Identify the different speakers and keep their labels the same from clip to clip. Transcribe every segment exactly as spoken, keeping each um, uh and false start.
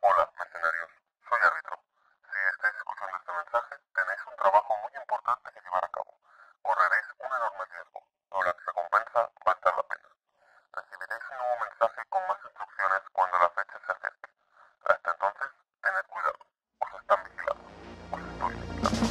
Speaker 1: Hola, mercenarios. Soy árbitro. Si estáis escuchando este mensaje, tenéis un trabajo muy importante que llevar a cabo. Correréis un enorme riesgo, pero la recompensa va a estar la pena. Recibiréis un nuevo mensaje con más instrucciones cuando la fecha se acerque. Hasta entonces, tened cuidado. Os están vigilando. Os estoy vigilando.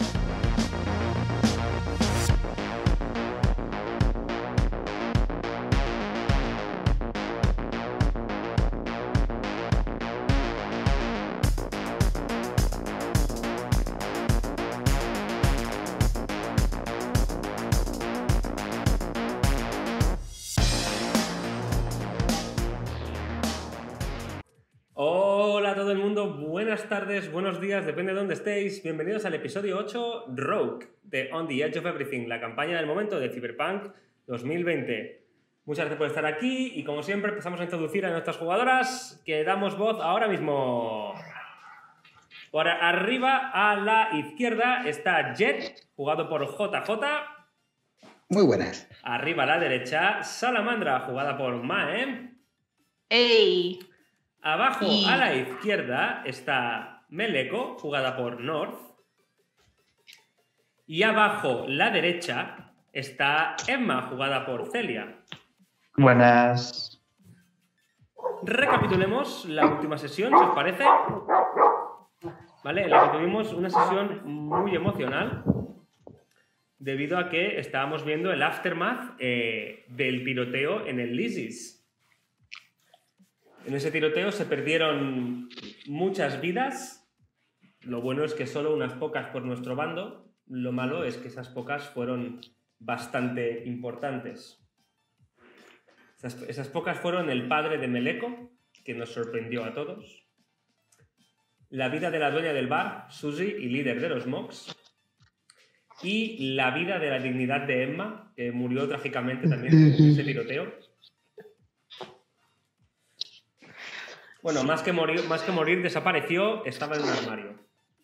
Speaker 2: Hola a todo el mundo, buenas tardes, buenos días, depende de dónde estéis. Bienvenidos al episodio ocho Rogue de On the Edge of Everything, la campaña del momento de Cyberpunk dos mil veinte. Muchas gracias por estar aquí y como siempre empezamos a introducir a nuestras jugadoras que damos voz ahora mismo. Por arriba a la izquierda está Jet, jugado por J J.
Speaker 3: Muy buenas.
Speaker 2: Arriba a la derecha, Salamandra, jugada por Mae.
Speaker 4: ¡Ey!
Speaker 2: Abajo
Speaker 4: Y...
Speaker 2: a la izquierda está Meleko, jugada por North. Y abajo la derecha está Emma, jugada por Celia.
Speaker 5: Buenas.
Speaker 2: Recapitulemos la última sesión, si os parece. Vale, en la que tuvimos una sesión muy emocional debido a que estábamos viendo el aftermath eh, del tiroteo en el Lysis. En ese tiroteo se perdieron muchas vidas. Lo bueno es que solo unas pocas por nuestro bando. Lo malo es que esas pocas fueron bastante importantes. Esas, esas pocas fueron el padre de Meleko, que nos sorprendió a todos. La vida de la dueña del bar, Suzy, y líder de los Mox. Y la vida de la dignidad de Emma, que murió trágicamente también en ese tiroteo. Bueno, más que morir, más que morir desapareció, estaba en un armario.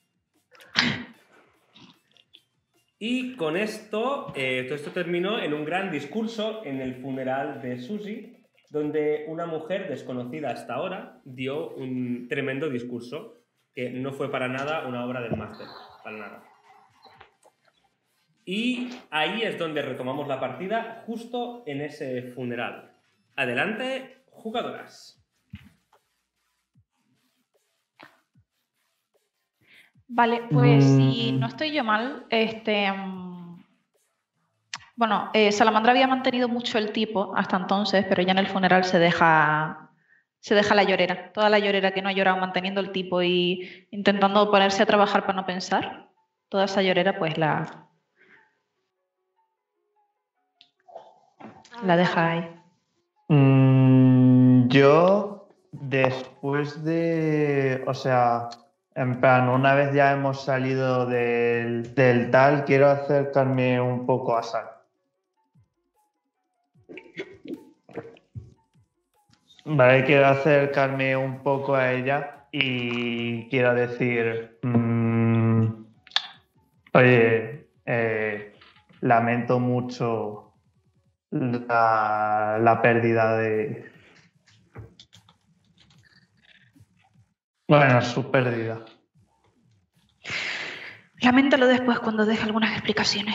Speaker 2: Y con esto, eh, todo esto terminó en un gran discurso en el funeral de Suzy, donde una mujer desconocida hasta ahora dio un tremendo discurso, que no fue para nada una obra del máster, para nada. Y ahí es donde retomamos la partida, justo en ese funeral. Adelante, jugadoras.
Speaker 4: Vale, pues si no estoy yo mal, este, um, bueno, eh, Salamandra había mantenido mucho el tipo hasta entonces, pero ya en el funeral se deja, se deja la llorera, toda la llorera que no ha llorado manteniendo el tipo y intentando ponerse a trabajar para no pensar, toda esa llorera pues la, la deja ahí.
Speaker 5: Mm, yo, después de, o sea... En plan, una vez ya hemos salido del, del tal, quiero acercarme un poco a Sal. Vale, quiero acercarme un poco a ella y quiero decir, mmm, oye, eh, lamento mucho la, la pérdida de... Bueno, su pérdida.
Speaker 4: Laméntalo después cuando deje algunas explicaciones.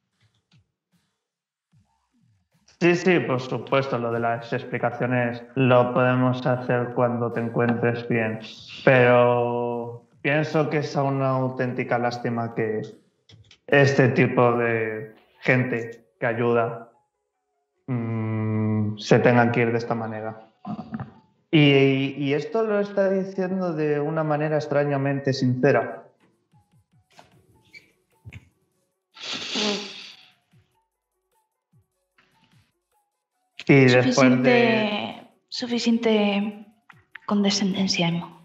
Speaker 5: Sí, sí, por supuesto, lo de las explicaciones lo podemos hacer cuando te encuentres bien. Pero pienso que es una auténtica lástima que este tipo de gente que ayuda mmm, se tengan que ir de esta manera. Y, y esto lo está diciendo de una manera extrañamente sincera. Y después
Speaker 4: suficiente,
Speaker 5: de...
Speaker 4: suficiente condescendencia, Emma.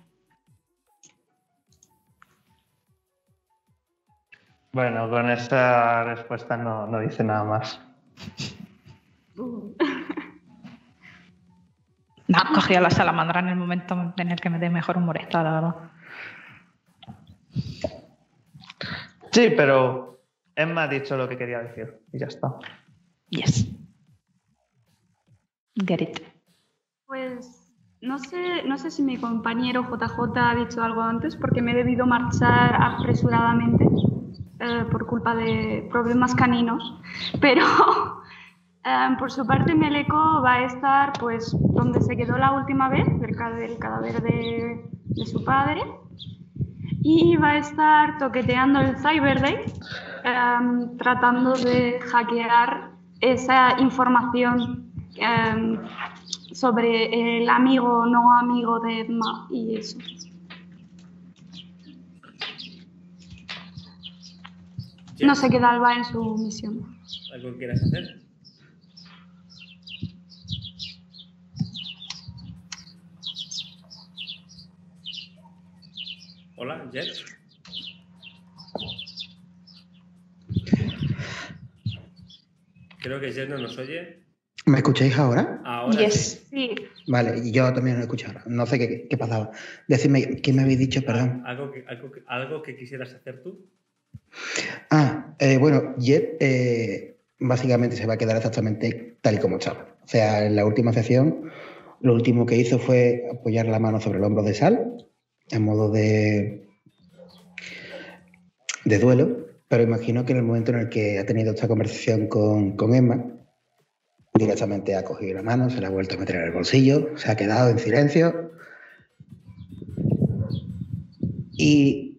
Speaker 5: Bueno, con esa respuesta no, no dice nada más.
Speaker 4: No, cogí a la salamandra en el momento en el que me dé mejor humor está, la verdad.
Speaker 5: Sí, pero Emma ha dicho lo que quería decir y ya está.
Speaker 4: Yes. Get it.
Speaker 6: Pues
Speaker 3: no sé, no sé si mi compañero J J ha dicho algo antes porque me he debido marchar apresuradamente eh, por culpa de problemas caninos, pero eh, por su parte Meleko va a estar pues donde se quedó la última vez, cerca del cadáver de, de su padre, y va a estar toqueteando el Cyberday, eh, tratando de hackear esa información eh, sobre el amigo o no amigo de Edma y eso.
Speaker 2: Jet,
Speaker 3: No se queda Alba en su misión.
Speaker 2: ¿algo que quieras hacer? Hola, Jet. Creo que Jet no nos oye.
Speaker 6: ¿Me escucháis ahora?
Speaker 2: Ahora
Speaker 4: Yes.
Speaker 2: sí.
Speaker 3: Sí.
Speaker 6: Vale, yo también lo escucho ahora. No sé qué, qué pasaba. Decidme, ¿qué me habéis dicho? Perdón.
Speaker 2: ¿Algo que, algo, que, ¿Algo que quisieras hacer tú?
Speaker 6: Ah, eh, bueno, Jet eh, básicamente se va a quedar exactamente tal y como estaba. O sea, en la última sesión, lo último que hizo fue apoyar la mano sobre el hombro de Sal, en modo de, de duelo, pero imagino que en el momento en el que ha tenido esta conversación con, con Emma, directamente ha cogido la mano, se la ha vuelto a meter en el bolsillo, se ha quedado en silencio y,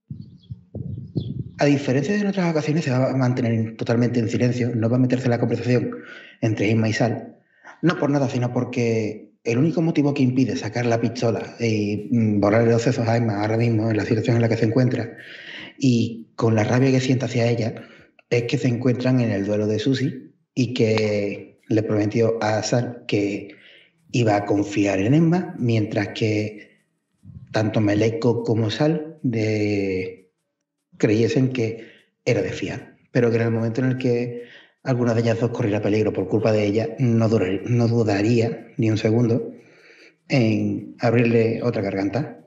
Speaker 6: a diferencia de en otras ocasiones, se va a mantener totalmente en silencio, no va a meterse en la conversación entre Emma y Sal, no por nada, sino porque el único motivo que impide sacar la pistola y mm, borrarle los sesos a Emma ahora mismo en la situación en la que se encuentra y con la rabia que siente hacia ella es que se encuentran en el duelo de Susie y que le prometió a Sal que iba a confiar en Emma, mientras que tanto Meleko como Sal de... creyesen que era de fiar, pero que en el momento en el que alguna de ellas dos corriera peligro por culpa de ella, no, dudaría, no dudaría ni un segundo en abrirle otra garganta.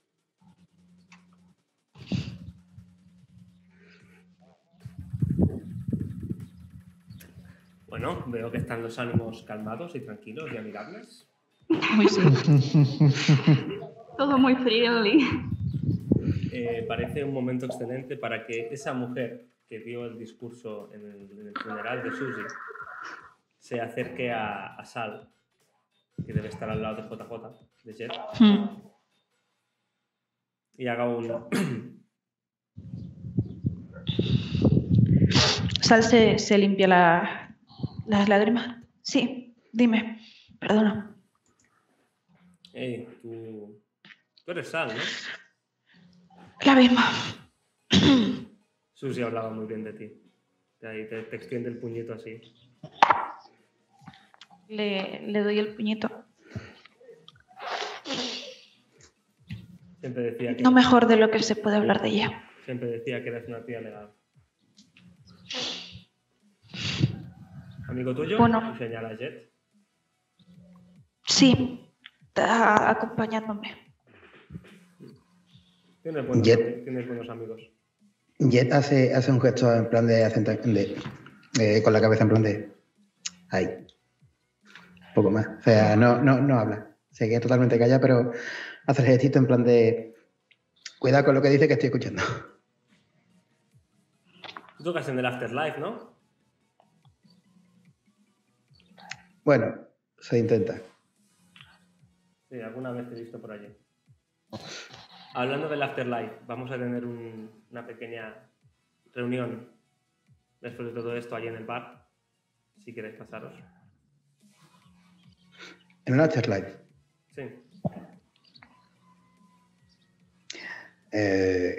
Speaker 2: Bueno, veo que están los ánimos calmados y tranquilos y amigables.
Speaker 4: Muy sí.
Speaker 3: Todo muy friendly.
Speaker 2: Eh, parece un momento excelente para que esa mujer que dio el discurso en el, en el funeral de Susie se acerque a, a Sal, que debe estar al lado de J J, de Jet,
Speaker 4: Hmm.
Speaker 2: y haga un...
Speaker 4: Sal se, se limpia la- las lágrimas. Sí, dime. Perdona.
Speaker 2: Hey, tú... Tú eres Sal, ¿no?
Speaker 4: La misma.
Speaker 2: Susie hablaba muy bien de ti. De ahí te, te extiende el puñito así.
Speaker 4: Le, le doy el puñito.
Speaker 2: Siempre decía que...
Speaker 4: No mejor de lo que se puede hablar de ella.
Speaker 2: Siempre decía que eres una tía legal. ¿Amigo tuyo?
Speaker 4: Bueno.
Speaker 2: Y señala a Jet.
Speaker 4: Sí, está acompañándome.
Speaker 2: Tienes buenos,
Speaker 6: Jet.
Speaker 2: tienes buenos amigos.
Speaker 6: Jet hace, hace un gesto en plan de, acenta- de eh, con la cabeza en plan de ay, poco más. O sea, no, no, no habla. Se queda totalmente callada, pero hace el gestito en plan de cuidado con lo que dice que estoy escuchando.
Speaker 2: Tú tocas en el Afterlife, ¿no?
Speaker 6: Bueno, se intenta.
Speaker 2: Sí, alguna vez te he visto por allí. Hablando del Afterlife, vamos a tener un- una pequeña reunión después de todo esto allí en el bar, si queréis pasaros.
Speaker 6: En el Afterlife.
Speaker 2: Sí.
Speaker 6: Eh,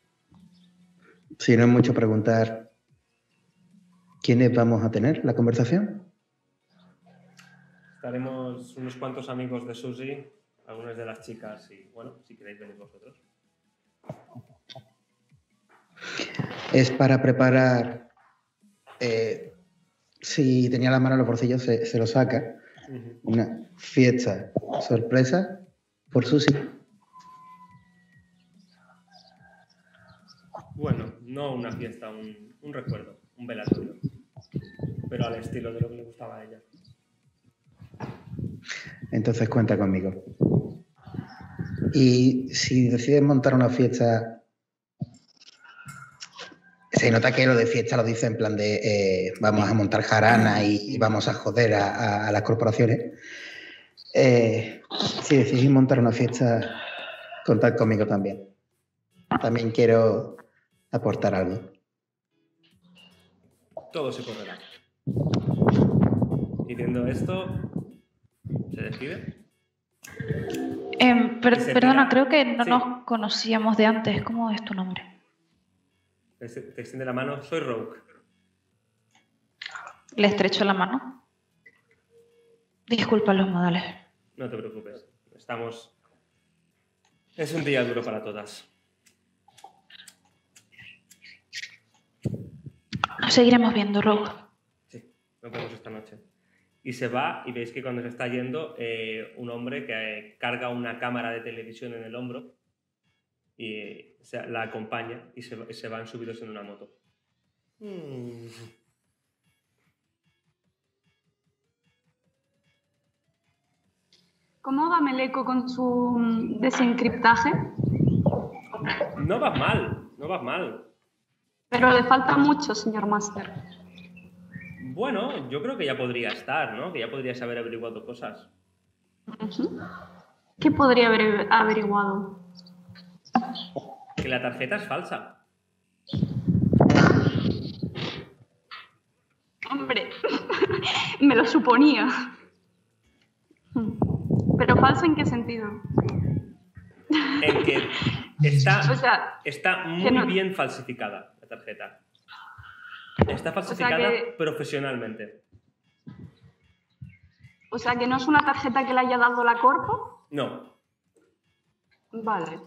Speaker 6: si no es mucho preguntar, ¿quiénes vamos a tener la conversación?
Speaker 2: Estaremos unos cuantos amigos de Susie, algunas de las chicas y, bueno, si queréis venir vosotros.
Speaker 6: Es para preparar, eh, si tenía la mano en los bolsillos, se, se lo saca,
Speaker 2: Ujú.
Speaker 6: una fiesta sorpresa por Susie.
Speaker 2: Bueno, no una fiesta, un, un recuerdo, un velatorio, pero al estilo de lo que le gustaba a ella.
Speaker 6: Entonces cuenta conmigo. Y si decides montar una fiesta, se nota que lo de fiesta lo dice en plan de eh, vamos a montar jarana y vamos a joder a, a, a las corporaciones. Eh, si decidís montar una fiesta, contad conmigo también. También quiero aportar algo.
Speaker 2: Todo se correrá. Y viendo esto, se despide.
Speaker 4: Eh, per-
Speaker 2: se
Speaker 4: perdona,
Speaker 2: tira.
Speaker 4: creo que no
Speaker 2: Sí.
Speaker 4: nos conocíamos de antes. ¿Cómo es tu nombre?
Speaker 2: Te te extiende la mano. Soy Rogue.
Speaker 4: Le estrecho la mano. Disculpa los modales.
Speaker 2: No te preocupes. Estamos... Es un día duro para todas.
Speaker 4: Nos seguiremos viendo, Rogue.
Speaker 2: Sí, nos vemos esta noche. Y se va y veis que cuando se está yendo, eh, un hombre que eh, carga una cámara de televisión en el hombro y se, la acompaña y se, y se van subidos en una moto. Mm.
Speaker 3: ¿Cómo va Meleco con su mm, desencriptaje?
Speaker 2: No vas mal, no vas mal.
Speaker 3: Pero le falta mucho, señor Master.
Speaker 2: Bueno, yo creo que ya podría estar, ¿no? Que ya podrías haber averiguado cosas.
Speaker 3: Ujú. ¿Qué podría haber averiguado?
Speaker 2: Que la tarjeta es falsa.
Speaker 3: Hombre, me lo suponía. ¿Pero falsa en qué sentido?
Speaker 2: En que está,
Speaker 3: O sea,
Speaker 2: está muy
Speaker 3: que no-
Speaker 2: bien falsificada la tarjeta. Está falsificada
Speaker 3: que-
Speaker 2: profesionalmente.
Speaker 3: O sea, que no es una tarjeta que le haya dado la Corpo.
Speaker 2: No.
Speaker 3: Vale.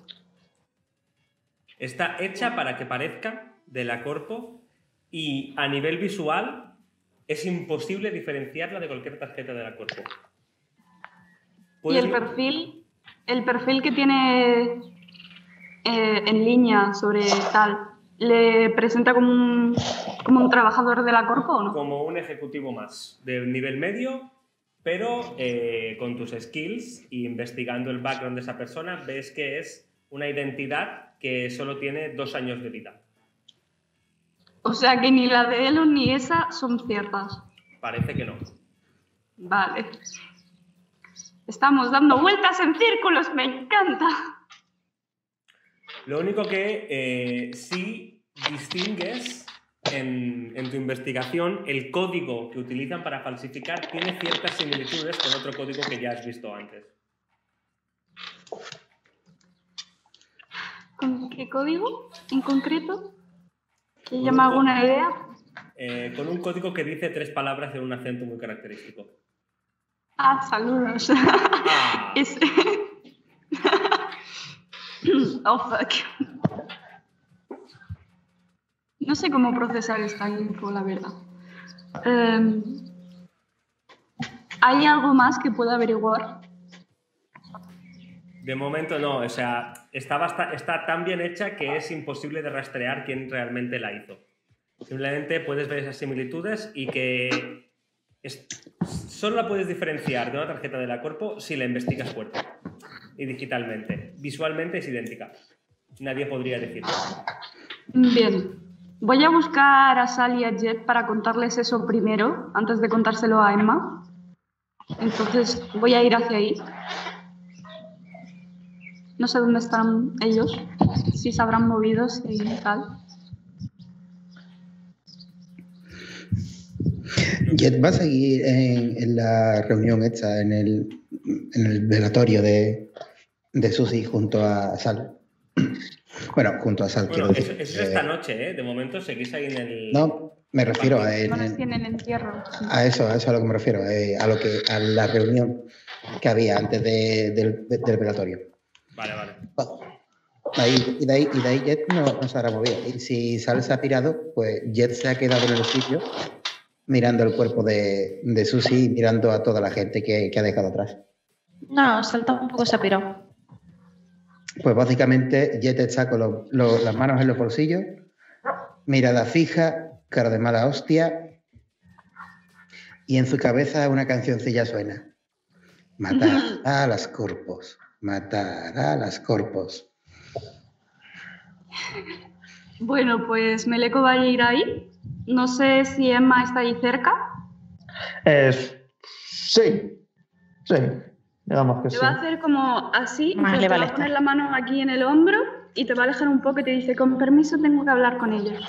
Speaker 2: Está hecha para que parezca de la Corpo y a nivel visual es imposible diferenciarla de cualquier tarjeta de la Corpo.
Speaker 3: Y
Speaker 2: Puedes-
Speaker 3: el perfil, el perfil que tiene eh, en línea sobre tal, ¿le presenta como un, como un trabajador de la Corpo o no?
Speaker 2: como un ejecutivo más, de nivel medio, pero eh, con tus skills y investigando el background de esa persona, ves que es una identidad que solo tiene dos años de vida.
Speaker 3: O sea, que ni la de Elon ni esa son ciertas.
Speaker 2: Parece que no.
Speaker 3: Vale. Estamos dando vueltas en círculos, me encanta.
Speaker 2: Lo único que eh, sí distingues en, en tu investigación, el código que utilizan para falsificar tiene ciertas similitudes con otro código que ya has visto antes.
Speaker 3: ¿Con qué código en concreto? ¿Que
Speaker 2: Con
Speaker 3: llama
Speaker 2: un co-
Speaker 3: alguna idea?
Speaker 2: Eh, con un código que dice tres palabras en un acento muy característico.
Speaker 3: Ah, saludos.
Speaker 2: Ah.
Speaker 3: Es- oh, fuck. No sé cómo procesar esta info, la verdad. Em, ¿Hay algo más que pueda averiguar?
Speaker 2: De momento no, o sea, está, basta- está tan bien hecha que es imposible de rastrear quién realmente la hizo. Simplemente puedes ver esas similitudes y que es- solo la puedes diferenciar de una tarjeta de la Corpo si la investigas fuerte y digitalmente. Visualmente es idéntica. Nadie podría decirlo.
Speaker 3: Bien. Voy a buscar a Sally y a Jet para contarles eso primero, antes de contárselo a Emma. Entonces voy a ir hacia ahí. No sé dónde están ellos, si se habrán movido y tal.
Speaker 6: Jet va a seguir en, en la reunión esta, en el, en el velatorio de, de Susi junto a Sal. Bueno, junto a Sal,
Speaker 2: Bueno,
Speaker 6: quiero
Speaker 2: eso,
Speaker 6: decir.
Speaker 2: eso es esta
Speaker 6: Eh,
Speaker 2: noche, ¿eh? De momento seguís ahí en el...
Speaker 6: No, me refiero a, en-
Speaker 3: Bueno, tienen entierro. Sí.
Speaker 6: a eso, a eso a lo que me refiero, eh, a lo que a la reunión que había antes de- del, del velatorio.
Speaker 2: Vale, vale.
Speaker 6: Ahí, y, de ahí, y de ahí Jet no, no se habrá movido. Y si Sal se ha pirado, pues Jet se ha quedado en el sitio mirando el cuerpo de, de Susi y mirando a toda la gente que, que ha dejado atrás.
Speaker 4: No, salta un poco se ha pirado.
Speaker 6: Pues básicamente Jet está con lo- lo- las manos en los bolsillos, mirada fija, cara de mala hostia, y en su cabeza una cancioncilla suena. Matar a las corpos. Matar a las corpos.
Speaker 3: Bueno, pues Meleko va a ir ahí. No sé si Emma está ahí cerca.
Speaker 5: Es... Sí, sí, digamos que
Speaker 3: Te
Speaker 5: sí.
Speaker 3: va a hacer como así,
Speaker 4: Más
Speaker 3: entonces
Speaker 4: le
Speaker 3: te
Speaker 4: vale
Speaker 3: va a poner
Speaker 4: estar.
Speaker 3: la mano aquí en el hombro y te va a alejar un poco y te dice, con permiso tengo que hablar con ellos.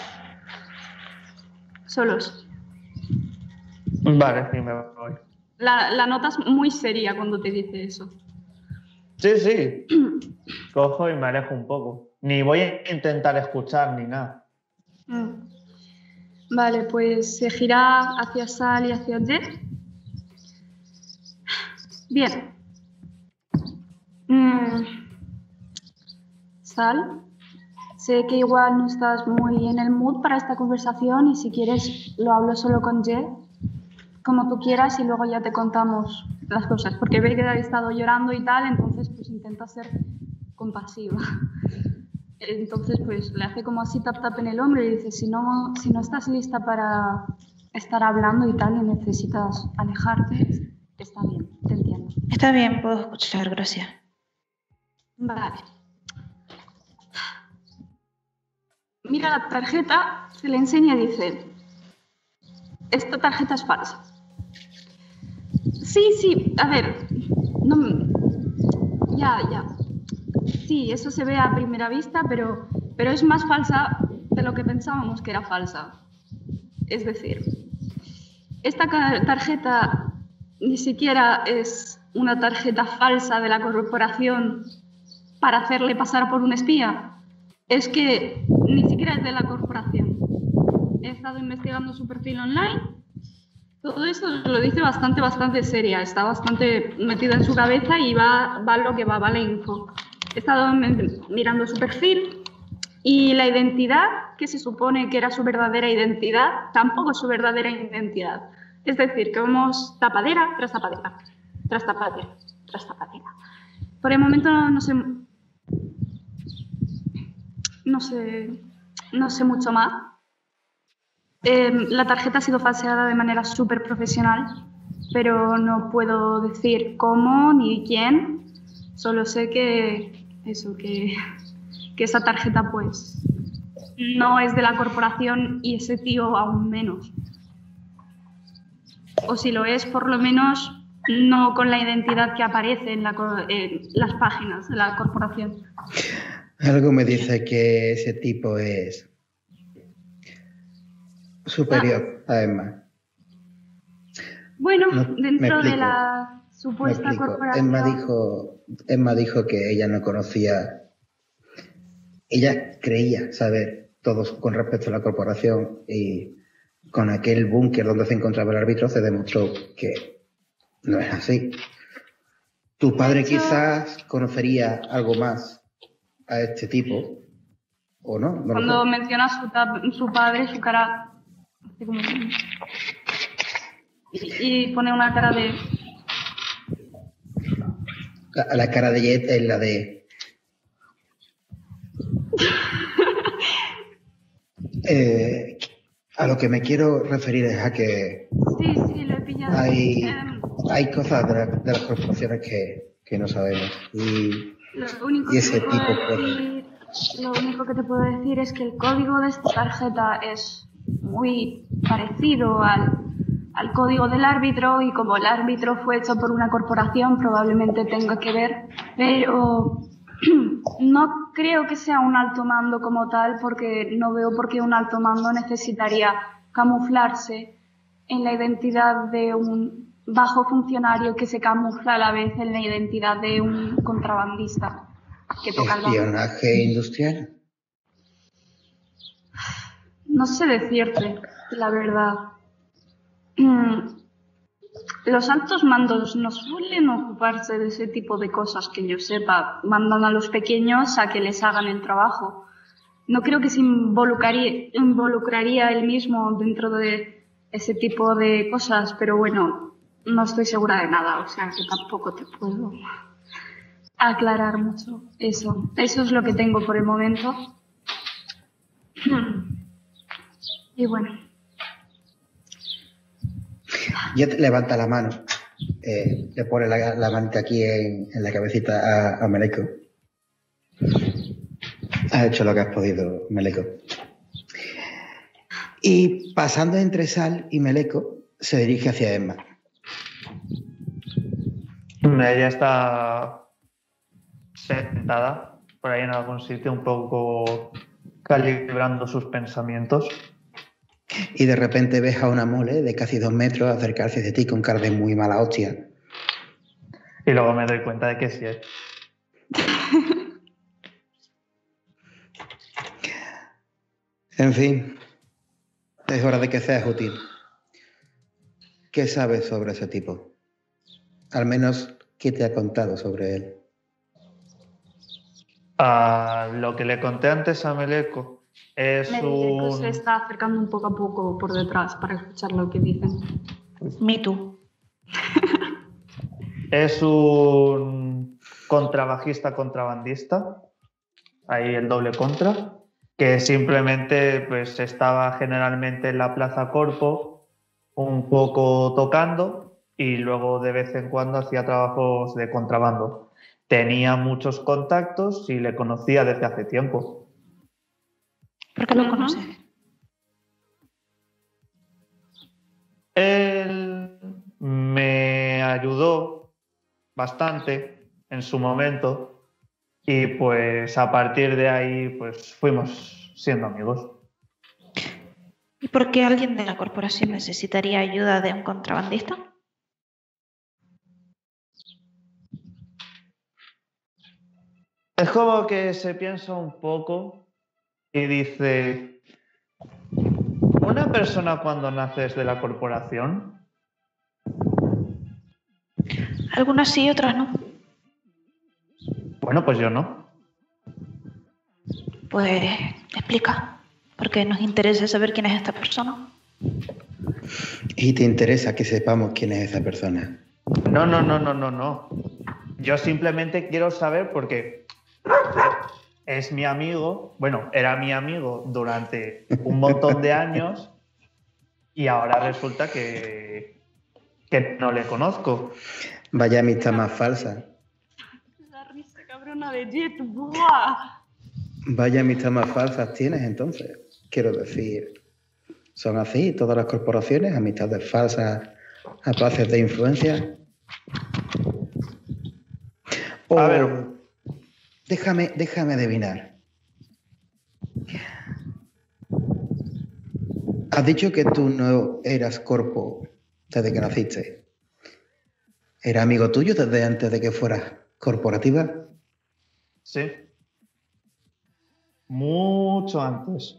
Speaker 3: Solos.
Speaker 5: Vale, sí, me voy.
Speaker 3: La, la notas muy seria cuando te dice eso.
Speaker 5: Sí, sí. Cojo y me alejo un poco. Ni voy a intentar escuchar ni nada.
Speaker 3: Mm. Vale, pues se gira hacia Sal y hacia Jet. Bien. Mm. Sal, sé que igual no estás muy en el mood para esta conversación y si quieres lo hablo solo con Jet, como tú quieras y luego ya te contamos las cosas, porque ve que ha estado llorando y tal, entonces pues intenta ser compasiva. Entonces pues le hace como así tap tap en el hombro y dice, si no, si no estás lista para estar hablando y tal y necesitas alejarte, está bien, te entiendo.
Speaker 4: Está bien, puedo escuchar, gracias.
Speaker 3: Vale. Mira la tarjeta, se le enseña y dice, esta tarjeta es falsa. Sí, sí, a ver, no, ya, ya. Sí, eso se ve a primera vista, pero, pero es más falsa de lo que pensábamos que era falsa. Es decir, esta tarjeta ni siquiera es una tarjeta falsa de la corporación para hacerle pasar por un espía. Es que ni siquiera es de la corporación. He estado investigando su perfil online. Todo esto lo dice bastante, bastante seria. Está bastante metida en su cabeza y va, va lo que va, va la info. He estado mirando su perfil y la identidad, que se supone que era su verdadera identidad, tampoco es su verdadera identidad. Es decir, que vamos tapadera tras tapadera, tras tapadera, tras tapadera. Por el momento no, no sé... No sé, no sé mucho más. Eh, la tarjeta ha sido falseada de manera súper profesional, pero no puedo decir cómo ni quién. Solo sé que eso, que, que esa tarjeta pues no es de la corporación y ese tío aún menos. O si lo es, por lo menos no con la identidad que aparece en, la, en las páginas de la corporación.
Speaker 6: Algo me dice que ese tipo es superior ah. a Emma.
Speaker 3: Bueno,
Speaker 6: no,
Speaker 3: dentro de la supuesta corporación...
Speaker 6: Emma dijo, Emma dijo que ella no conocía, ella creía saber todo con respecto a la corporación y con aquel búnker donde se encontraba el árbitro se demostró que no es así. Tu padre hecho, quizás conocería algo más a este tipo, ¿o no? no
Speaker 3: Cuando menciona su, su padre, su cara... Como, y, y pone una cara de...
Speaker 6: La, la cara de Jet es la de... eh, a lo que me quiero referir es a que...
Speaker 3: Sí, sí, lo he pillado.
Speaker 6: Hay,
Speaker 3: um,
Speaker 6: hay cosas de, la, de las corporaciones que, que no sabemos. Y...
Speaker 3: Lo único,
Speaker 6: y ese
Speaker 3: que
Speaker 6: tipo
Speaker 3: decir, lo único que te puedo decir es que el código de esta tarjeta es muy parecido al, al código del árbitro y como el árbitro fue hecho por una corporación probablemente tenga que ver, pero no creo que sea un alto mando como tal porque no veo por qué un alto mando necesitaría camuflarse en la identidad de un bajo funcionario que se camufla a la vez en la identidad de un contrabandista que toca el bajo.
Speaker 6: ¿Espionaje industrial?
Speaker 3: No sé decirte, la verdad. Mm, los altos mandos no suelen ocuparse de ese tipo de cosas que yo sepa. Mandan a los pequeños a que les hagan el trabajo. No creo que se involucraría, involucraría él mismo dentro de ese tipo de cosas, pero bueno, no estoy segura de nada, o sea que tampoco te puedo aclarar mucho eso. Eso es lo que tengo por el momento. Y bueno.
Speaker 6: Jet levanta la mano Eh, le pone la, la manita aquí en, en la cabecita a, a Meleko. Has hecho lo que has podido, Meleko. Y pasando entre Sal y Meleko, se dirige hacia Emma.
Speaker 5: Ella está sentada por ahí en algún sitio, un poco calibrando sus pensamientos.
Speaker 6: Y de repente ves a una mole de casi dos metros acercarse de ti con cara de muy mala hostia.
Speaker 5: Y luego me doy cuenta de que sí es.
Speaker 6: En fin, es hora de que seas útil. ¿Qué sabes sobre ese tipo? Al menos, ¿qué te ha contado sobre él?
Speaker 5: Ah, lo que le conté antes a Meleko es
Speaker 3: Meleko
Speaker 5: un...
Speaker 3: se está acercando un poco a poco por detrás para escuchar lo que dicen.
Speaker 4: Me too.
Speaker 5: Es un contrabajista contrabandista, ahí el doble contra, que simplemente pues estaba generalmente en la Plaza Corpo un poco tocando y luego de vez en cuando hacía trabajos de contrabando. Tenía muchos contactos y le conocía desde hace tiempo.
Speaker 4: ¿Por qué lo
Speaker 3: Ujú.
Speaker 4: conoces?
Speaker 5: Él me ayudó bastante en su momento y pues a partir de ahí pues fuimos siendo amigos.
Speaker 4: ¿Y por qué alguien de la corporación necesitaría ayuda de un contrabandista?
Speaker 5: Es como que se piensa un poco y dice, ¿una persona cuando naces de la corporación?
Speaker 4: Algunas sí, otras no.
Speaker 5: Bueno, pues yo no.
Speaker 4: Pues explica, porque nos interesa saber quién es esta persona.
Speaker 6: ¿Y te interesa que sepamos quién es esa persona?
Speaker 5: No, no, no, no, no, no. Yo simplemente quiero saber porque es mi amigo, bueno, era mi amigo durante un montón de años y ahora resulta que, que no le conozco.
Speaker 6: Vaya amistad más falsa.
Speaker 3: La risa cabrona de Jet, ¡buah!
Speaker 6: Vaya amistad más falsas tienes entonces. Quiero decir, ¿son así todas las corporaciones? ¿Amistades falsas a bases de influencia? O,
Speaker 5: A ver.
Speaker 6: Déjame, déjame adivinar. Has dicho que tú no eras corpo desde que naciste. ¿Era amigo tuyo desde antes de que fueras corporativa?
Speaker 5: Sí. Mucho antes.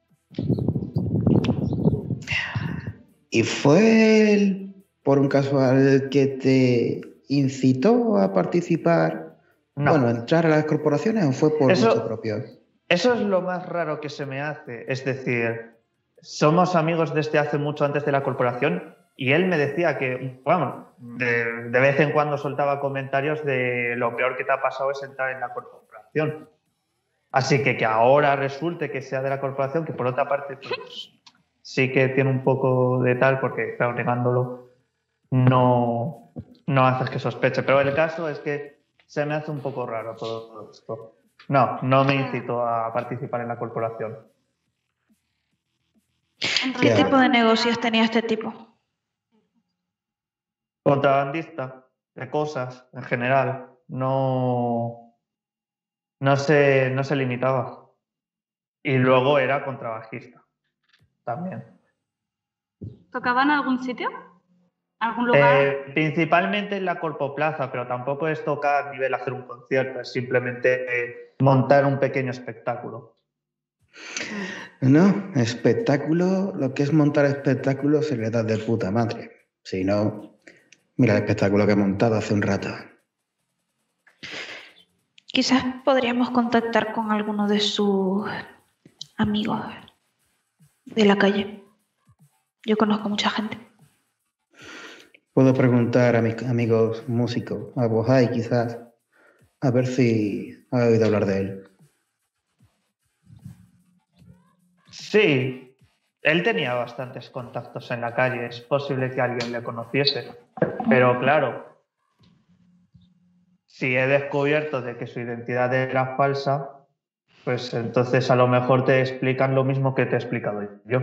Speaker 6: ¿Y fue él, por un casual, que te incitó a participar?
Speaker 5: No.
Speaker 6: Bueno, entrar a las corporaciones o fue por
Speaker 5: Eso-
Speaker 6: gusto propio.
Speaker 5: Eso es lo más raro que se me hace. Es decir, somos amigos desde hace mucho antes de la corporación y él me decía que, bueno, de, de vez en cuando soltaba comentarios de lo peor que te ha pasado es entrar en la corporación. Así que que ahora resulte que sea de la corporación, que por otra parte pues, sí que tiene un poco de tal, porque claro, negándolo no, no haces que sospeche. Pero el caso es que se me hace un poco raro todo esto. No, no me incitó a participar en la corporación.
Speaker 3: En
Speaker 4: ¿Qué
Speaker 6: Ya.
Speaker 4: tipo de negocios tenía este tipo?
Speaker 5: Contrabandista de cosas en general. No, no, se, no se limitaba. Y luego era contrabajista también.
Speaker 3: ¿Tocaba en algún sitio? ¿Algún lugar?
Speaker 5: Eh, principalmente en la Corpoplaza, pero tampoco es tocar a nivel hacer un concierto, es simplemente eh, montar un pequeño espectáculo.
Speaker 6: No, espectáculo, lo que es montar espectáculo se le da de puta madre. Si no, mira el espectáculo que he montado hace un rato.
Speaker 4: Quizás podríamos contactar con alguno de sus amigos de la calle. Yo conozco mucha gente.
Speaker 6: Puedo preguntar a mis amigos músicos, a Bohai quizás, a ver si ha oído hablar de él.
Speaker 5: Sí, Él tenía bastantes contactos en la calle, es posible que alguien le conociese, pero claro, si he descubierto de que su identidad era falsa, pues entonces a lo mejor te explican lo mismo que te he explicado yo.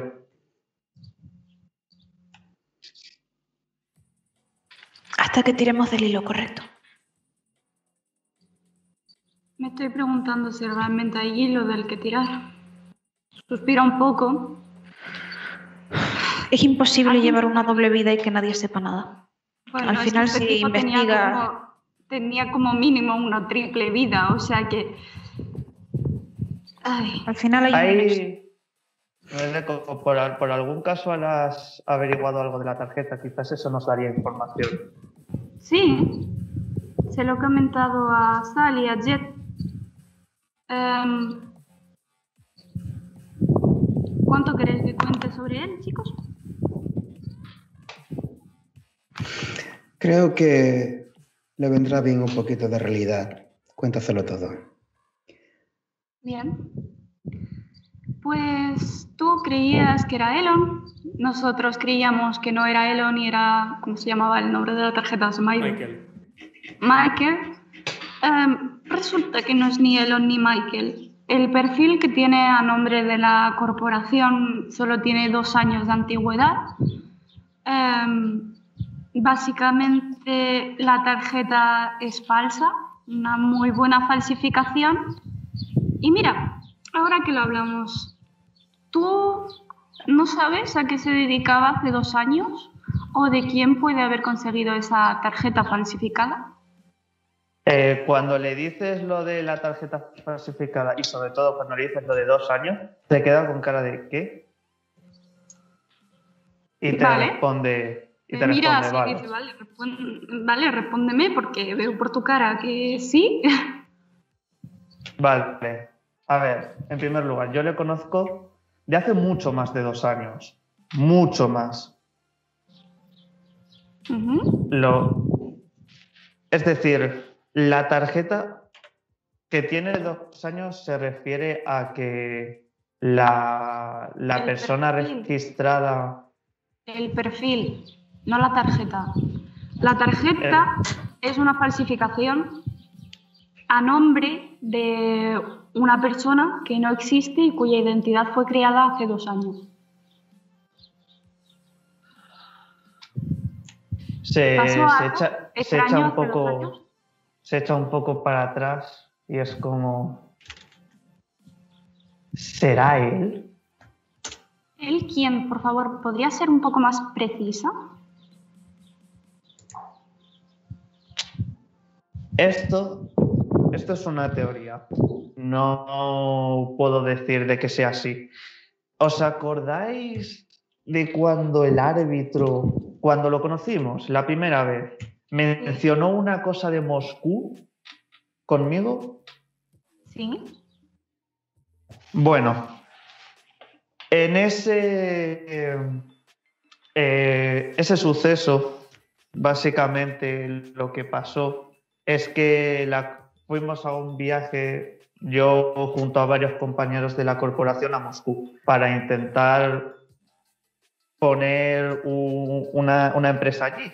Speaker 4: Hasta que tiremos del hilo correcto.
Speaker 3: Me estoy preguntando si realmente hay hilo del que tirar. Suspira un poco.
Speaker 4: Es imposible llevar una doble vida y que nadie sepa nada.
Speaker 3: Bueno,
Speaker 4: Al final,
Speaker 3: este
Speaker 4: si
Speaker 3: tipo
Speaker 4: investiga...
Speaker 3: Tenía como, tenía como mínimo una triple vida, o sea que... Ay.
Speaker 4: Al final hay...
Speaker 5: Hay... Por, por algún caso has averiguado algo de la tarjeta, quizás eso nos daría información.
Speaker 3: Sí, se lo he comentado a Sal y a Jet. Um, ¿Cuánto queréis que cuente sobre él, chicos?
Speaker 6: Creo que le vendrá bien un poquito de realidad. Cuéntaselo todo.
Speaker 3: Bien. Pues tú creías que era Elon. Nosotros creíamos que no era Elon y era... ¿Cómo se llamaba el nombre de la tarjeta? Se me ha ido.
Speaker 2: Michael.
Speaker 3: Michael. Um, resulta que no es ni Elon ni Michael. El perfil que tiene a nombre de la corporación solo tiene dos años de antigüedad. Um, básicamente la tarjeta es falsa, una muy buena falsificación. Y mira, ahora que lo hablamos, ¿tú no sabes a qué se dedicaba hace dos años? ¿O de quién puede haber conseguido esa tarjeta falsificada?
Speaker 5: Eh, cuando le dices lo de la tarjeta falsificada y sobre todo cuando le dices lo de dos años, te queda con cara de ¿qué? Y te
Speaker 3: Vale.
Speaker 5: responde... Y te
Speaker 3: Mira,
Speaker 5: responde,
Speaker 3: sí,
Speaker 5: vale.
Speaker 3: dice, vale, respon- vale, respóndeme porque veo por tu cara que sí.
Speaker 5: Vale. A ver, en primer lugar, yo le conozco de hace mucho más de dos años. Mucho más.
Speaker 3: Uh-huh.
Speaker 5: Lo... Es decir, la tarjeta que tiene dos años se refiere a que la, la
Speaker 3: El
Speaker 5: persona
Speaker 3: perfil.
Speaker 5: registrada...
Speaker 3: El perfil, no la tarjeta. La tarjeta es una falsificación a nombre de una persona que no existe y cuya identidad fue creada hace dos años.
Speaker 5: Se,
Speaker 3: ¿Pasó
Speaker 5: se
Speaker 3: algo
Speaker 5: echa, se
Speaker 3: extraño
Speaker 5: echa un
Speaker 3: hace dos
Speaker 5: poco
Speaker 3: años?
Speaker 5: se echa un poco para atrás y es como ¿será él?
Speaker 3: ¿Él quién? Por favor, ¿podría ser un poco más precisa?
Speaker 5: Esto, esto es una teoría. No puedo decir de que sea así. ¿Os acordáis de cuando el árbitro, cuando lo conocimos la primera vez, mencionó una cosa de Moscú conmigo?
Speaker 3: Sí.
Speaker 5: Bueno, en ese, eh, eh, ese suceso, básicamente lo que pasó es que la, fuimos a un viaje, yo junto a varios compañeros de la corporación a Moscú, para intentar poner un, una, una empresa allí.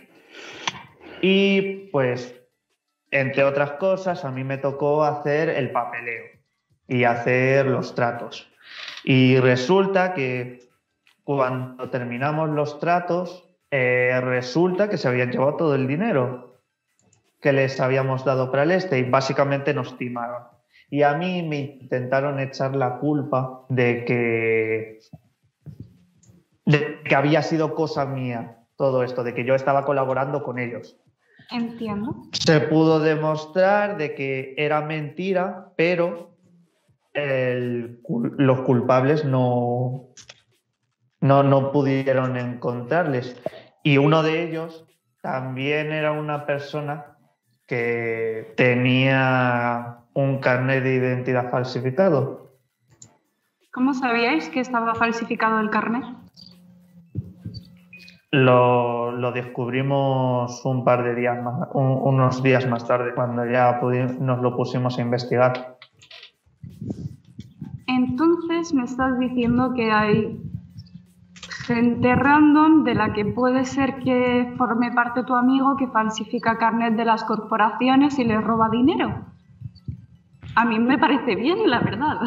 Speaker 5: Y pues, entre otras cosas, a mí me tocó hacer el papeleo y hacer los tratos. Y resulta que cuando terminamos los tratos, eh, resulta que se habían llevado todo el dinero que les habíamos dado para el este y básicamente nos timaron. Y a mí me intentaron echar la culpa de que, de que había sido cosa mía todo esto, de que yo estaba colaborando con ellos.
Speaker 3: Entiendo.
Speaker 5: Se pudo demostrar de que era mentira, pero el, los culpables no, no, no pudieron encontrarles. Y uno de ellos también era una persona que tenía un carnet de identidad falsificado.
Speaker 3: ¿Cómo sabíais que estaba falsificado el carnet?
Speaker 5: Lo, lo descubrimos un par de días más, un, unos días más tarde, cuando ya pudimos, nos lo pusimos a investigar.
Speaker 3: Entonces me estás diciendo que hay gente random de la que puede ser que forme parte tu amigo que falsifica carnet de las corporaciones y les roba dinero. A mí me parece bien, la verdad.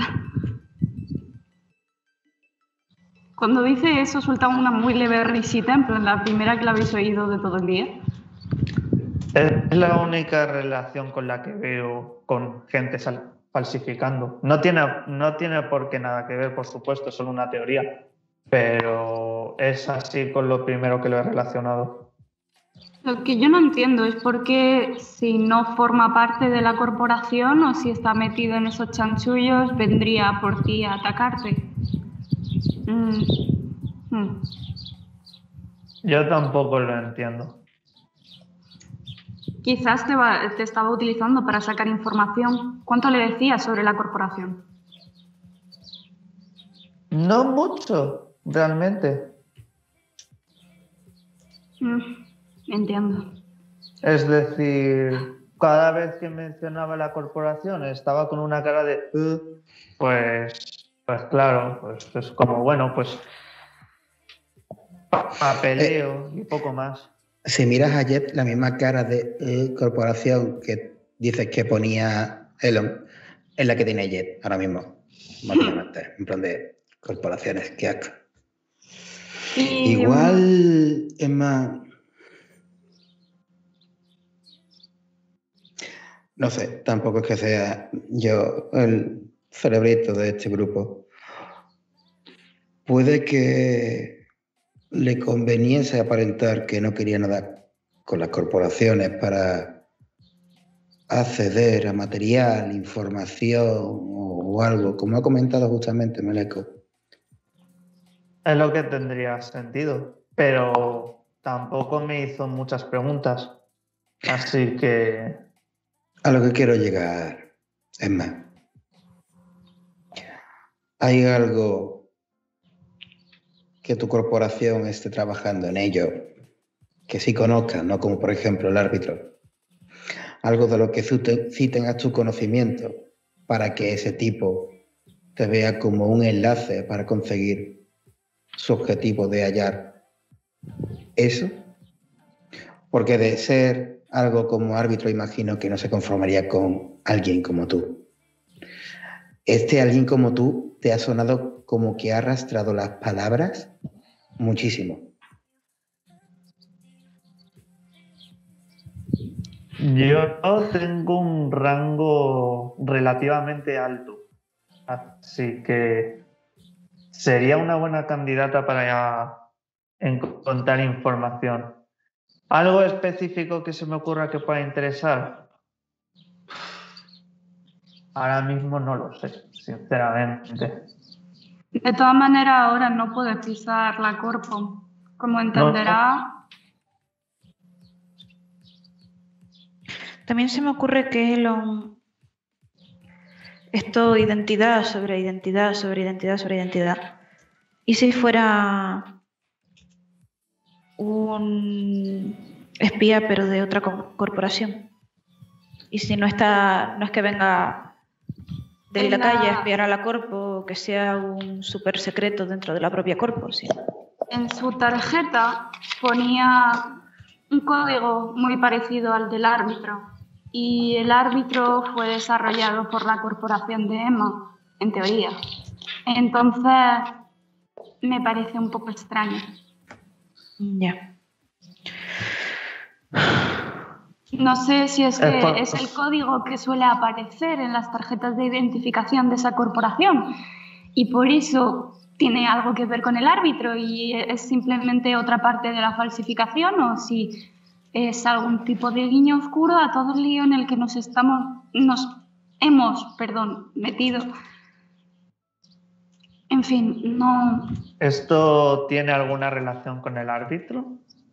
Speaker 3: Cuando dice eso suelta una muy leve risita, en plan la primera que la habéis oído de todo el día.
Speaker 5: Es la única relación con la que veo con gente sal- falsificando. No tiene, no tiene por qué nada que ver, por supuesto, es solo una teoría. Pero es así con lo primero que lo he relacionado.
Speaker 3: Lo que yo no entiendo es por qué si no forma parte de la corporación o si está metido en esos chanchullos vendría por ti a atacarte. Mm. Mm.
Speaker 5: Yo tampoco lo entiendo.
Speaker 3: Quizás te, va, te estaba utilizando para sacar información. ¿Cuánto le decías sobre la corporación?
Speaker 5: No mucho, realmente.
Speaker 3: Mm, entiendo.
Speaker 5: Es decir, cada vez que mencionaba la corporación estaba con una cara de... "Uh", pues, pues claro, pues es como, bueno, pues papeleo
Speaker 6: Eh,
Speaker 5: y poco más.
Speaker 6: Si miras a Jet, la misma cara de eh, corporación que dices que ponía Elon, es la que tiene Jet ahora mismo, básicamente, en plan de corporaciones, qué asco.
Speaker 3: Y,
Speaker 6: Igual es más... No sé, tampoco es que sea yo el cerebrito de este grupo. Puede que le conveniese aparentar que no quería nada con las corporaciones para acceder a material, información o, o algo, como ha comentado justamente Meleco.
Speaker 5: Es lo que tendría sentido, pero tampoco me hizo muchas preguntas. Así que...
Speaker 6: A lo que quiero llegar es más. Hay algo que tu corporación esté trabajando en ello, que sí conozcas, no como por ejemplo el árbitro. Algo de lo que sí tengas tu conocimiento para que ese tipo te vea como un enlace para conseguir su objetivo de hallar eso. Porque de ser algo como árbitro, imagino que no se conformaría con alguien como tú. Este alguien como tú te ha sonado como que ha arrastrado las palabras muchísimo.
Speaker 5: Yo tengo un rango relativamente alto, así que sería una buena candidata para encontrar información. ¿Algo específico que se me ocurra que pueda interesar? Ahora mismo no lo sé, sinceramente.
Speaker 3: de todas maneras, ahora no puedes pisar la corpo. Como entenderá...
Speaker 5: No.
Speaker 4: También se me ocurre que Elon... Esto, identidad sobre identidad, sobre identidad, sobre identidad. ¿Y si fuera un espía, pero de otra co- corporación? ¿Y si no está, no es que venga de la
Speaker 3: En
Speaker 4: calle a
Speaker 3: la-
Speaker 4: espiar a la corpo, que sea un súper secreto dentro de la propia corpo? Sí.
Speaker 3: En su tarjeta ponía un código muy parecido al del árbitro. Y el árbitro fue desarrollado por la corporación de Emma, en teoría. Entonces, me parece un poco extraño.
Speaker 4: Ya.
Speaker 3: No sé si es que
Speaker 5: Es por-
Speaker 3: es el código que suele aparecer en las tarjetas de identificación de esa corporación y por eso tiene algo que ver con el árbitro y es simplemente otra parte de la falsificación o si es algún tipo de guiño oscuro a todo el lío en el que nos estamos, nos hemos, perdón, metido. En fin, no...
Speaker 5: ¿Esto tiene alguna relación con el árbitro?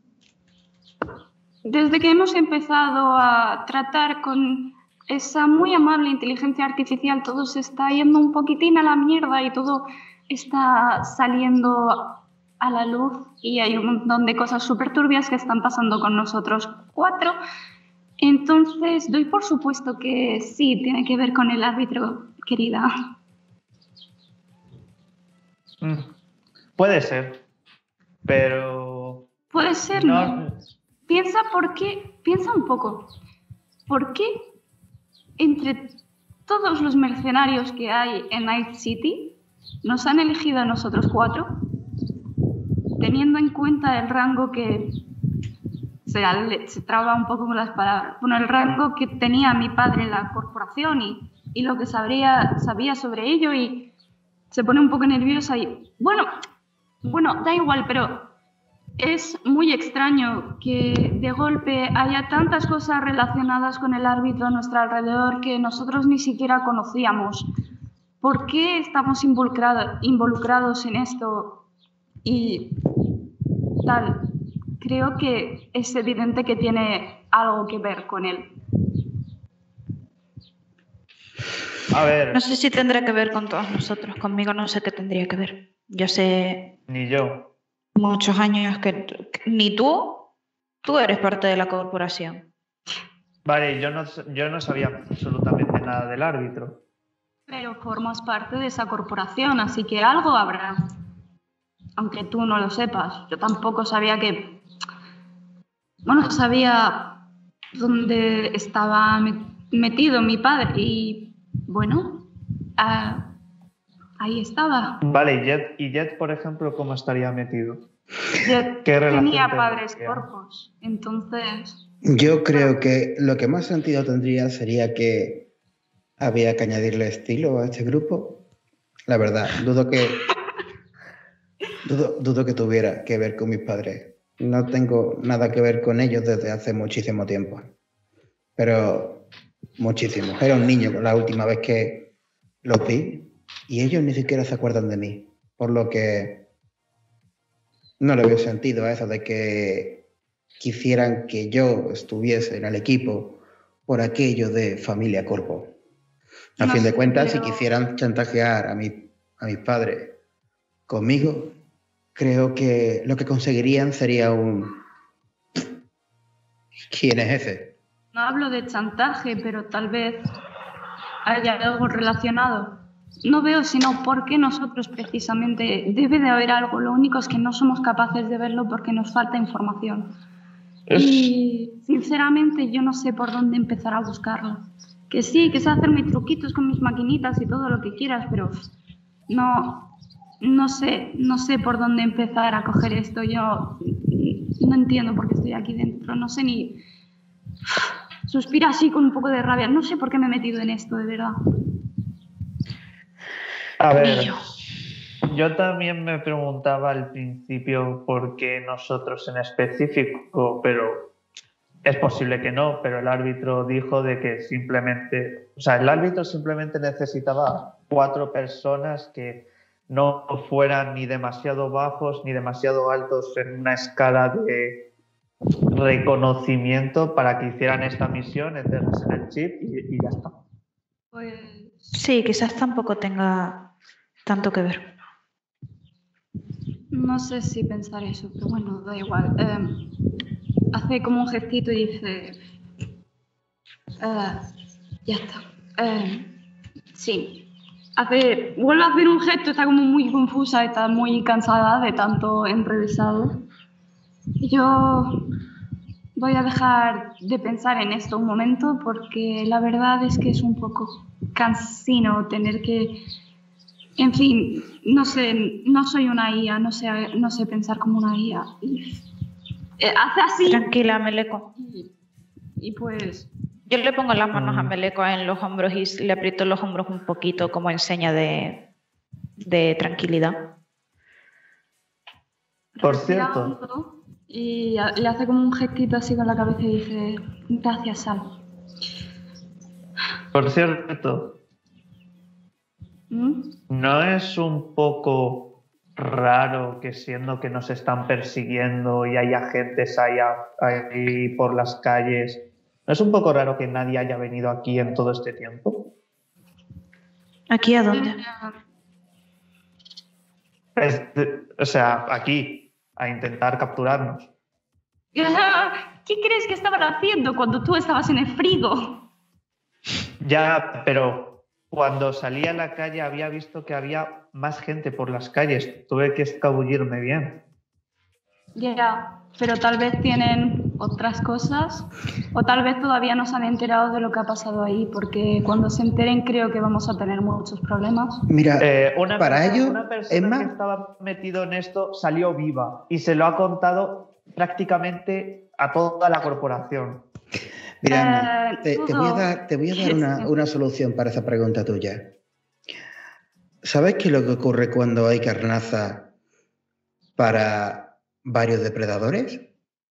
Speaker 3: Desde que hemos empezado a tratar con esa muy amable inteligencia artificial, todo se está yendo un poquitín a la mierda y todo está saliendo a la luz y hay un montón de cosas súper turbias que están pasando con nosotros cuatro. Entonces, doy por supuesto que sí, tiene que ver con el árbitro, querida.
Speaker 5: Mm, puede ser. pero...
Speaker 3: Puede ser,
Speaker 5: no...
Speaker 3: ¿no? Piensa por qué, piensa un poco, ¿por qué entre todos los mercenarios que hay en Night City nos han elegido a nosotros cuatro, teniendo en cuenta el rango que... Se, se traba un poco con las palabras. Bueno, el rango que tenía mi padre en la corporación y, y lo que sabría, sabía sobre ello, y se pone un poco nerviosa y... Bueno, bueno, da igual, pero es muy extraño que de golpe haya tantas cosas relacionadas con el árbitro a nuestro alrededor que nosotros ni siquiera conocíamos. ¿Por qué estamos involucrado, involucrados en esto? Y tal... Creo que es evidente que tiene algo que ver con él.
Speaker 5: A ver...
Speaker 4: No sé si tendrá que ver con todos nosotros. Conmigo no sé qué tendría que ver. Yo sé...
Speaker 5: Ni yo.
Speaker 4: Muchos años que... que ni tú, tú eres parte de la corporación.
Speaker 5: Vale, yo no, yo no sabía absolutamente nada del árbitro.
Speaker 3: Pero formas parte de esa corporación, así que algo habrá. Aunque tú no lo sepas. Yo tampoco sabía que... Bueno, sabía dónde estaba metido mi padre y, bueno, uh, ahí estaba.
Speaker 5: Vale, Jet, ¿y Jet, por ejemplo, cómo estaría metido?
Speaker 3: Jet
Speaker 5: ¿Qué relación
Speaker 3: tenía padres
Speaker 5: tendría?
Speaker 3: corpos, entonces...
Speaker 6: Yo creo que lo que más sentido tendría sería que había que añadirle estilo a este grupo. La verdad, dudo que, dudo, dudo que tuviera que ver con mis padres. No tengo nada que ver con ellos desde hace muchísimo tiempo. Pero muchísimo. Era un niño la última vez que los vi y ellos ni siquiera se acuerdan de mí. Por lo que no le veo sentido a eso de que quisieran que yo estuviese en el equipo por aquello de familia Corpo. A
Speaker 3: No
Speaker 6: fin de
Speaker 3: sé,
Speaker 6: cuentas,
Speaker 3: pero...
Speaker 6: si quisieran chantajear a, mi, a mis padres conmigo, creo que lo que conseguirían sería un... ¿Quién es ese?
Speaker 3: No hablo de chantaje, pero tal vez haya algo relacionado. No veo sino por qué nosotros precisamente... Debe de haber algo, lo único es que no somos capaces de verlo porque nos falta información.
Speaker 5: Es...
Speaker 3: Y sinceramente yo no sé por dónde empezar a buscarlo. Que sí, que sé hacerme truquitos con mis maquinitas y todo lo que quieras, pero no... No sé, no sé por dónde empezar a coger esto. Yo no entiendo por qué estoy aquí dentro. No sé ni... Suspira así con un poco de rabia. No sé por qué me he metido en esto, de verdad.
Speaker 5: A ver,
Speaker 4: Ni yo.
Speaker 5: yo también me preguntaba al principio por qué nosotros en específico, pero es posible que no, pero el árbitro dijo de que simplemente... O sea, el árbitro simplemente necesitaba cuatro personas que no fueran ni demasiado bajos ni demasiado altos en una escala de reconocimiento para que hicieran esta misión, entonces en el chip y, y ya está.
Speaker 3: Pues...
Speaker 4: Sí, quizás tampoco tenga tanto que ver.
Speaker 3: No sé si pensar eso, pero bueno, da igual. Eh, hace como un gestito y dice... Eh, ya está. Eh, sí. Hace, vuelve a hacer un gesto, está como muy confusa, está muy cansada de tanto enrevesado. Yo voy a dejar de pensar en esto un momento porque la verdad es que es un poco cansino tener que... En fin, no sé, no soy una I A, no sé, no sé pensar como una I A. Y, eh, hace así...
Speaker 4: Tranquila, Meleco.
Speaker 3: Y, y pues...
Speaker 4: Yo le pongo las manos a Meleco en los hombros y le aprieto los hombros un poquito como en seña de, de tranquilidad.
Speaker 5: Por
Speaker 3: Respira
Speaker 5: cierto,
Speaker 3: hondo y a- le hace como un gestito así con la cabeza y dice, gracias, Sal.
Speaker 5: por cierto,
Speaker 3: ¿Mm?
Speaker 5: ¿no es un poco raro que siendo que nos están persiguiendo y hay agentes ahí, ahí por las calles, ¿no es un poco raro que nadie haya venido aquí en todo este tiempo?
Speaker 4: ¿Aquí a dónde?
Speaker 5: Es de- o sea, aquí, a intentar capturarnos.
Speaker 3: ¿Qué crees que estaban haciendo cuando tú estabas en el frigo?
Speaker 5: Ya, pero cuando salí a la calle había visto que había más gente por las calles. Tuve que escabullirme bien.
Speaker 3: Ya, pero tal vez tienen otras cosas o tal vez todavía no se han enterado de lo que ha pasado ahí, porque cuando se enteren creo que vamos a tener muchos problemas.
Speaker 6: Mira,
Speaker 5: Eh, una
Speaker 6: para
Speaker 5: persona,
Speaker 6: ello,
Speaker 5: una persona
Speaker 6: es más,
Speaker 5: que estaba metido en esto salió viva y se lo ha contado prácticamente a toda la corporación.
Speaker 6: mira, Emma,
Speaker 3: Eh,
Speaker 6: te, te voy a
Speaker 3: dudo
Speaker 6: dar, te voy a dar
Speaker 3: que
Speaker 6: una,
Speaker 3: se-
Speaker 6: una solución para esa pregunta tuya. ¿Sabes qué es lo que ocurre cuando hay carnaza para varios depredadores?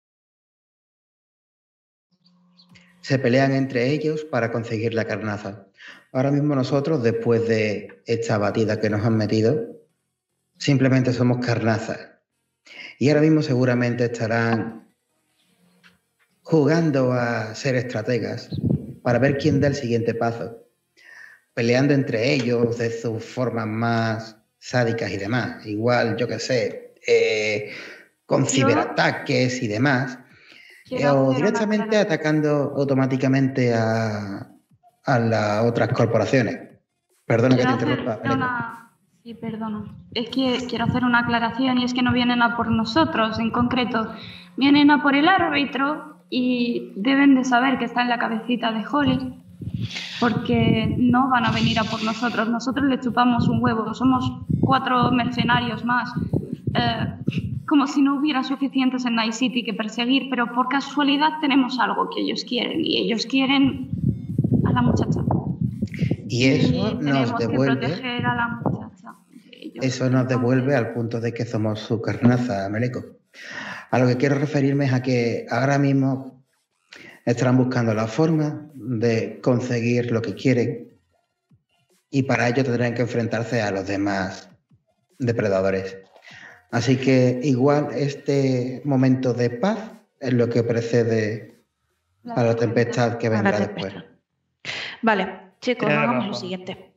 Speaker 6: Se pelean entre ellos para conseguir la carnaza. Ahora mismo nosotros, después de esta batida que nos han metido, simplemente somos carnaza. Y ahora mismo seguramente estarán jugando a ser estrategas para ver quién da el siguiente paso, peleando entre ellos de sus formas más sádicas y demás. Igual, yo qué sé, eh, con
Speaker 3: Yo-
Speaker 6: ciberataques y demás.
Speaker 3: quiero
Speaker 6: Eh, o
Speaker 3: hacer una
Speaker 6: directamente
Speaker 3: aclaración.
Speaker 6: atacando automáticamente a, a las otras corporaciones. Perdona que te
Speaker 3: Quiero hacer
Speaker 6: interrumpa, Aleco.
Speaker 3: una... Sí, perdona. Es que quiero hacer una aclaración y es que no vienen a por nosotros en concreto. Vienen a por el árbitro y deben de saber que está en la cabecita de Holly, porque no van a venir a por nosotros. Nosotros le chupamos un huevo. Somos cuatro mercenarios más. Eh, como si no hubiera suficientes en Night City que perseguir, pero por casualidad tenemos algo que ellos quieren y ellos quieren a la muchacha.
Speaker 6: Y eso
Speaker 3: Y
Speaker 6: nos
Speaker 3: tenemos que
Speaker 6: devuelve,
Speaker 3: proteger a la muchacha. Ellos-
Speaker 6: eso nos devuelve al punto de que somos su carnaza, Meleco. A lo que quiero referirme es a que ahora mismo estarán buscando la forma de conseguir lo que quieren y para ello tendrán que enfrentarse a los demás depredadores. Así que igual este momento de paz es lo que precede a la tempestad que
Speaker 4: A la
Speaker 6: vendrá
Speaker 4: tempestad.
Speaker 6: después.
Speaker 4: Vale, chicos,
Speaker 5: Tienes
Speaker 4: hagamos lo
Speaker 5: razón.
Speaker 4: siguiente.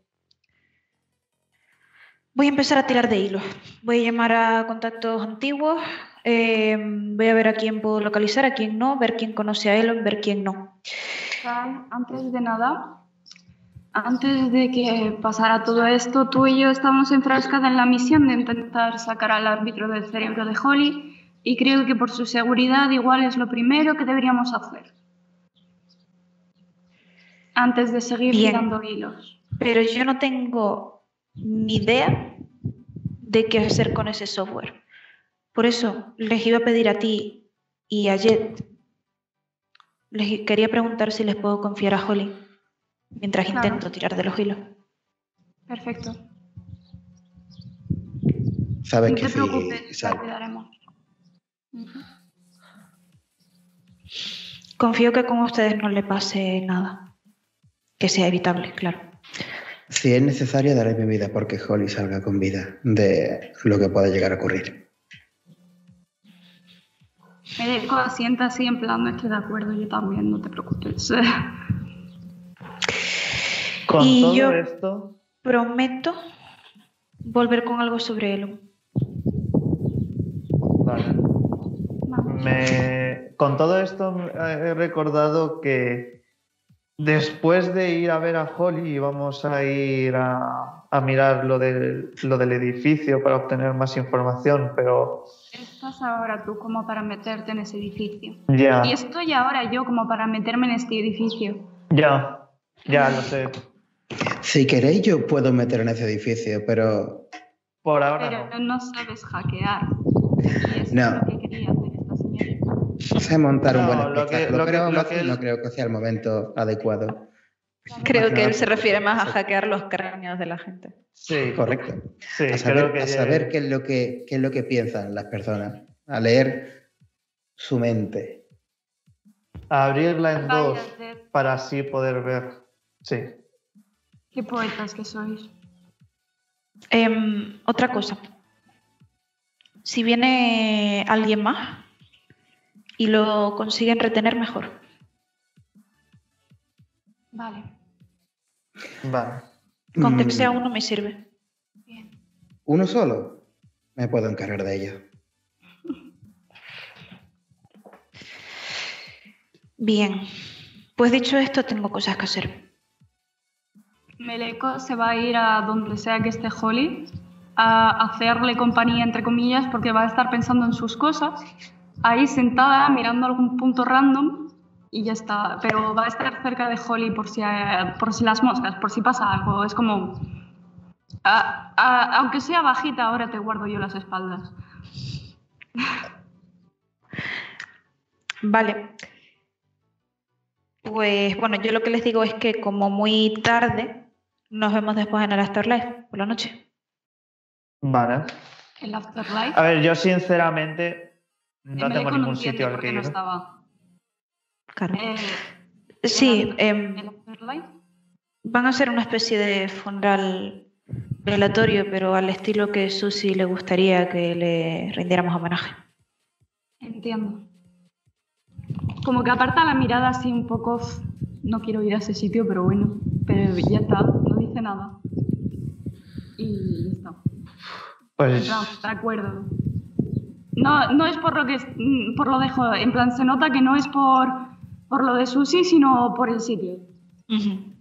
Speaker 4: Voy a empezar a tirar de hilos. Voy a llamar a contactos antiguos. eh, voy a ver a quién puedo localizar, a quién no, ver quién conoce a Elon, ver quién no.
Speaker 3: Kai, antes de nada, antes de que pasara todo esto, tú y yo estábamos enfrascadas en la misión de intentar sacar al árbitro del cerebro de Holly y creo que por su seguridad igual es lo primero que deberíamos hacer. Antes de seguir
Speaker 4: Bien.
Speaker 3: tirando hilos.
Speaker 4: Pero yo no tengo ni idea de qué hacer con ese software. Por eso les iba a pedir a ti y a Jet. Les quería preguntar si les puedo confiar a Holly mientras
Speaker 3: Claro.
Speaker 4: intento tirar de los hilos.
Speaker 3: Perfecto.
Speaker 6: Sabes
Speaker 3: No
Speaker 6: que
Speaker 3: te
Speaker 6: sí,
Speaker 3: preocupes, la
Speaker 6: Sal.
Speaker 3: cuidaremos. Ujú.
Speaker 4: Confío que con ustedes no le pase nada. Que sea evitable, claro.
Speaker 6: Si es necesario, daré mi vida porque Holly salga con vida de lo que pueda llegar a ocurrir.
Speaker 3: Medeco asienta así en plan, no estoy de acuerdo, yo también, no te preocupes.
Speaker 5: Con
Speaker 4: Y
Speaker 5: todo
Speaker 4: yo-
Speaker 5: esto,
Speaker 4: Prometo volver con algo sobre Elon.
Speaker 5: vale.
Speaker 3: Vamos.
Speaker 5: Me- con todo esto eh, he recordado que después de ir a ver a Holly íbamos a ir a, a mirar lo del, lo del edificio para obtener más información, pero
Speaker 3: Estás ahora tú como para meterte en ese edificio.
Speaker 5: ya,
Speaker 3: Y estoy ahora yo como para meterme en este edificio.
Speaker 5: ya, ya lo sé.
Speaker 6: Si queréis, yo puedo meter en ese edificio, pero
Speaker 5: Por ahora
Speaker 3: Pero
Speaker 5: no.
Speaker 3: no sabes hackear. Y eso
Speaker 6: No.
Speaker 3: es lo que quería hacer esta señora.
Speaker 6: sé montar un
Speaker 5: No,
Speaker 6: buen
Speaker 5: lo que-
Speaker 6: espectáculo,
Speaker 5: lo que-
Speaker 6: pero aún
Speaker 5: lo
Speaker 6: así
Speaker 5: que-
Speaker 6: no creo que sea el momento adecuado.
Speaker 4: Creo que él se
Speaker 6: nada,
Speaker 4: refiere más a
Speaker 6: sí.
Speaker 4: hackear los cráneos de la gente.
Speaker 5: Sí,
Speaker 6: Correcto.
Speaker 5: sí,
Speaker 6: a saber,
Speaker 5: creo que
Speaker 6: a saber qué es lo que qué es lo que piensan las personas, a leer su mente.
Speaker 5: abrirla en dos
Speaker 3: Váyate,
Speaker 5: para así poder ver. Sí.
Speaker 3: qué poetas que sois.
Speaker 4: Em, otra cosa. Si viene alguien más y lo consiguen retener, mejor.
Speaker 3: Vale,
Speaker 5: Vale.
Speaker 4: Con que
Speaker 6: Mm,
Speaker 4: sea uno me sirve.
Speaker 3: bien.
Speaker 6: ¿Uno solo? Me puedo encargar de ello.
Speaker 4: Bien. Pues dicho esto, tengo cosas que hacer.
Speaker 3: Meleco se va a ir a donde sea que esté Holly a hacerle compañía, entre comillas, porque va a estar pensando en sus cosas, ahí sentada, mirando algún punto random y ya está. Pero va a estar cerca de Holly por si, por si las moscas, por si pasa algo. Es como, a, a, aunque sea bajita, ahora te guardo yo las espaldas.
Speaker 4: Vale. Pues bueno, yo lo que les digo es que como muy tarde, nos vemos después en el Afterlife, por la noche.
Speaker 5: Vale.
Speaker 3: El Afterlife.
Speaker 5: A ver, yo sinceramente no
Speaker 3: Me
Speaker 5: tengo
Speaker 3: con
Speaker 5: ningún
Speaker 3: un
Speaker 5: sitio al
Speaker 3: porque
Speaker 5: que
Speaker 3: no
Speaker 5: ir.
Speaker 3: estaba.
Speaker 4: Claro.
Speaker 3: Eh,
Speaker 4: Sí,
Speaker 3: el,
Speaker 4: eh,
Speaker 3: el Afterlife.
Speaker 4: van a hacer una especie de funeral velatorio, pero al estilo que Susi le gustaría que le rindiéramos homenaje.
Speaker 3: Entiendo. Como que aparta la mirada así un poco, no quiero ir a ese sitio, pero bueno, pero ya está, no dice nada. Y ya está.
Speaker 5: Pues
Speaker 3: En plan, de acuerdo. No, no es por lo que por lo dejo, en plan se nota que no es por, por lo de Susi, sino por el sitio.
Speaker 4: Uh-huh.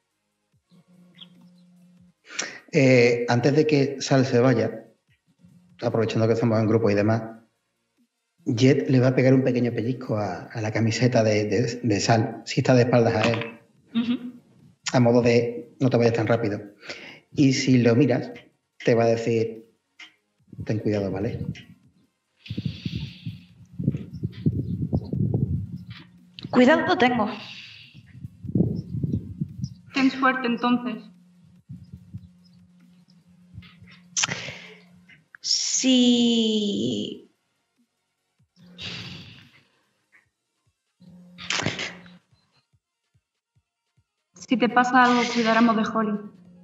Speaker 6: Eh, antes de que Sal se vaya, aprovechando que estamos en grupo y demás, Jet le va a pegar un pequeño pellizco a, a la camiseta de, de, de Sal, si está de espaldas a él,
Speaker 4: Uh-huh.
Speaker 6: a modo de no te vayas tan rápido. Y si lo miras, te va a decir, ten cuidado, ¿vale?
Speaker 4: Cuidado tengo.
Speaker 3: Ten suerte entonces.
Speaker 4: Si...
Speaker 3: Si te pasa algo, cuidáramos de Holly.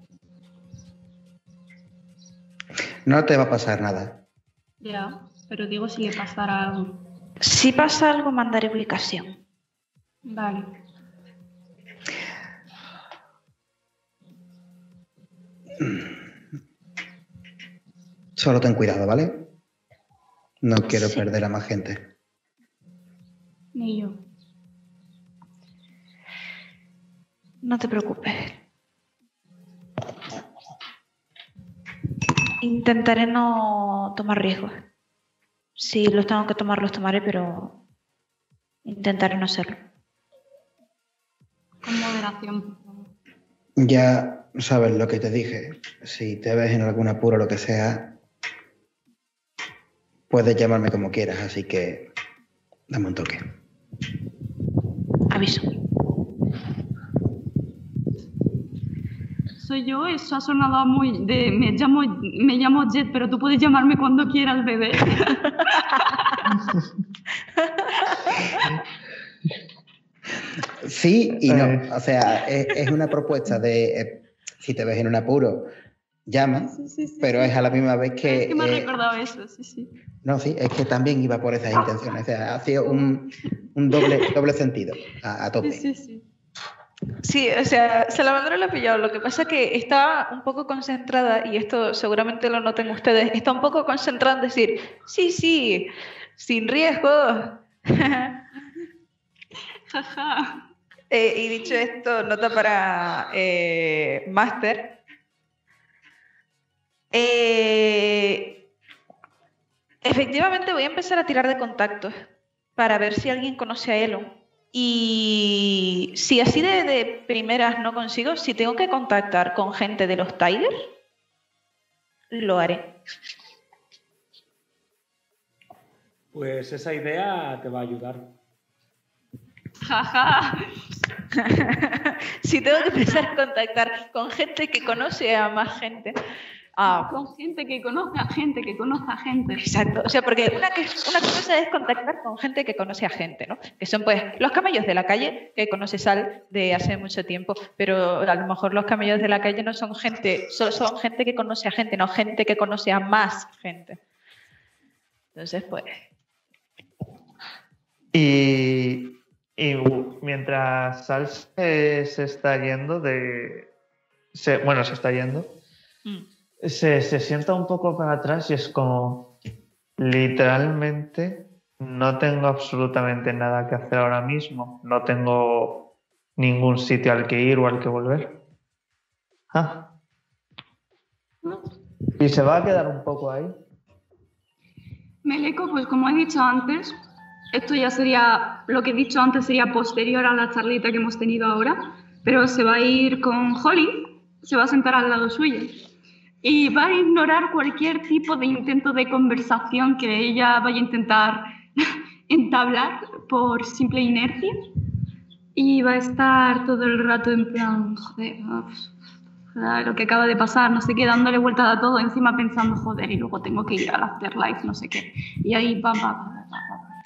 Speaker 6: No te va a pasar nada.
Speaker 3: Ya, pero digo si le pasara algo.
Speaker 4: Si pasa algo, mandaré ubicación.
Speaker 3: Vale.
Speaker 6: Solo ten cuidado, ¿vale? No quiero
Speaker 4: Sí.
Speaker 6: perder a más gente.
Speaker 3: Ni yo.
Speaker 4: No te preocupes. Intentaré no tomar riesgos. Si los tengo que tomar, los tomaré, pero intentaré no hacerlo.
Speaker 3: Con moderación, por favor.
Speaker 6: Ya sabes lo que te dije. Si te ves en algún apuro o lo que sea, puedes llamarme como quieras, así que dame un toque.
Speaker 4: Aviso.
Speaker 3: Soy yo, eso ha sonado muy de me llamo me llamo Jet, pero tú puedes llamarme cuando quieras, bebé.
Speaker 6: Sí y no.
Speaker 5: Eh.
Speaker 6: O sea, es, es una propuesta de eh, si te ves en un apuro, llama,
Speaker 3: Sí, sí, sí,
Speaker 6: pero
Speaker 3: sí.
Speaker 6: es a la misma vez que...
Speaker 3: Es que me ha
Speaker 6: eh,
Speaker 3: recordado eso, sí, sí.
Speaker 6: no, sí, es que también iba por esas intenciones. O sea, ha sido un, un doble, doble sentido a, a tope.
Speaker 3: Sí, sí, sí.
Speaker 4: Sí, o sea, Salamandra lo ha pillado. Lo que pasa es que está un poco concentrada, y esto seguramente lo noten ustedes, está un poco concentrada en decir, sí, sí, sin riesgo.
Speaker 3: Jaja.
Speaker 4: Eh, y dicho esto, nota para eh, Master. Eh, efectivamente voy a empezar a tirar de contactos para ver si alguien conoce a Elon. Y si así de, de primeras no consigo, si tengo que contactar con gente de los Tigers, lo haré.
Speaker 2: Pues esa idea te va a ayudar.
Speaker 3: Jaja.
Speaker 4: Si tengo que empezar a contactar con gente que conoce a más gente. Ah,
Speaker 3: Con gente que conozca a gente, que conozca a gente.
Speaker 4: exacto. O sea, porque una, que, una cosa es contactar con gente que conoce a gente, ¿no? Que son, pues, los camellos de la calle que conoce Sal de hace mucho tiempo, pero a lo mejor los camellos de la calle no son gente, son, son gente que conoce a gente, no gente que conoce a más gente. Entonces, pues...
Speaker 5: Y, y mientras Sal se, se está yendo de... Se, bueno, se está yendo.
Speaker 4: Mm.
Speaker 5: Se, se sienta un poco para atrás y es como... Literalmente no tengo absolutamente nada que hacer ahora mismo. No tengo ningún sitio al que ir o al que volver. Ah. ¿Y se va a quedar un poco ahí?
Speaker 3: Meleco, pues como he dicho antes, esto ya sería, lo que he dicho antes sería posterior a la charlita que hemos tenido ahora, pero se va a ir con Holly, se va a sentar al lado suyo y va a ignorar cualquier tipo de intento de conversación que ella vaya a intentar entablar por simple inercia y va a estar todo el rato en plan, joder, lo que acaba de pasar, no sé qué, dándole vueltas a todo, encima pensando, joder, y luego tengo que ir al afterlife, no sé qué. Y ahí va, va, va, va, va.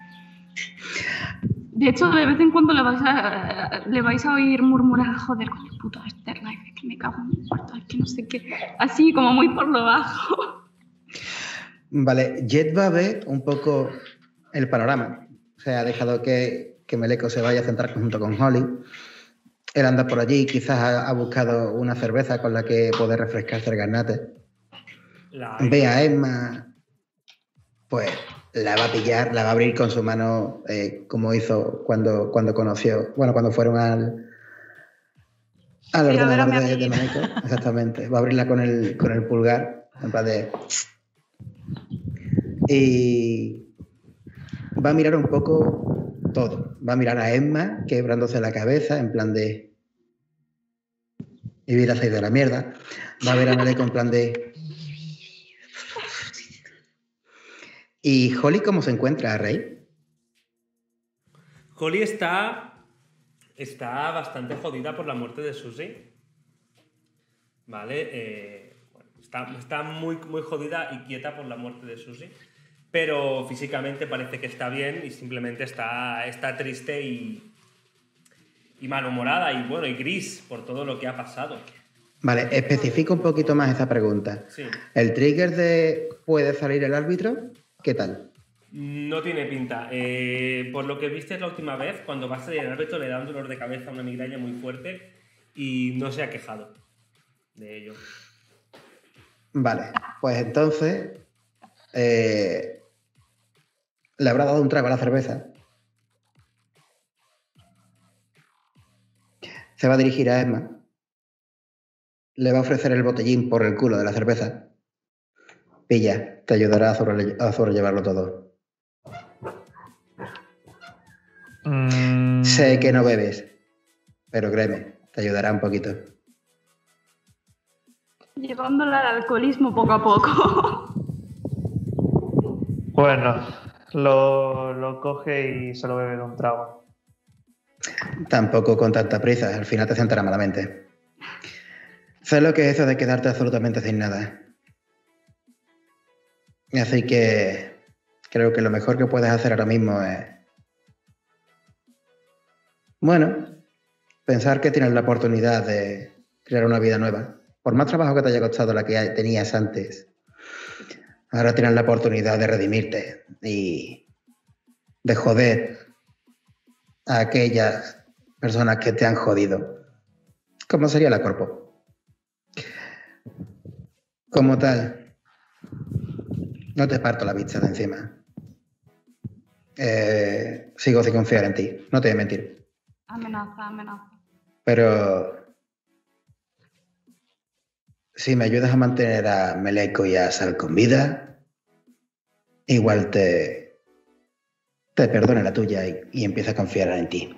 Speaker 3: De hecho, de vez en cuando le vais a, le vais a oír murmurar, joder, con el puto afterlife, es que me cago en mi cuarto, es que no sé qué. Así, como muy por lo bajo.
Speaker 6: Vale, Jet va a ver un poco el panorama. O sea, ha dejado que, que Meleco se vaya a centrar junto con Holly. Él anda por allí, quizás ha, ha buscado una cerveza con la que poder refrescarse el garnate.
Speaker 2: La...
Speaker 6: Ve a Emma, pues la va a pillar, la va a abrir con su mano, eh, como hizo cuando, cuando conoció, bueno, cuando fueron al, al
Speaker 3: Sí, a ver a
Speaker 6: ordenador
Speaker 3: mi
Speaker 6: de, de
Speaker 3: amiguita.
Speaker 6: Meleco. Exactamente. Va a abrirla con el, con el pulgar, en plan de... Y va a mirar un poco todo. Va a mirar a Emma, quebrándose la cabeza, en plan de... Mi vida se ha ido a la mierda. Va a ver a Meleco en plan de... ¿Y Holly cómo se encuentra, Rey?
Speaker 2: Holly está, está bastante jodida por la muerte de Susie. ¿Vale? Eh, bueno, está, está muy, muy jodida y quieta por la muerte de Susie. Pero físicamente parece que está bien y simplemente está, está triste y, y malhumorada y bueno, y gris por todo lo que ha pasado.
Speaker 6: Vale, especifica un poquito más esa pregunta.
Speaker 2: Sí.
Speaker 6: ¿El trigger de ¿puede salir el árbitro? ¿Qué tal?
Speaker 2: No tiene pinta. Eh, por lo que viste la última vez, cuando va a salir el árbitro le da un dolor de cabeza, una migraña muy fuerte y no se ha quejado de ello.
Speaker 6: Vale, pues entonces eh, le habrá dado un trago a la cerveza. Se va a dirigir a Emma. Le va a ofrecer el botellín por el culo de la cerveza. Pilla, te ayudará a, sobre, a sobrellevarlo todo.
Speaker 5: Mm,
Speaker 6: Sé que no bebes, pero créeme, te ayudará un poquito.
Speaker 3: Llevándola al alcoholismo poco a poco.
Speaker 5: Bueno, lo, lo coge y se lo bebe de un trago.
Speaker 6: Tampoco con tanta prisa, al final te sentará malamente. Sé lo que es eso de quedarte absolutamente sin nada. Así que creo que lo mejor que puedes hacer ahora mismo es... Bueno, pensar que tienes la oportunidad de crear una vida nueva. Por más trabajo que te haya costado la que tenías antes, ahora tienes la oportunidad de redimirte y de joder a aquellas personas que te han jodido. ¿Cómo sería la Corpo? Como tal, no te parto la vista de encima. Eh, sigo sin confiar en ti, no te voy a mentir.
Speaker 3: Amenaza, amenaza.
Speaker 6: Pero si me ayudas a mantener a Meleco y a Sal con vida, igual te, te perdone la tuya y, y empieza a confiar en ti.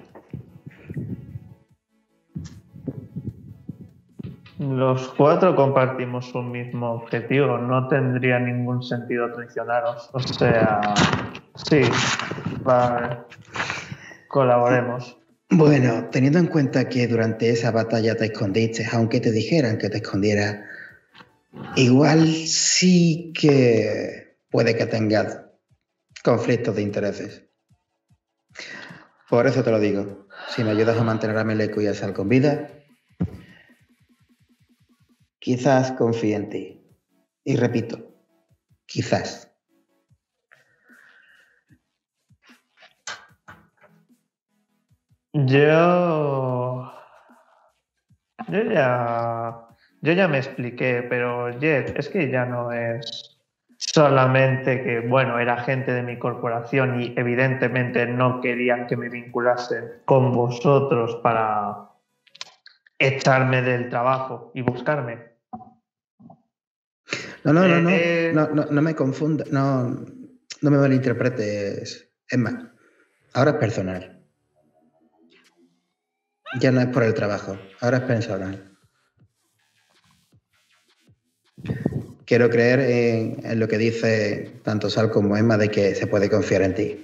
Speaker 5: Los cuatro compartimos un mismo objetivo. No tendría ningún sentido traicionaros. O sea, sí, vale. Colaboremos.
Speaker 6: Bueno, teniendo en cuenta que durante esa batalla te escondiste, aunque te dijeran que te escondieras, igual sí que puede que tengas conflictos de intereses. Por eso te lo digo. Si me ayudas a mantener a Meleco y a Sal con vida, quizás confíe en ti. Y repito, quizás.
Speaker 5: Yo... Yo ya... Yo ya me expliqué, pero Jet, es que ya no es solamente que, bueno, era gente de mi corporación y evidentemente no querían que me vinculasen con vosotros para echarme del trabajo y buscarme.
Speaker 6: No, no, no, no,
Speaker 5: Eh,
Speaker 6: no, no, no me confunda, no, no me malinterpretes, Emma. Ahora es personal. Ya no es por el trabajo, ahora es personal. Quiero creer en, en lo que dice tanto Sal como Emma de que se puede confiar en ti.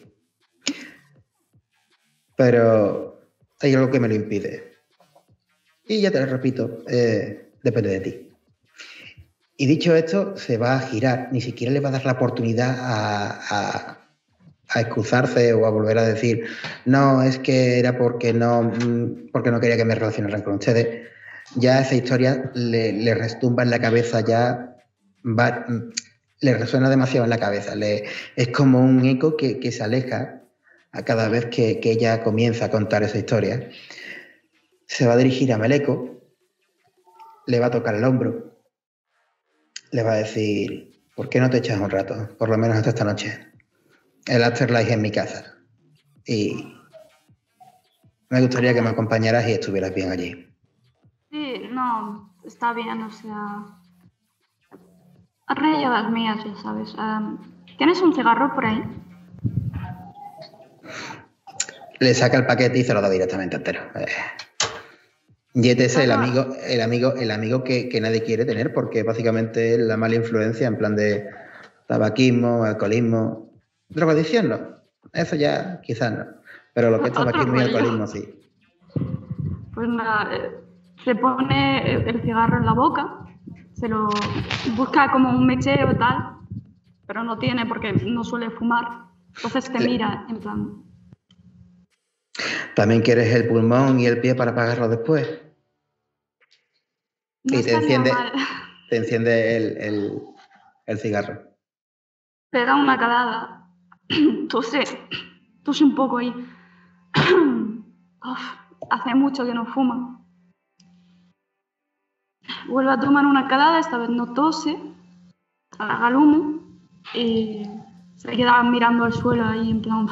Speaker 6: Pero hay algo que me lo impide. Y ya te lo repito, eh, depende de ti. Y dicho esto, se va a girar, ni siquiera le va a dar la oportunidad a, a, a excusarse o a volver a decir no, es que era porque no, porque no quería que me relacionaran con ustedes. Ya esa historia le, le restumba en la cabeza, ya va, le resuena demasiado en la cabeza. Le, es como un eco que, que se aleja a cada vez que, que ella comienza a contar esa historia. Se va a dirigir a Meleko, le va a tocar el hombro, le va a decir, ¿por qué no te echas un rato? Por lo menos hasta esta noche. El afterlife en mi casa. Y me gustaría que me acompañaras y estuvieras bien allí.
Speaker 3: Sí, no, está bien, o sea... Rey a las mías, ya sabes. Um, ¿Tienes un cigarro por ahí?
Speaker 6: Le saca el paquete y se lo da directamente entero. Eh. Y este es el amigo, el amigo, el amigo que, que nadie quiere tener porque básicamente es la mala influencia en plan de tabaquismo, alcoholismo, drogadicción no. Eso ya quizás no. Pero lo que es tabaquismo y alcoholismo sí.
Speaker 3: Pues nada, eh, se pone el cigarro en la boca, se lo busca como un mechero tal, pero no tiene porque no suele fumar. Entonces te mira en plan...
Speaker 6: ¿También quieres el pulmón y el pie para pagarlo después?
Speaker 3: No
Speaker 6: y te enciende,
Speaker 3: mal.
Speaker 6: te enciende el, el, el cigarro.
Speaker 3: Te da una calada. Tose, tose un poco ahí. Uf, hace mucho que no fuma. Vuelve a tomar una calada, esta vez no tose, alarga el humo y se queda mirando al suelo ahí en plan...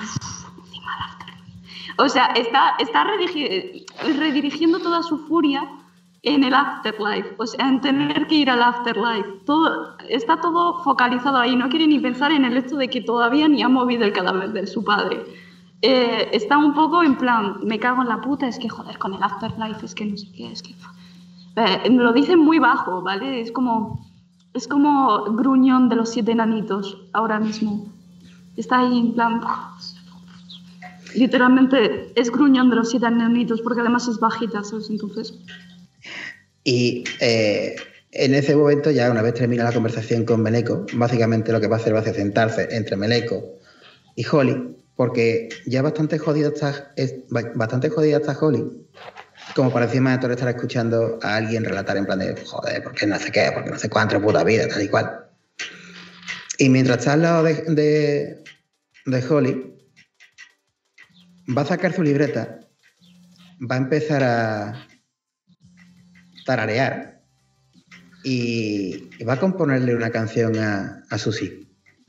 Speaker 3: O sea, está, está redirigi- redirigiendo toda su furia en el afterlife, o sea, en tener que ir al afterlife. Todo, está todo focalizado ahí, no quiere ni pensar en el hecho de que todavía ni ha movido el cadáver de su padre. Eh, está un poco en plan, me cago en la puta, es que joder, con el afterlife, es que no sé qué, es que... Eh, me lo dicen muy bajo, ¿vale? Es como, es como gruñón de los siete enanitos ahora mismo. Está ahí en plan... Literalmente es gruñón de los siete enanitos porque además es bajita, ¿sabes? Entonces...
Speaker 6: Y eh, en ese momento, ya una vez termina la conversación con Meleko, básicamente lo que va a hacer va a ser sentarse entre Meleko y Holly, porque ya bastante jodida está, es, bastante jodida está Holly, como para encima de todo estar escuchando a alguien relatar en plan de joder, porque no sé qué, porque no sé cuánto puta vida, tal y cual. Y mientras está al lado de, de, de Holly, va a sacar su libreta, va a empezar a tararear y, y va a componerle una canción a, a Susie.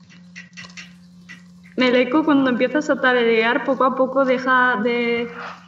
Speaker 3: Meleko, cuando empiezas a tararear, poco a poco deja de...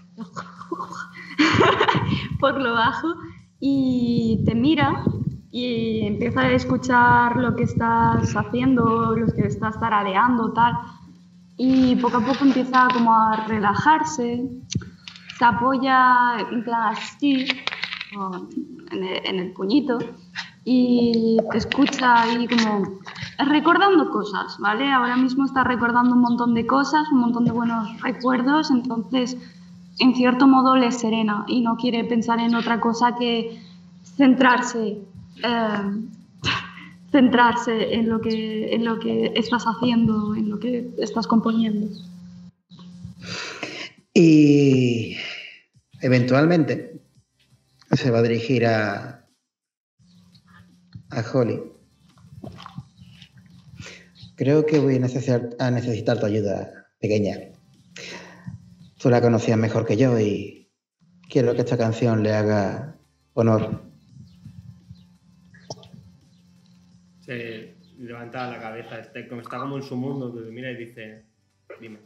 Speaker 3: por lo bajo y te mira y empieza a escuchar lo que estás haciendo, lo que estás tarareando, tal. Y poco a poco empieza como a relajarse, se apoya en plan así, en el, en el puñito, y te escucha ahí como recordando cosas, ¿vale? Ahora mismo está recordando un montón de cosas, un montón de buenos recuerdos, entonces en cierto modo le serena y no quiere pensar en otra cosa que centrarse, eh, centrarse en lo que, en lo que estás haciendo, en lo que estás componiendo.
Speaker 6: Y eventualmente se va a dirigir a, a Holly. Creo que voy a necesitar, a necesitar tu ayuda, pequeña. Tú la conocías mejor que yo y quiero que esta canción le haga honor.
Speaker 2: Se levanta la cabeza, está como, está como en su mundo, que mira y dice, dime.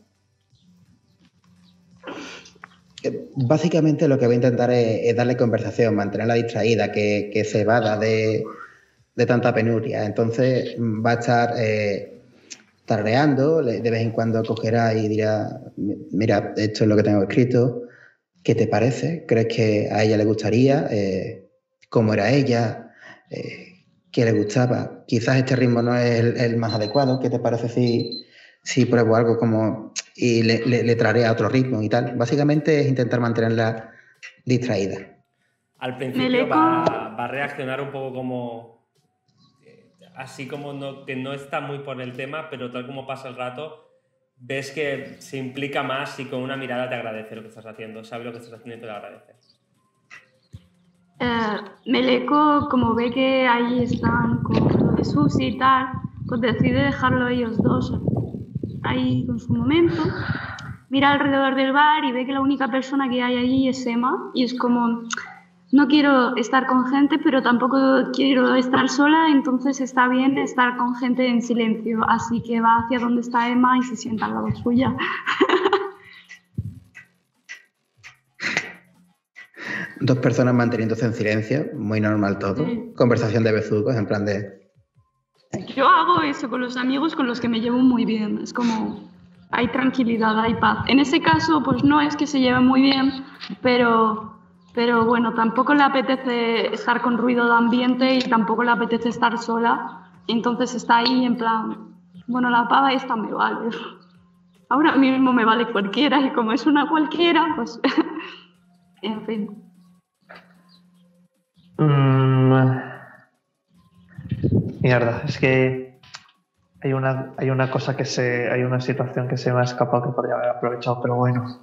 Speaker 6: Básicamente lo que voy a intentar es, es darle conversación, mantenerla distraída, que, que se evada de, de tanta penuria. Entonces va a estar eh, tarareando, de vez en cuando cogerá y dirá, mira, esto es lo que tengo escrito, ¿qué te parece? ¿Crees que a ella le gustaría? Eh, ¿Cómo era ella? Eh, ¿Qué le gustaba? Quizás este ritmo no es el, el más adecuado. ¿Qué te parece si, si pruebo algo como y le, le, le traeré a otro ritmo y tal? Básicamente es intentar mantenerla distraída.
Speaker 2: Al principio va, va a reaccionar un poco como... eh, así como no, que no está muy por el tema, pero tal como pasa el rato, ves que se implica más y con una mirada te agradece lo que estás haciendo, sabe lo que estás haciendo y te lo agradece.
Speaker 3: Eh, Meleko, como ve que ahí están con Jesús y tal, pues decide dejarlo ellos dos ahí con su momento. Mira alrededor del bar y ve que la única persona que hay allí es Emma y es como, no quiero estar con gente, pero tampoco quiero estar sola, entonces está bien estar con gente en silencio. Así que va hacia donde está Emma y se sienta al lado suya.
Speaker 6: Dos personas manteniéndose en silencio, muy normal todo. Sí. Conversación de bezucos, en plan de...
Speaker 3: Yo hago eso con los amigos con los que me llevo muy bien. Es como, hay tranquilidad, hay paz. En ese caso, pues no es que se lleven muy bien, pero, pero bueno, tampoco le apetece estar con ruido de ambiente y tampoco le apetece estar sola. Entonces está ahí en plan, bueno, la pava esta me vale. Ahora mismo me vale cualquiera y como es una cualquiera, pues... en fin.
Speaker 5: Mm, mierda, es que hay una, hay una cosa que se... hay una situación que se me ha escapado que podría haber aprovechado, pero bueno.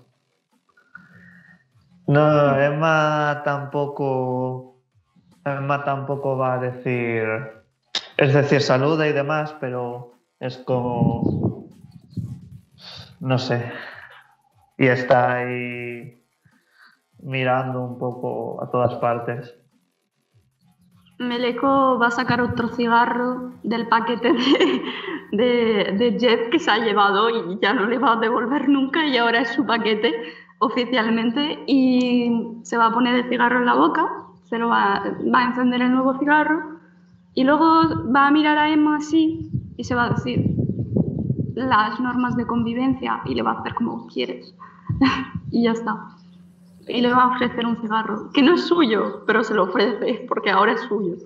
Speaker 5: No, Emma tampoco... Emma tampoco va a decir... Es decir, saluda y demás, pero es como... no sé. Y está ahí mirando un poco a todas partes.
Speaker 3: Meleko va a sacar otro cigarro del paquete de, de, de Jet que se ha llevado y ya no le va a devolver nunca y ahora es su paquete oficialmente y se va a poner el cigarro en la boca, se lo va, va a encender el nuevo cigarro y luego va a mirar a Emma así y se va a decir las normas de convivencia y le va a hacer como quieres y ya está. Y le va a ofrecer un cigarro, que no es suyo, pero se lo ofrece, porque ahora es suyo.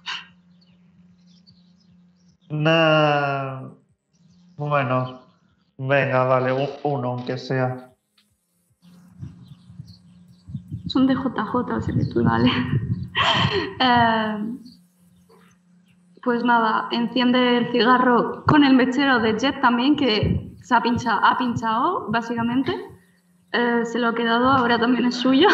Speaker 5: Nah, bueno, venga, vale, uno, aunque sea.
Speaker 3: Son de J J, así que tú dale. eh, pues nada, enciende el cigarro con el mechero de Jet también, que se ha pinchado, ha pinchado básicamente. Eh, se lo ha quedado, ahora también es suyo.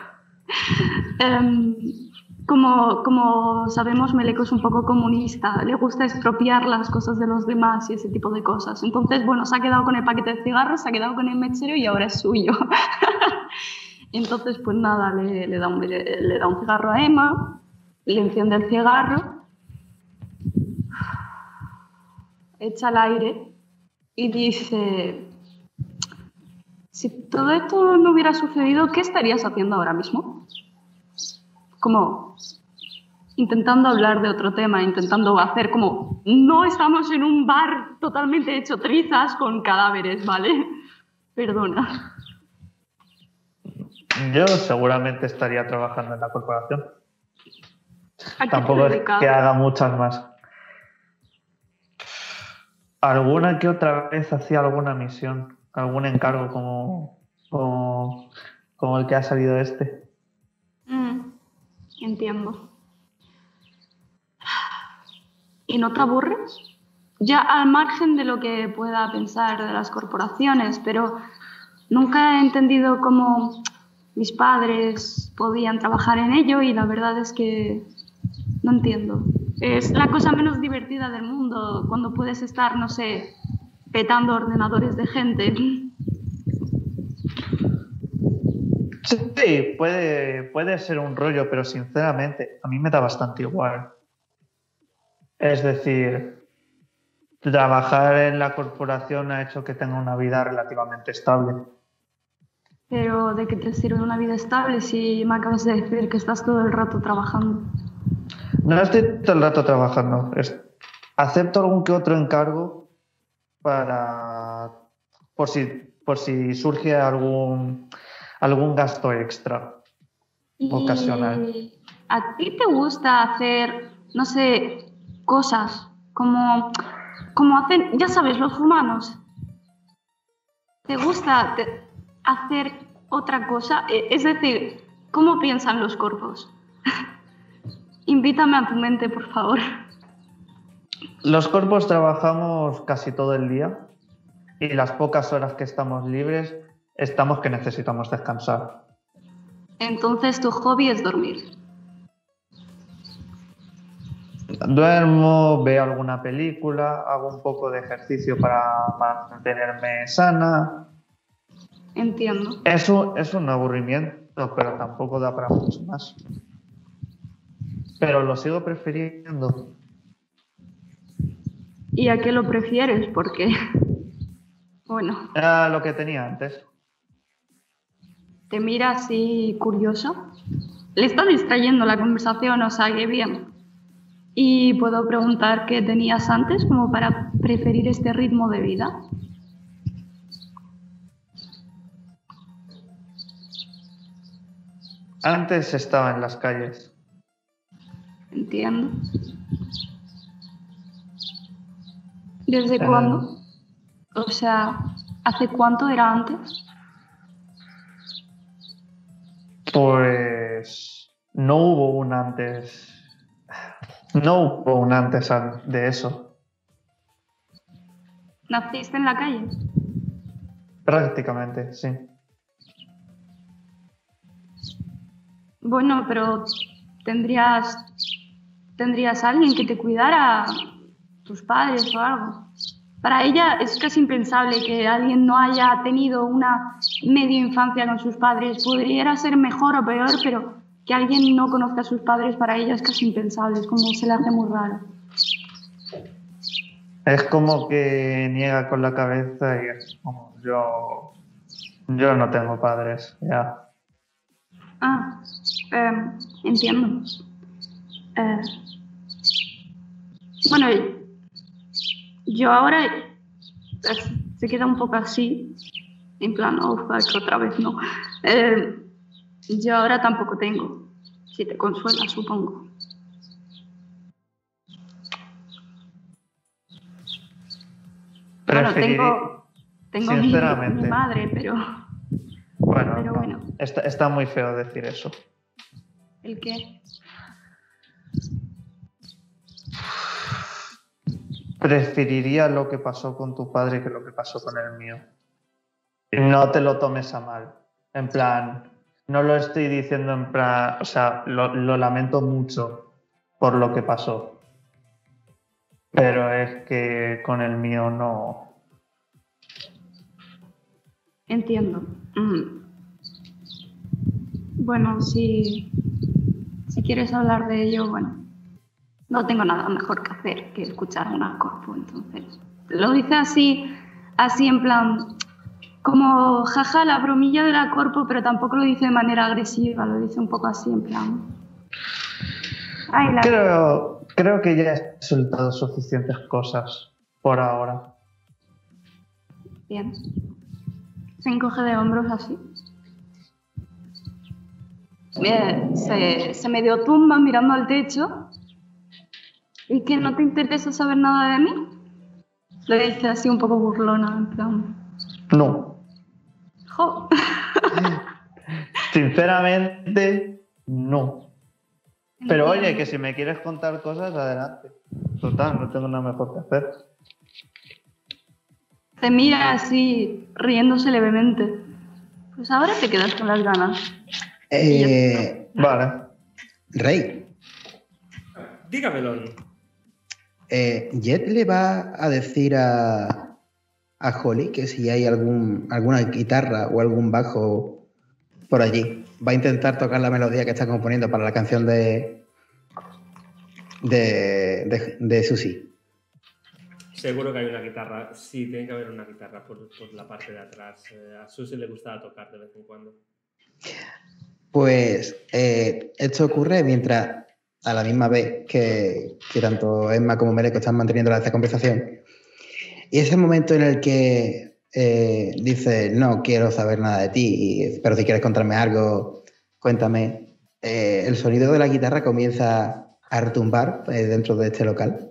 Speaker 3: eh, como, como sabemos, Meleko es un poco comunista, le gusta expropiar las cosas de los demás y ese tipo de cosas. Entonces, bueno, se ha quedado con el paquete de cigarros, se ha quedado con el mechero y ahora es suyo. Entonces, pues nada, le, le, da un, le, le da un cigarro a Emma, le enciende el cigarro, echa el aire y dice... Si todo esto no hubiera sucedido, ¿qué estarías haciendo ahora mismo? Como intentando hablar de otro tema, intentando hacer como... No estamos en un bar totalmente hecho trizas con cadáveres, ¿vale? Perdona.
Speaker 5: Yo seguramente estaría trabajando en la corporación. Tampoco es que haga muchas más. Alguna que otra vez hacía alguna misión. Algún encargo como, como, como el que ha salido este.
Speaker 3: Mm, entiendo. ¿Y no te aburres? Ya al margen de lo que pueda pensar de las corporaciones, pero nunca he entendido cómo mis padres podían trabajar en ello y la verdad es que no entiendo. Es la cosa menos divertida del mundo cuando puedes estar, no sé... petando ordenadores de gente.
Speaker 5: Sí, puede, puede ser un rollo, pero sinceramente a mí me da bastante igual. Es decir, trabajar en la corporación ha hecho que tenga una vida relativamente estable.
Speaker 3: Pero ¿de qué te sirve una vida estable si me acabas de decir que estás todo el rato trabajando?
Speaker 5: No estoy todo el rato trabajando. Es- acepto algún que otro encargo para por si por si surge algún algún gasto extra ocasional.
Speaker 3: ¿Y a ti te gusta hacer, no sé, cosas como, como hacen, ya sabes, los humanos? ¿Te gusta te- hacer otra cosa? E- Es decir, ¿cómo piensan los corpos? Invítame a tu mente, por favor.
Speaker 5: Los cuerpos trabajamos casi todo el día y las pocas horas que estamos libres estamos que necesitamos descansar.
Speaker 3: Entonces tu hobby es dormir.
Speaker 5: Duermo, veo alguna película, hago un poco de ejercicio para mantenerme sana.
Speaker 3: Entiendo.
Speaker 5: Es un, es un aburrimiento, pero tampoco da para mucho más. Pero lo sigo prefiriendo.
Speaker 3: ¿Y a qué lo prefieres? Porque, bueno,
Speaker 5: Era lo que tenía antes.
Speaker 3: te mira así curioso. Le está distrayendo la conversación, o sea, que bien. Y puedo preguntar qué tenías antes como para preferir este ritmo de vida.
Speaker 5: Antes estaba en las calles.
Speaker 3: Entiendo. ¿Desde
Speaker 5: Eh,
Speaker 3: cuándo? O sea, ¿hace cuánto era antes?
Speaker 5: Pues no hubo un antes. No hubo un antes an- de eso.
Speaker 3: ¿Naciste en la calle?
Speaker 5: Prácticamente, sí.
Speaker 3: Bueno, pero tendrías, tendrías alguien que te cuidara, tus padres o algo. Para ella es casi impensable que alguien no haya tenido una media infancia con sus padres. Pudiera ser mejor o peor, pero que alguien no conozca a sus padres para ella es casi impensable. Es como se le hace muy raro.
Speaker 5: Es como que niega con la cabeza y es como yo. Yo no tengo padres, ya.
Speaker 3: Ah, eh, entiendo. Eh, bueno, yo ahora eh, se queda un poco así, en plan, oh, fuck, otra vez no. Eh, yo ahora tampoco tengo, si te consuela, supongo. Bueno,
Speaker 5: Preferiría.
Speaker 3: tengo, tengo mi,
Speaker 5: Sinceramente.
Speaker 3: mi madre, pero
Speaker 5: Bueno,
Speaker 3: pero
Speaker 5: no.
Speaker 3: bueno.
Speaker 5: Está, está muy feo decir eso.
Speaker 3: ¿el qué?
Speaker 5: Preferiría lo que pasó con tu padre que lo que pasó con el mío. No te lo tomes a mal. En plan, no lo estoy diciendo en plan, o sea, lo, lo lamento mucho por lo que pasó. Pero es que con el mío no.
Speaker 3: Entiendo. Mm. Bueno, si, si quieres hablar de ello, bueno, no tengo nada mejor que hacer que escuchar una corpo, entonces. Lo dice así, así en plan, como jaja, la bromilla de la corpo, pero tampoco lo dice de manera agresiva, lo dice un poco así en plan. Ay, la...
Speaker 5: Creo, creo que ya he soltado suficientes cosas por ahora.
Speaker 3: Bien. Se encoge de hombros así. Bien, se, se medio tumba mirando al techo. ¿Y que no te interesa saber nada de mí? Le dice así un poco burlona, en plan.
Speaker 5: No.
Speaker 3: Jo.
Speaker 5: Sinceramente, no. Pero oye, que si me quieres contar cosas, adelante. Total, no tengo nada mejor que hacer.
Speaker 3: Te mira así, riéndose levemente. Pues ahora te quedas con las ganas.
Speaker 6: Eh,
Speaker 5: Vale.
Speaker 6: Rey,
Speaker 2: Dígamelo.
Speaker 6: eh, Jet le va a decir a, a Holly que si hay algún, alguna guitarra o algún bajo por allí. Va a intentar tocar la melodía que está componiendo para la canción de de, de, de Susie.
Speaker 2: Seguro que hay una guitarra. Sí, tiene que haber una guitarra por, por la parte de atrás. Eh, a Susie le gustaba tocar de vez en cuando.
Speaker 6: Pues eh, esto ocurre mientras a la misma vez que, que tanto Emma como Meleko están manteniendo esta conversación. Y ese momento en el que eh, dice, no quiero saber nada de ti, pero si quieres contarme algo, cuéntame. Eh, el sonido de la guitarra comienza a retumbar eh, dentro de este local.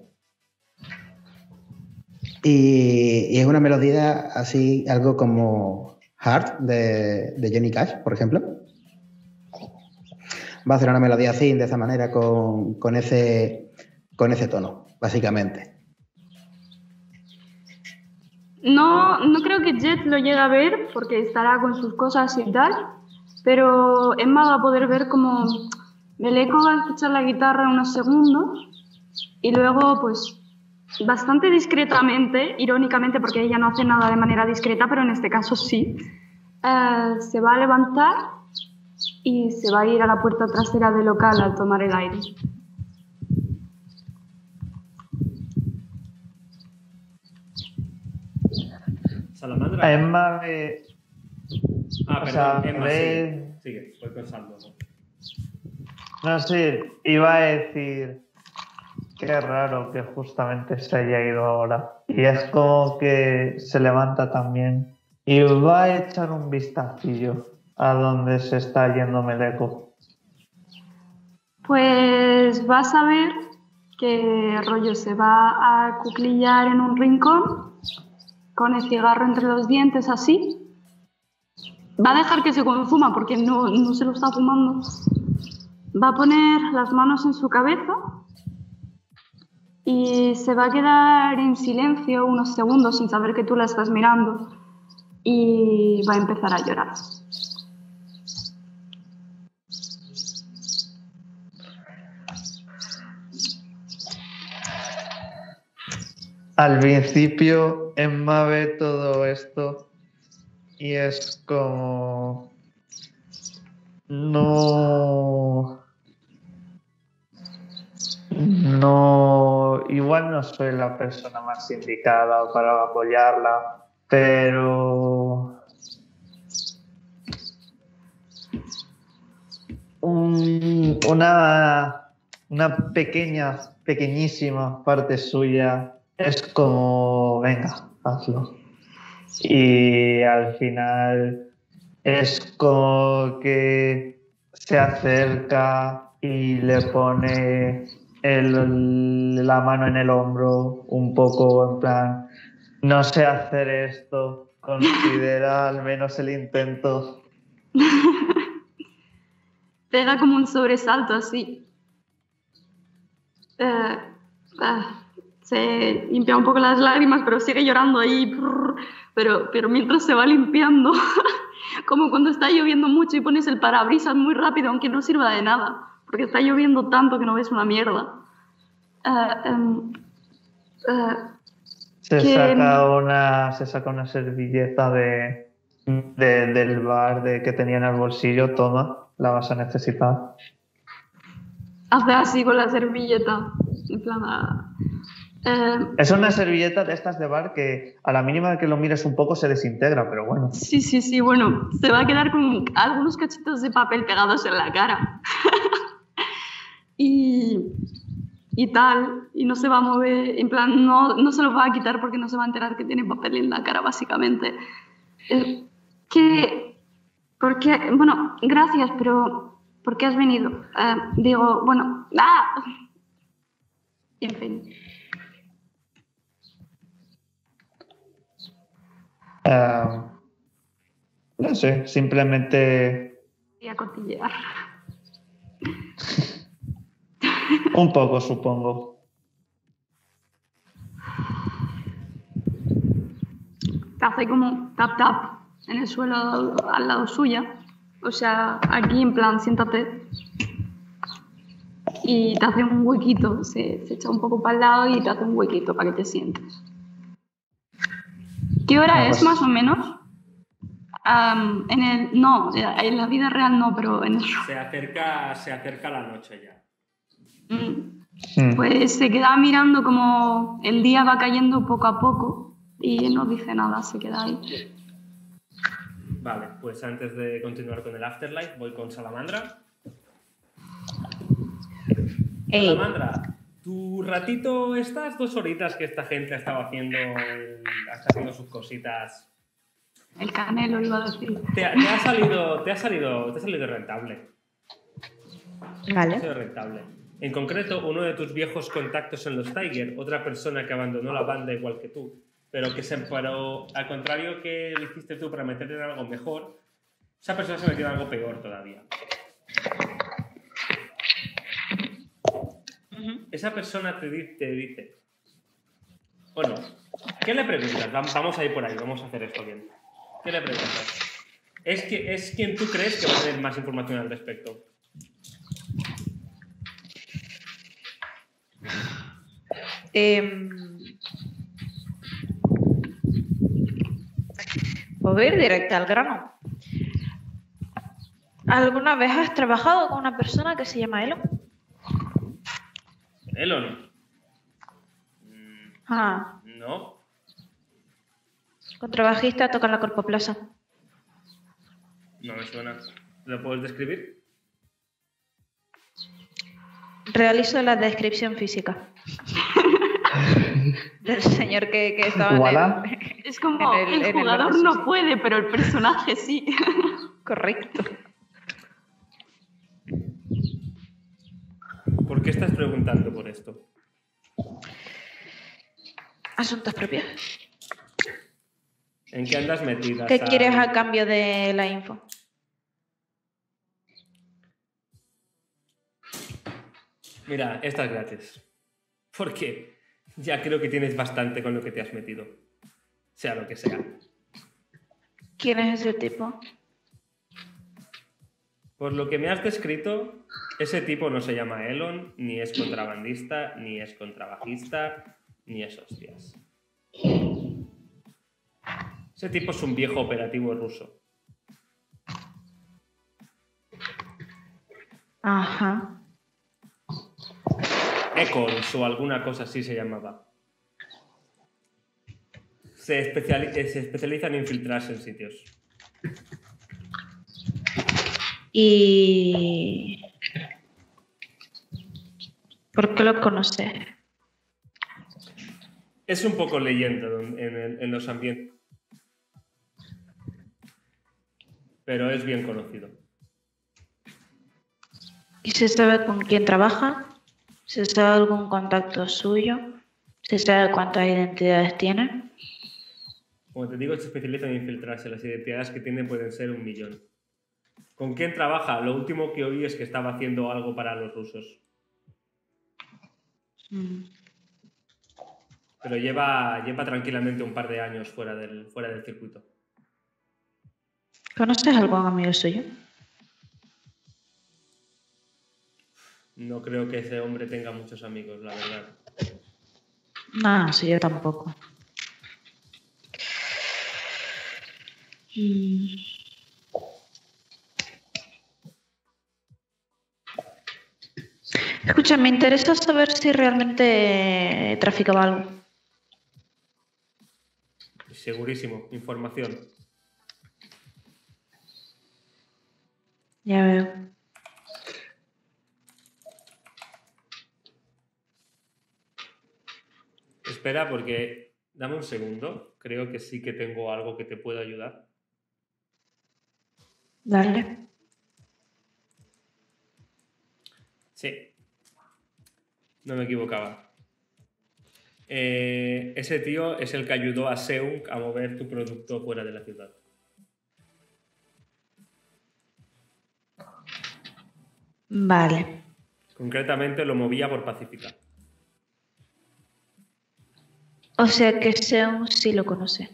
Speaker 6: Y, y es una melodía así, algo como Heart de, de Johnny Cash, por ejemplo. Va a hacer una melodía así, de esa manera, con, con, ese, con ese tono, básicamente.
Speaker 3: No, no creo que Jet lo llegue a ver porque estará con sus cosas y tal, pero Emma va a poder ver como Meleko va a escuchar la guitarra unos segundos y luego, pues, bastante discretamente, irónicamente, porque ella no hace nada de manera discreta, pero en este caso sí, eh, se va a levantar y se va a ir a la puerta trasera del local al tomar el aire.
Speaker 2: Salamandra.
Speaker 5: Emma ve...
Speaker 2: Ah,
Speaker 5: o
Speaker 2: perdón,
Speaker 5: sea,
Speaker 2: Emma,
Speaker 5: ve...
Speaker 2: sigue. Sigue, voy pensando.
Speaker 5: No sé, iba a decir... Qué raro que justamente se haya ido ahora. Y es como que se levanta también y va a echar un vistacillo a donde se está yendo Meleko.
Speaker 3: Pues vas a ver que rollo se va a cuclillar en un rincón con el cigarro entre los dientes así. Va a dejar que se consuma porque no, no se lo está fumando. Va a poner las manos en su cabeza y se va a quedar en silencio unos segundos sin saber que tú la estás mirando y va a empezar a llorar.
Speaker 5: Al principio Emma ve todo esto y es como... No... No... Igual no soy la persona más indicada para apoyarla, pero... Un, una, una pequeña, pequeñísima parte suya es como, venga, hazlo. Y al final es como que se acerca y le pone el, la mano en el hombro, un poco en plan, no sé hacer esto, considera al menos el intento.
Speaker 3: Pega como un sobresalto así. Eh, eh, se limpia un poco las lágrimas, pero sigue llorando ahí. Brrr, pero, pero mientras se va limpiando, como cuando está lloviendo mucho y pones el parabrisas muy rápido, aunque no sirva de nada, porque está lloviendo tanto que no ves una mierda. Eh, um, eh,
Speaker 5: se,
Speaker 3: que...
Speaker 5: saca una, se saca una servilleta de, de, del bar de, que tenía en el bolsillo. Toma, la vas a necesitar.
Speaker 3: Hace así con la servilleta. En plan, eh,
Speaker 5: es una servilleta de estas de bar que a la mínima que lo mires un poco se desintegra, pero bueno.
Speaker 3: Sí, sí, sí, bueno, se va a quedar con algunos cachitos de papel pegados en la cara. y, y tal, y no se va a mover, en plan, no, no se lo va a quitar porque no se va a enterar que tiene papel en la cara, básicamente. Eh, que, porque, bueno, gracias, pero ¿por qué has venido? Eh, digo, bueno, ¡ah! En fin.
Speaker 5: Uh, no sé, simplemente...
Speaker 3: Voy a cotillear.
Speaker 5: Un poco, supongo.
Speaker 3: Te hace como tap tap en el suelo al lado suya. O sea, aquí en plan, siéntate. Y te hace un huequito. Se, se echa un poco para el lado y te hace un huequito para que te sientes. ¿Qué hora ah, es, pues... más o menos? Um, en el, no, en la vida real no, pero en el...
Speaker 2: Se acerca, se acerca la noche ya.
Speaker 3: Mm. Sí. Pues se queda mirando como el día va cayendo poco a poco y no dice nada, se queda ahí.
Speaker 2: Vale, pues antes de continuar con el Afterlife voy con Salamandra.
Speaker 4: Ey.
Speaker 2: Salamandra, tu ratito, estas dos horitas que esta gente ha estado haciendo, el- está haciendo sus cositas,
Speaker 3: El canelo iba a decir.
Speaker 2: te, ha- te ha salido, te ha salido, te ha salido rentable. Te ha
Speaker 4: Vale.
Speaker 2: sido rentable. En concreto, uno de tus viejos contactos en los Tiger, otra persona que abandonó la banda igual que tú, pero que se pero al contrario que lo hiciste tú para meterte en algo mejor, esa persona se metió en algo peor todavía. Esa persona te, di- te dice, bueno, ¿qué le preguntas? Vam- Vamos a ir por ahí, vamos a hacer esto bien. ¿Qué le preguntas? Es, que, es quien tú crees que va a tener más información al respecto.
Speaker 4: Em, Voy a ir directo al grano. ¿Alguna vez has trabajado con una persona que se llama Elon?
Speaker 2: Elon. Mm,
Speaker 4: Ah,
Speaker 2: no.
Speaker 4: contrabajista toca en la Corpoplaza.
Speaker 2: No me suena. ¿Lo puedes describir?
Speaker 4: Realizo la descripción física del señor que, que estaba
Speaker 5: Voilà.
Speaker 4: en el...
Speaker 3: Es como,
Speaker 4: En el-
Speaker 3: el,
Speaker 4: en el
Speaker 3: jugador
Speaker 4: brazo,
Speaker 3: no
Speaker 4: sí.
Speaker 3: puede, pero el personaje sí.
Speaker 4: Correcto.
Speaker 2: ¿Por qué estás preguntando por esto?
Speaker 4: Asuntos propios.
Speaker 2: ¿En qué andas metida?
Speaker 4: ¿Qué
Speaker 2: Sal?
Speaker 4: quieres a cambio de la info?
Speaker 2: Mira, esta es gratis. Porque ya creo que tienes bastante con lo que te has metido. Sea lo que sea.
Speaker 4: ¿Quién es ese tipo?
Speaker 2: Por lo que me has descrito, ese tipo no se llama Elon, ni es contrabandista, ni es contrabajista, ni es hostias. Ese tipo es un viejo operativo ruso.
Speaker 4: Ajá.
Speaker 2: Eccles o alguna cosa así se llamaba. Se, especiali- se especializa en infiltrarse en sitios.
Speaker 4: Y... ¿Por qué lo conoces?
Speaker 2: Es un poco leyenda en, en- en los ambientes. Pero es bien conocido.
Speaker 4: ¿Y se sabe con quién trabaja? ¿Se sabe algún contacto suyo? ¿Se sabe cuántas identidades tiene?
Speaker 2: Como te digo, se especializa en infiltrarse. Las identidades que tiene pueden ser un millón. ¿Con quién trabaja? Lo último que oí es que estaba haciendo algo para los rusos.
Speaker 4: Mm.
Speaker 2: Pero lleva, lleva tranquilamente un par de años fuera del, fuera del circuito.
Speaker 4: ¿Conoces a algún amigo suyo?
Speaker 2: No creo que ese hombre tenga muchos amigos, la verdad.
Speaker 4: No, sí, yo tampoco. Mm. Escucha, me interesa saber si realmente traficaba algo.
Speaker 2: Segurísimo. Información.
Speaker 4: Ya veo.
Speaker 2: Espera, porque... Dame un segundo. Creo que sí que tengo algo que te pueda ayudar.
Speaker 4: Dale.
Speaker 2: Sí. No me equivocaba. Eh, ese tío es el que ayudó a Seung a mover tu producto fuera de la ciudad.
Speaker 4: Vale.
Speaker 2: Concretamente lo movía por Pacífica.
Speaker 4: O sea que Seung sí lo conoce.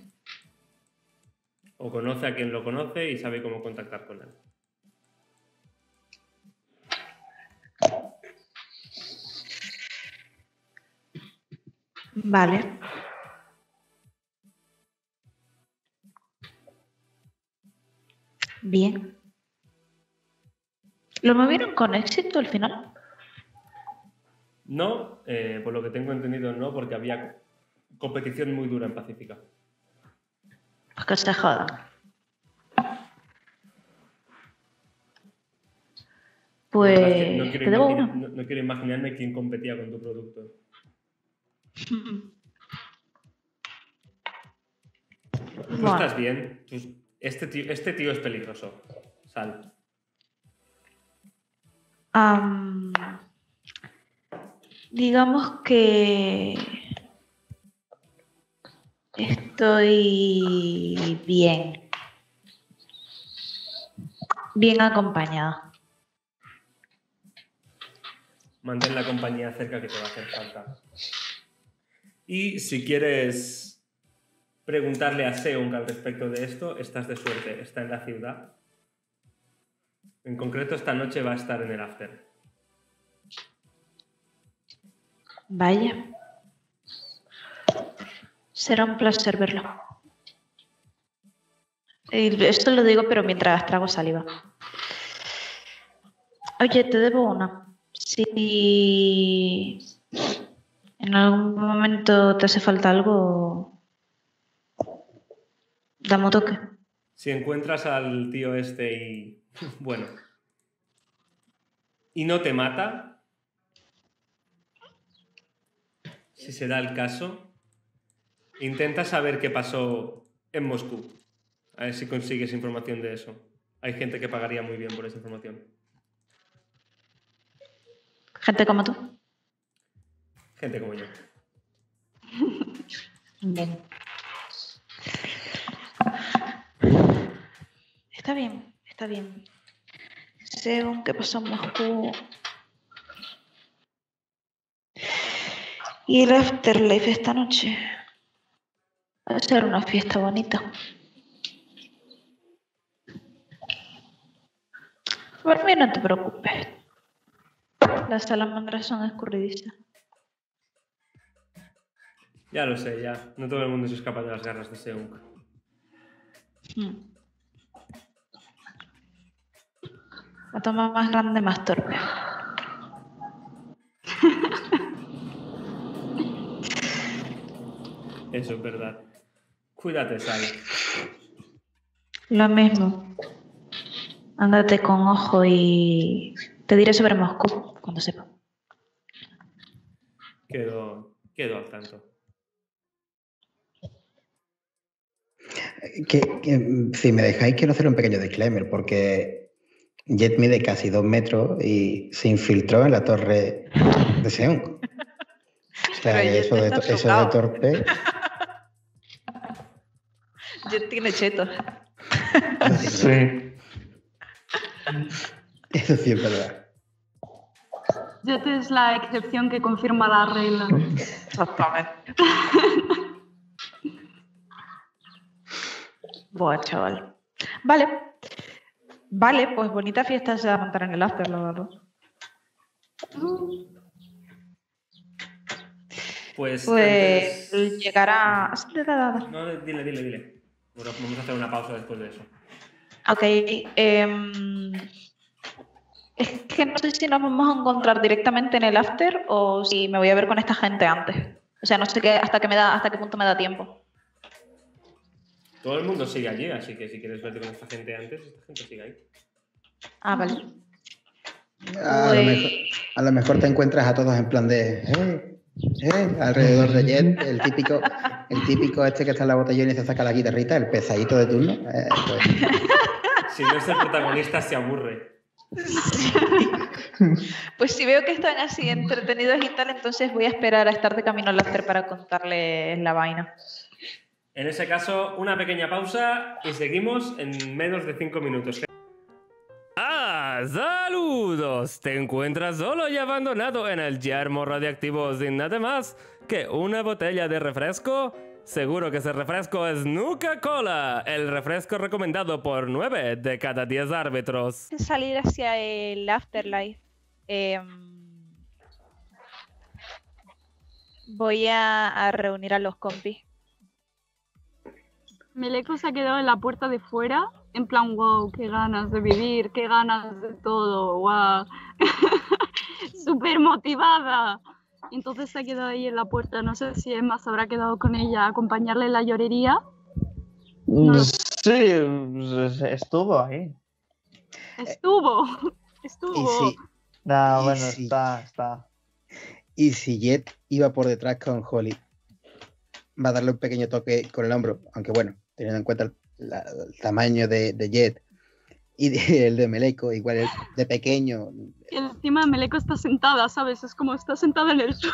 Speaker 2: O conoce a quien lo conoce y sabe cómo contactar con él.
Speaker 4: Vale. Bien. ¿Lo movieron con éxito al final?
Speaker 2: No, eh, por lo que tengo entendido no, porque había competición muy dura en Pacífica.
Speaker 4: Pues que se jodan. Pues
Speaker 2: La verdad es que no, quiero
Speaker 4: te debo
Speaker 2: imagina-
Speaker 4: una.
Speaker 2: no- no quiero imaginarme quién competía con tu producto. Tú
Speaker 4: Bueno.
Speaker 2: estás bien. Tú- Este tío, este tío es peligroso. Sal.
Speaker 4: Am, digamos que estoy bien, bien acompañada.
Speaker 2: Mantén la compañía cerca que te va a hacer falta. Y si quieres preguntarle a Seung al respecto de esto, estás de suerte. Está en la ciudad. En concreto, esta noche va a estar en el after.
Speaker 4: Vaya. Será un placer verlo. Y esto lo digo, pero mientras trago saliva. Oye, te debo una. Si en algún momento te hace falta algo, dame un toque.
Speaker 2: Si encuentras al tío este y... bueno. Y no te mata, si se da el caso, intenta saber qué pasó en Moscú. A ver si consigues información de eso. Hay gente que pagaría muy bien por esa información.
Speaker 4: Gente como tú.
Speaker 2: Gente como yo.
Speaker 4: Bien. Está bien, está bien. Según qué pasó en Moscú. Y el afterlife esta noche. Va a ser una fiesta bonita. Por mí no te preocupes. Las salamandras son escurridizas.
Speaker 2: Ya lo sé, ya. No todo el mundo se escapa de las garras de Seung.
Speaker 4: Hmm. La toma más grande, más torpe.
Speaker 2: Eso es verdad. Cuídate, Sal.
Speaker 4: Lo mismo. Ándate con ojo y te diré sobre Moscú cuando sepa.
Speaker 2: Quedo, quedo al tanto.
Speaker 6: Que, que, si me dejáis, quiero hacer un pequeño disclaimer, porque Jet mide casi dos metros y se infiltró en la torre de Seung. O sea,
Speaker 4: Pero
Speaker 6: que
Speaker 4: Jet
Speaker 6: eso de,
Speaker 4: está
Speaker 6: eso de
Speaker 4: chocado.
Speaker 6: torpe.
Speaker 4: Jet tiene cheto.
Speaker 5: Sí.
Speaker 6: Eso sí es verdad.
Speaker 3: Jet es la excepción que confirma la regla.
Speaker 4: Exactamente. Buah, chaval. Vale. Vale, pues bonita fiesta se va a montar en el after, la verdad.
Speaker 2: Pues,
Speaker 4: Pues
Speaker 2: antes-
Speaker 4: llegará...
Speaker 2: No, dile, dile, dile. Bueno, vamos a hacer una pausa después de eso.
Speaker 4: Ok. em, es que no sé si nos vamos a encontrar directamente en el after o si me voy a ver con esta gente antes. O sea, no sé qué, hasta qué me da, hasta qué punto me da tiempo.
Speaker 2: Todo el mundo sigue allí, así que si quieres verte con esta gente antes, esta gente sigue ahí.
Speaker 4: Ah, vale.
Speaker 6: A, lo
Speaker 4: Pues-
Speaker 6: mejor, a lo mejor te encuentras a todos en plan de eh, eh, alrededor de Jet, el típico, el típico este que está en la botellón y se saca la guitarrita, el pesadito de turno. Eh, pues,
Speaker 2: Si no es el protagonista, se aburre.
Speaker 4: Pues si veo que están así entretenidos y tal, entonces voy a esperar a estar de camino al after para contarles la vaina.
Speaker 2: En ese caso, una pequeña pausa y seguimos en menos de cinco minutos. ¡Ah! ¡Saludos! Te encuentras solo y abandonado en el yermo radioactivo sin nada más que una botella de refresco. Seguro que ese refresco es Nuka-Cola, el refresco recomendado por nueve de cada diez árbitros.
Speaker 4: Salir hacia el afterlife. Eh, voy a, a reunir a los compis.
Speaker 3: Meleko se ha quedado en la puerta de fuera, en plan, wow, qué ganas de vivir, qué ganas de todo, wow. Súper motivada. Entonces se ha quedado ahí en la puerta. No sé si Emma se habrá quedado con ella a acompañarle en la llorería. No lo-
Speaker 5: Sí, estuvo ahí.
Speaker 3: Estuvo. Estuvo.
Speaker 6: Y si,
Speaker 5: Nah,
Speaker 6: Y
Speaker 5: bueno,
Speaker 6: sí.
Speaker 5: está, está.
Speaker 6: y si Jet iba por detrás con Holly, va a darle un pequeño toque con el hombro, aunque bueno, teniendo en cuenta el, la- el tamaño de, de Jet y de- el de Meleko, igual el de pequeño.
Speaker 3: Y encima Meleko está sentada, ¿sabes? Es como está sentada en el suelo.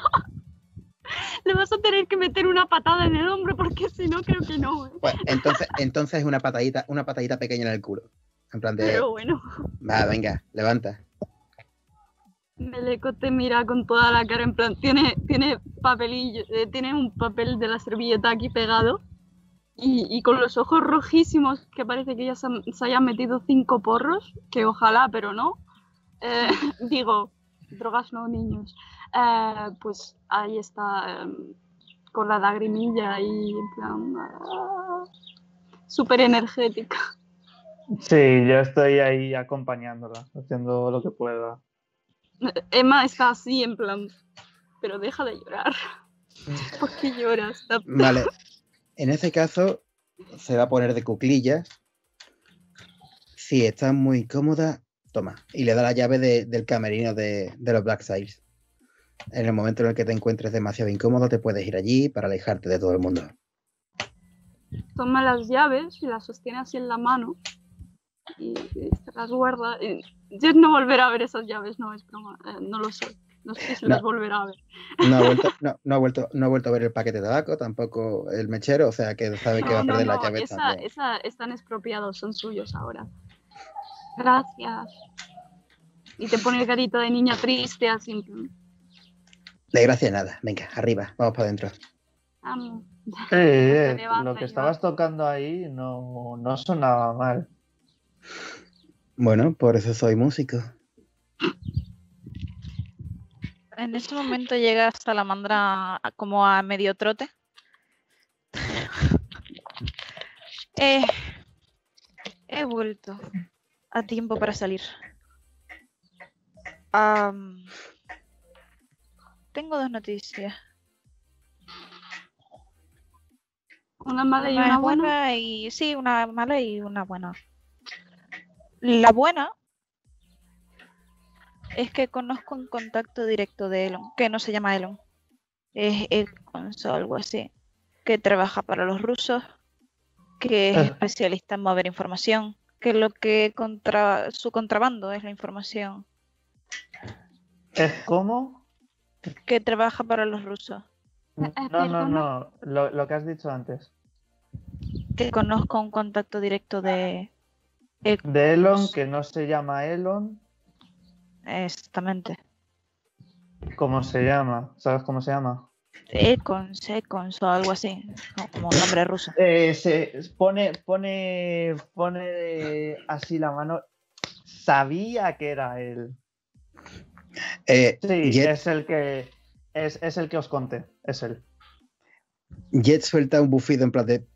Speaker 3: Le vas a tener que meter una patada en el hombro porque si no, creo que no. ¿eh?
Speaker 6: Pues entonces, entonces una patadita, una patadita pequeña en el culo. En plan de,
Speaker 3: Pero bueno,
Speaker 6: va, venga, levanta.
Speaker 3: Meleko te mira con toda la cara, en plan, tiene, tiene papelillo, eh, tiene un papel de la servilleta aquí pegado y, y con los ojos rojísimos, que parece que ya se, han- se hayan metido cinco porros, que ojalá, pero no. Eh, digo, drogas no, niños. Eh, pues ahí está, eh, con la lagrimilla y en plan, ah, súper energética.
Speaker 5: Sí, yo estoy ahí acompañándola, haciendo lo que pueda.
Speaker 3: Emma está así, en plan, pero deja de llorar. ¿Por qué lloras? Ta-
Speaker 6: Vale, en ese caso se va a poner de cuclillas. Si estás muy cómoda, toma. Y le da la llave de- del camerino de, de los Black Sails. En el momento en el que te encuentres demasiado incómodo, te puedes ir allí para alejarte de todo el mundo.
Speaker 3: Toma las llaves y las sostiene así en la mano y, y se las guarda. Y Jet no volverá a ver esas llaves, no es broma, eh, no lo sé. No sé si
Speaker 6: No.
Speaker 3: las volverá a ver.
Speaker 6: No ha vuelto, no, no ha vuelto, no ha vuelto a ver el paquete de tabaco, tampoco el mechero, o sea que sabe que va a
Speaker 3: No, no,
Speaker 6: perder las
Speaker 3: no,
Speaker 6: llaves
Speaker 3: esa,
Speaker 6: también.
Speaker 3: esa están expropiados, son suyos ahora. Gracias. Y te pone carita de niña triste, así en plan,
Speaker 6: De gracia nada. Venga, arriba, vamos para adentro.
Speaker 3: amo.
Speaker 5: Eh,
Speaker 3: Se
Speaker 5: eh,
Speaker 3: levanta
Speaker 5: lo que
Speaker 3: y
Speaker 5: estabas
Speaker 3: va.
Speaker 5: tocando ahí no, no sonaba mal.
Speaker 6: Bueno, por eso soy músico.
Speaker 4: En ese momento llega Salamandra a- como a medio trote. Eh, he vuelto a tiempo para salir. Am, tengo dos noticias.
Speaker 3: Una mala y
Speaker 4: Una
Speaker 3: una
Speaker 4: es
Speaker 3: buena.
Speaker 4: buena y sí, una mala y una buena. La buena es que conozco un contacto directo de Elon, que no se llama Elon, es Elcons o algo así, que trabaja para los rusos, que es
Speaker 5: Ah.
Speaker 4: especialista en mover información, que lo que contra su contrabando es la información,
Speaker 5: ¿Es como?
Speaker 4: que trabaja para los rusos.
Speaker 3: Eh,
Speaker 5: No, no,
Speaker 3: perdona.
Speaker 5: no, lo, lo que has dicho antes.
Speaker 4: Que conozco un contacto directo de Elcons.
Speaker 5: De Elon, que no se llama Elon,
Speaker 4: Exactamente.
Speaker 5: ¿cómo se llama? ¿Sabes cómo se llama?
Speaker 4: Elcons, Elcons o algo así, no, como un nombre ruso.
Speaker 5: Eh, se pone, pone, pone así la mano. Sabía que era él.
Speaker 6: Eh,
Speaker 5: Sí,
Speaker 6: Jet,
Speaker 5: es el que es, es el que os conté, es él.
Speaker 6: Jet suelta un bufido en plan de...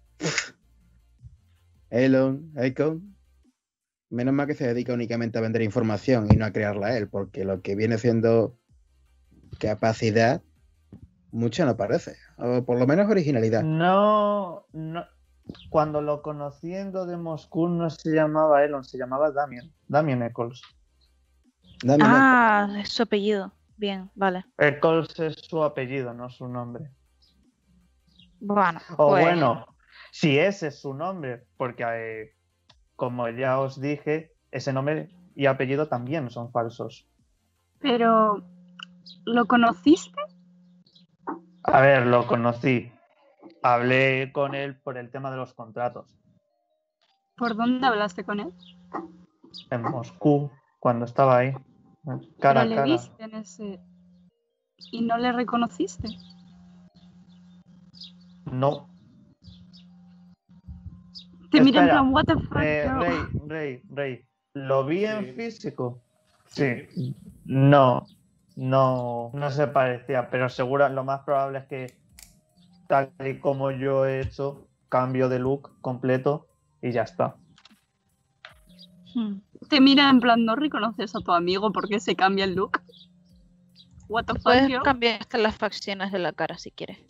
Speaker 6: Elon, Icon. Menos mal que se dedica únicamente a vender información y no a crearla él, porque lo que viene siendo capacidad, mucho no parece. O por lo menos originalidad.
Speaker 5: No, no. Cuando lo conociendo de Moscú no se llamaba Elon, se llamaba Damien. Damien Eccles.
Speaker 6: Dame
Speaker 4: Ah, es su apellido. Bien, vale.
Speaker 5: Eccles es su apellido, no su nombre.
Speaker 4: Bueno,
Speaker 5: O
Speaker 4: pues,
Speaker 5: bueno, si ese es su nombre, porque eh, como ya os dije, ese nombre y apellido también son falsos.
Speaker 3: Pero, ¿lo conociste?
Speaker 5: A ver, lo conocí. Hablé con él por el tema de los contratos.
Speaker 3: ¿Por dónde hablaste con él?
Speaker 5: En Moscú, cuando estaba ahí. Cara
Speaker 3: Pero
Speaker 5: a
Speaker 3: le
Speaker 5: cara.
Speaker 3: viste en ese... ¿Y no le reconociste?
Speaker 5: No.
Speaker 3: Te mira en
Speaker 5: Espera,
Speaker 3: plan, what the fuck,
Speaker 5: eh,
Speaker 3: girl?
Speaker 5: Rey, Rey, Rey. ¿Lo vi en
Speaker 2: Sí.
Speaker 5: físico? Sí. No, no, no se parecía, pero seguro, lo más probable es que tal y como yo he hecho, cambio de look completo y ya está.
Speaker 4: hmm,
Speaker 3: Te mira en plan, no reconoces a tu amigo porque se cambia el look. What the fuck,
Speaker 4: puedes
Speaker 3: girl?
Speaker 4: cambiar hasta las facciones de la cara si quieres.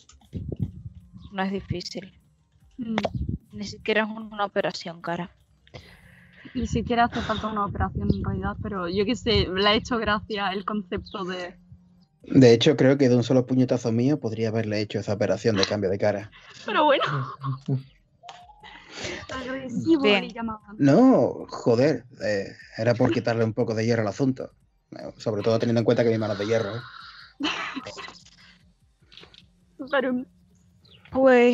Speaker 4: No es difícil.
Speaker 3: Mm.
Speaker 4: Ni siquiera es una operación cara.
Speaker 3: Ni siquiera hace falta una operación en realidad, pero yo qué sé, le ha hecho gracia el concepto de...
Speaker 6: De hecho, creo que de un solo puñetazo mío podría haberle hecho esa operación de cambio de cara.
Speaker 3: Pero bueno, agresivo
Speaker 4: Bien.
Speaker 3: le llamaban.
Speaker 6: No, joder, eh, era por quitarle un poco de hierro al asunto. Eh, Sobre todo teniendo en cuenta que mi mano es de hierro. ¿eh?
Speaker 3: Pero
Speaker 4: Pues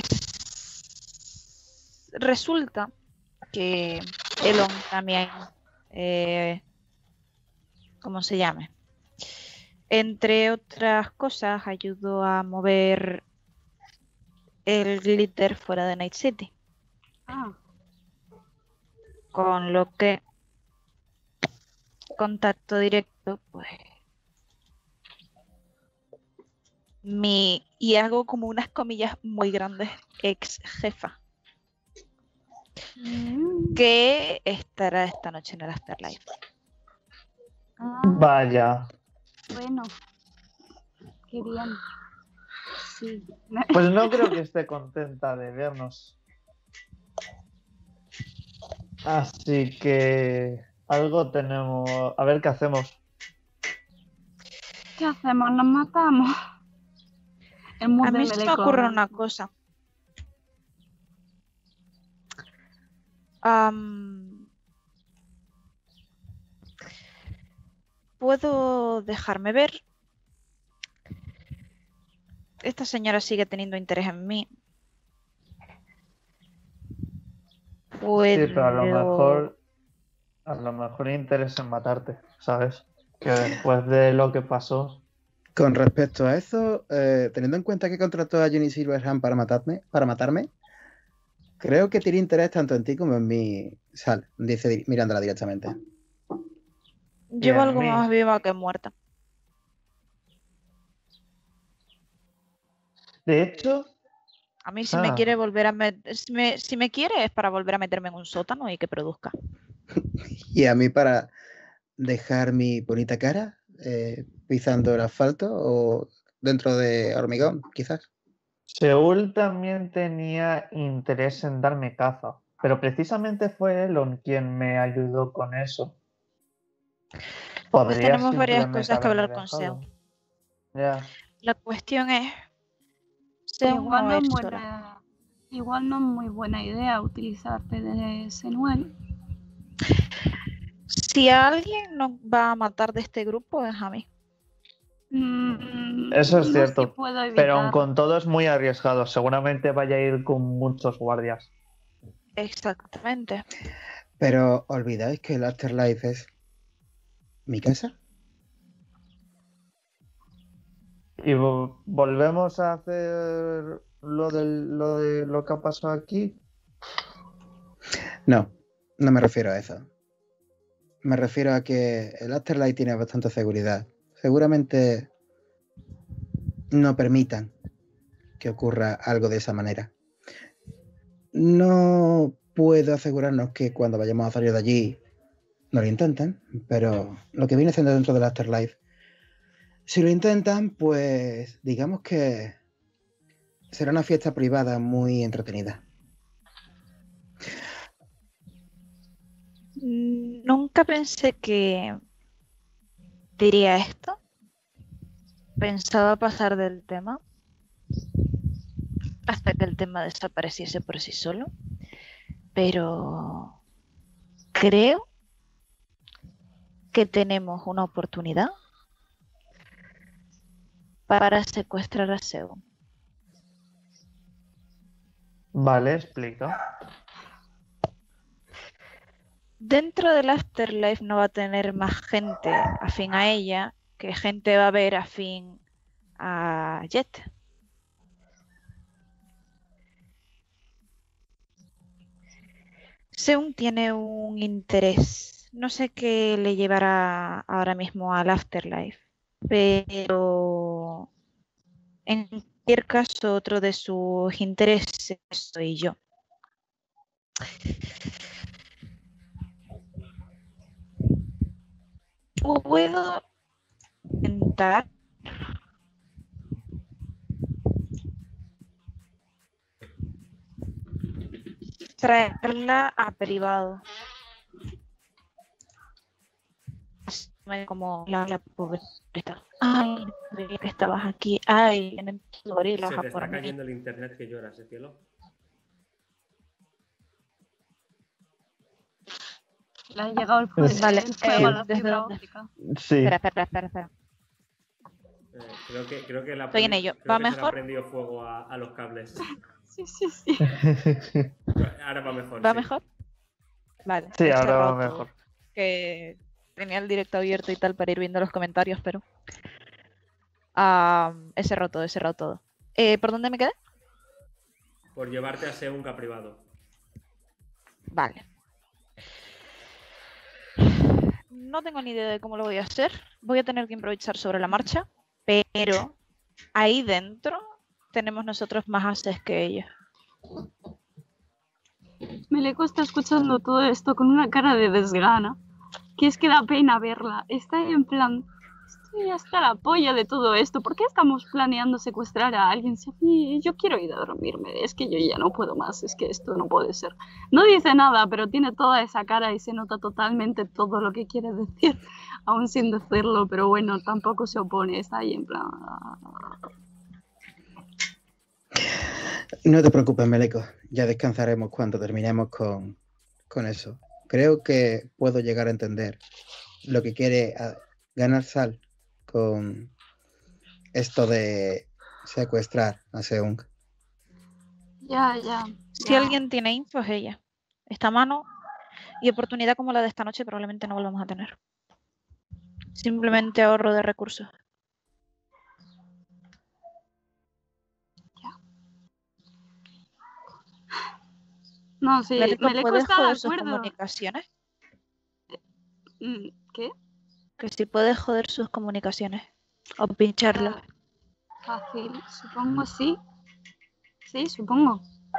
Speaker 4: resulta que Elon también, eh, ¿cómo se llama? Entre otras cosas, ayudó a mover el glitter fuera de Night City,
Speaker 3: ah,
Speaker 4: con lo que contacto directo, pues mi, y hago como unas comillas muy grandes, ex jefa,
Speaker 3: mm,
Speaker 4: que estará esta noche en el Afterlife.
Speaker 3: ah,
Speaker 5: Vaya.
Speaker 3: bueno, qué bien. Sí.
Speaker 5: Pues no creo que esté contenta de vernos. Así que algo tenemos. A ver qué hacemos.
Speaker 3: ¿Qué hacemos? ¿Nos matamos? El mood
Speaker 4: A mí
Speaker 3: de
Speaker 4: se me
Speaker 3: Meleco.
Speaker 4: ocurre una cosa. Am, ¿Puedo dejarme ver? Esta señora sigue teniendo interés en mí.
Speaker 5: Sí, pero a lo
Speaker 4: Puedo...
Speaker 5: mejor. A lo mejor interesa en matarte, ¿sabes? Que después de lo que pasó.
Speaker 6: Con respecto a eso, eh, teniendo en cuenta que contrató a Jenny Silverhand para matarme, para matarme, creo que tiene interés tanto en ti como en mí, Sal, dice di- mirándola directamente.
Speaker 4: Llevo
Speaker 5: en
Speaker 4: algo
Speaker 5: mí.
Speaker 4: más viva que muerta.
Speaker 5: De hecho,
Speaker 4: A mí si me
Speaker 5: Ah.
Speaker 4: quiere volver a met- si me, si me quiere es para volver a meterme en un sótano y que produzca.
Speaker 6: Y a mí para dejar mi bonita cara eh, pisando el asfalto o dentro de hormigón, quizás.
Speaker 5: Seúl también tenía interés en darme caza, pero precisamente fue Elon quien me ayudó con eso. Podría
Speaker 4: Tenemos varias
Speaker 5: simplemente
Speaker 4: cosas que
Speaker 5: haberme
Speaker 4: hablar con
Speaker 5: dejado.
Speaker 4: Seo.
Speaker 5: Ya.
Speaker 4: La cuestión es, Seo
Speaker 3: Igual
Speaker 4: no
Speaker 3: no, es
Speaker 4: es sola.
Speaker 3: buena, igual no es muy buena idea utilizarte de Senuel.
Speaker 4: Si a alguien nos va a matar de este grupo es a mí.
Speaker 3: Mm,
Speaker 5: Eso es
Speaker 3: no
Speaker 5: cierto,
Speaker 3: sé si puedo
Speaker 5: pero aun
Speaker 3: evitar.
Speaker 5: con todo es muy arriesgado. Seguramente vaya a ir con muchos guardias.
Speaker 4: Exactamente.
Speaker 6: Pero olvidáis que el Afterlife es mi casa.
Speaker 5: Y vo- volvemos a hacer lo, del, lo de lo que ha pasado aquí.
Speaker 6: No, no me refiero a eso. Me refiero a que el Afterlife tiene bastante seguridad. Seguramente no permitan que ocurra algo de esa manera. No puedo asegurarnos que cuando vayamos a salir de allí no lo intenten, pero lo que viene siendo dentro del Afterlife, si lo intentan, pues digamos que será una fiesta privada muy entretenida.
Speaker 4: Nunca pensé que diría esto. Pensaba pasar del tema hasta que el tema desapareciese por sí solo. Pero creo que tenemos una oportunidad para secuestrar a Seo.
Speaker 5: Vale, explica.
Speaker 4: Dentro del Afterlife no va a tener más gente afín a ella que gente va a ver afín a Jet. Seung tiene un interés. No sé qué le llevará ahora mismo al Afterlife, pero en cualquier caso otro de sus intereses soy yo. Puedo intentar traerla a privado. como la, la pobreza. Ay, no sabía que estabas aquí. Ay, vienen gorilas
Speaker 2: Se
Speaker 4: a
Speaker 2: te
Speaker 4: por
Speaker 2: está
Speaker 4: mí.
Speaker 2: cayendo el internet que lloras, ¿eh, cielo?
Speaker 3: Le ha llegado el,
Speaker 5: Pues-
Speaker 3: fue-
Speaker 4: Vale,
Speaker 3: el fuego a
Speaker 4: eh,
Speaker 3: la
Speaker 4: ¿desde
Speaker 3: fibra
Speaker 4: dónde?
Speaker 3: óptica.
Speaker 5: Sí.
Speaker 4: Espera, espera, espera, espera.
Speaker 2: Eh, creo que, creo que, le ha
Speaker 4: Estoy en
Speaker 2: prendi-
Speaker 4: ello.
Speaker 2: creo
Speaker 4: ¿Va
Speaker 2: que se le ha
Speaker 4: mejor?
Speaker 2: prendido fuego a, a los cables.
Speaker 3: Sí, sí, sí.
Speaker 2: Ahora va mejor.
Speaker 4: ¿Va
Speaker 2: sí.
Speaker 4: mejor? Vale.
Speaker 5: Sí,
Speaker 4: he
Speaker 5: ahora va
Speaker 4: cerrado todo,
Speaker 5: mejor.
Speaker 4: Que tenía el directo abierto y tal para ir viendo los comentarios, pero... ah, he cerrado todo, he cerrado todo. Eh, ¿Por dónde me quedé?
Speaker 2: Por llevarte a Seunca privado.
Speaker 4: Vale. No tengo ni idea de cómo lo voy a hacer. Voy a tener que improvisar sobre la marcha, pero ahí dentro tenemos nosotros más haces que ella.
Speaker 3: Meleco está escuchando todo esto con una cara de desgana, que es que da pena verla. Está ahí en plan, estoy hasta la polla de todo esto. ¿Por qué estamos planeando secuestrar a alguien? Si a mí- yo quiero ir a dormirme, es que yo ya no puedo más, es que esto no puede ser. No dice nada, pero tiene toda esa cara y se nota totalmente todo lo que quiere decir, aún sin decirlo, pero bueno, tampoco se opone, está ahí en plan...
Speaker 6: No te preocupes, Meleco. Ya descansaremos cuando terminemos con, con eso. Creo que puedo llegar a entender lo que quiere a- ganar Sal con esto de secuestrar a Seung.
Speaker 3: Ya, ya.
Speaker 4: Si
Speaker 3: ya.
Speaker 4: alguien tiene info es ella. Esta mano y oportunidad como la de esta noche probablemente no volvamos a tener. Simplemente ahorro de recursos.
Speaker 3: No, sí,
Speaker 4: Meleco,
Speaker 3: Meleco
Speaker 4: ¿puedes
Speaker 3: está de
Speaker 4: joder sus
Speaker 3: acuerdo.
Speaker 4: comunicaciones?
Speaker 3: Mm, ¿Qué?
Speaker 4: Que si puedes joder sus comunicaciones. O pincharlas.
Speaker 3: Ah, fácil, supongo sí. Sí, supongo.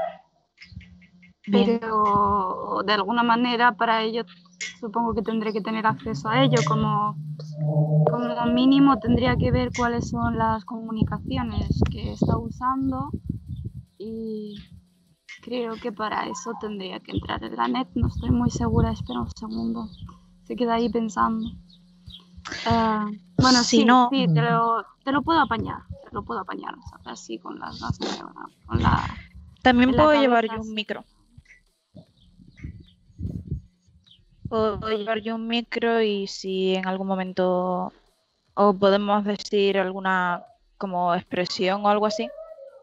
Speaker 4: Bien.
Speaker 3: Pero de alguna manera para ello supongo que tendré que tener acceso a ello. Como, como mínimo tendría que ver cuáles son las comunicaciones que está usando y creo que para eso tendría que entrar en la net. No estoy muy segura, espera un segundo. Se queda ahí pensando. Ah, bueno,
Speaker 4: Si
Speaker 3: sí,
Speaker 4: no-
Speaker 3: sí, te lo, te lo puedo apañar, te lo puedo apañar, ¿sabes? Así con las, las con la...
Speaker 4: También
Speaker 3: en la
Speaker 4: puedo
Speaker 3: cabeza,
Speaker 4: llevar yo un
Speaker 3: sí.
Speaker 4: micro. Puedo llevar yo un micro y si en algún momento o podemos decir alguna como expresión o algo así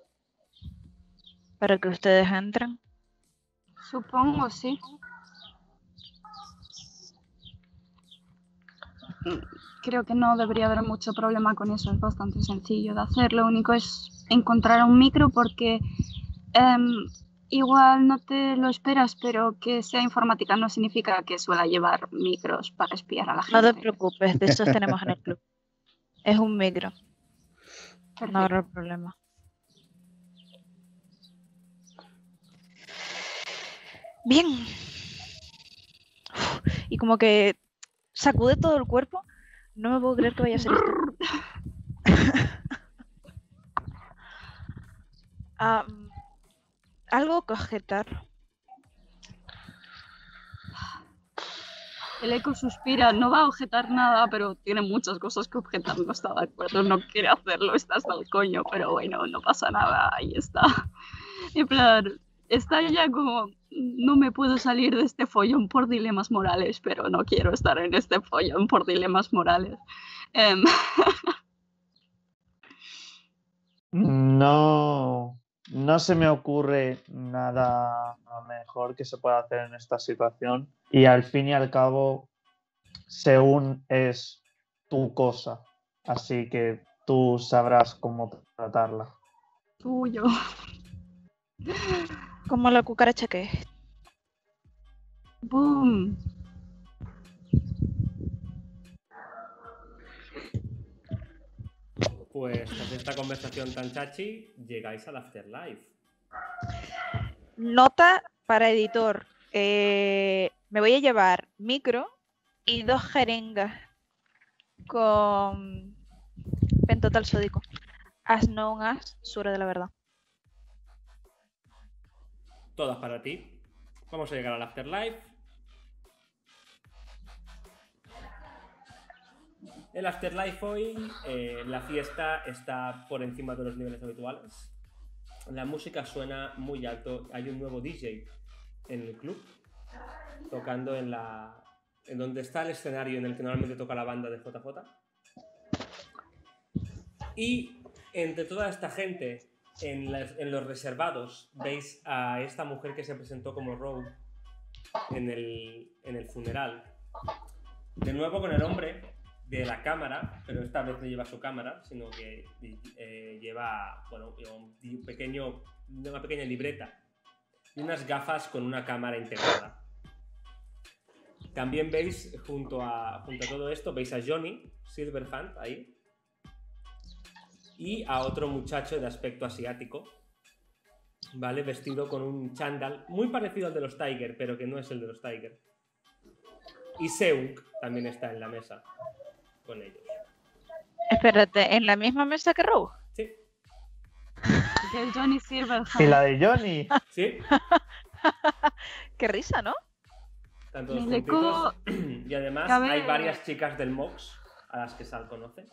Speaker 4: para que ustedes entren.
Speaker 3: Supongo, sí. Mm, Creo que no debería haber mucho problema con eso, es bastante sencillo de hacer. Lo único es encontrar un micro porque em, igual no te lo esperas, pero que sea informática no significa que suela llevar micros para espiar a la
Speaker 4: No te
Speaker 3: gente.
Speaker 4: preocupes, de esos tenemos en el club. Es un micro, no
Speaker 3: Perfecto.
Speaker 4: habrá problema. Bien. Uf, y como que sacude todo el cuerpo. No me puedo creer que vaya a ser esto. Ah, mm, algo que objetar.
Speaker 3: El eco suspira, no va a objetar nada, pero tiene muchas cosas que objetar, no está de acuerdo, no quiere hacerlo, está hasta el coño, pero bueno, no pasa nada, ahí está. En plan, está ya como, no me puedo salir de este follón por dilemas morales, pero no quiero estar en este follón por dilemas morales. Em,
Speaker 5: No, no se me ocurre nada mejor que se pueda hacer en esta situación. Y al fin y al cabo, según es tu cosa. Así que tú sabrás cómo tratarla.
Speaker 3: tuyo.
Speaker 4: Como la cucaracha que es.
Speaker 3: Boom.
Speaker 2: Pues tras esta conversación tan chachi, llegáis al Afterlife.
Speaker 4: Nota para editor. Eh, me voy a llevar micro y dos jeringas con pentotal sódico. As known as suero de la verdad.
Speaker 2: Todas para ti. Vamos a llegar al Afterlife. El Afterlife hoy, eh, la fiesta está por encima de los niveles habituales. La música suena muy alto. Hay un nuevo D J en el club, tocando en la en donde está el escenario en el que normalmente toca la banda de J J. Y entre toda esta gente, en, las, en los reservados, veis a esta mujer que se presentó como Rogue en el, en el funeral. De nuevo con el hombre de la cámara, pero esta vez no lleva su cámara, sino que eh, lleva, bueno, un pequeño, una pequeña libreta y unas gafas con una cámara integrada. También veis, junto a, junto a todo esto, veis a Johnny Silverhand ahí y a otro muchacho de aspecto asiático, ¿vale? Vestido con un chándal muy parecido al de los Tiger, pero que no es el de los Tiger. Y Seung también está en la mesa con ellos.
Speaker 4: Espérate, ¿en la misma mesa que Rogue?
Speaker 2: Sí.
Speaker 3: Que es Johnny Silverhand.
Speaker 5: Y la de Johnny.
Speaker 2: Sí.
Speaker 4: Qué risa, ¿no?
Speaker 2: Están todos
Speaker 3: Me
Speaker 2: juntitos. Y además
Speaker 3: Cabe-
Speaker 2: hay varias chicas del Mox a las que Sal conoce.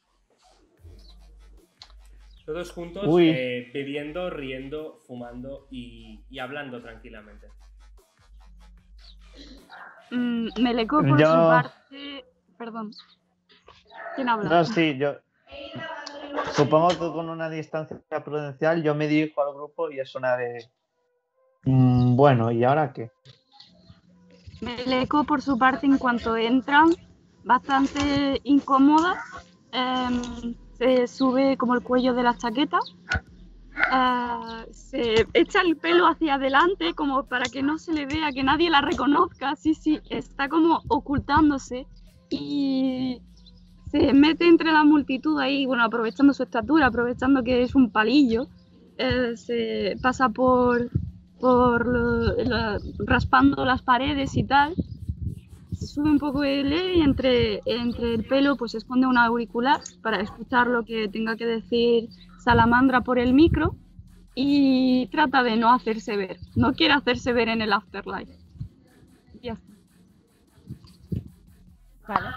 Speaker 2: Todos juntos,
Speaker 5: Uy.
Speaker 2: eh, bebiendo, riendo, fumando y, y hablando tranquilamente.
Speaker 3: Mm, Meleco, por
Speaker 5: Yo-
Speaker 3: su parte... Perdón. ¿Quién habla?
Speaker 5: No, sí, yo. Supongo que con una distancia prudencial yo me dirijo al grupo y es una de. Mm, bueno, ¿y ahora qué?
Speaker 3: Meleco, por su parte, en cuanto entran, bastante incómoda, em, se sube como el cuello de la chaqueta, eh, se echa el pelo hacia adelante como para que no se le vea, que nadie la reconozca, sí, sí, está como ocultándose y se mete entre la multitud ahí, bueno, aprovechando su estatura, aprovechando que es un palillo, eh, se pasa por, por lo- la- raspando las paredes y tal, se sube un poco el y entre, entre el pelo pues se esconde un auricular para escuchar lo que tenga que decir Salamandra por el micro y trata de no hacerse ver, no quiere hacerse ver en el Afterlife. Ya está.
Speaker 4: Vale.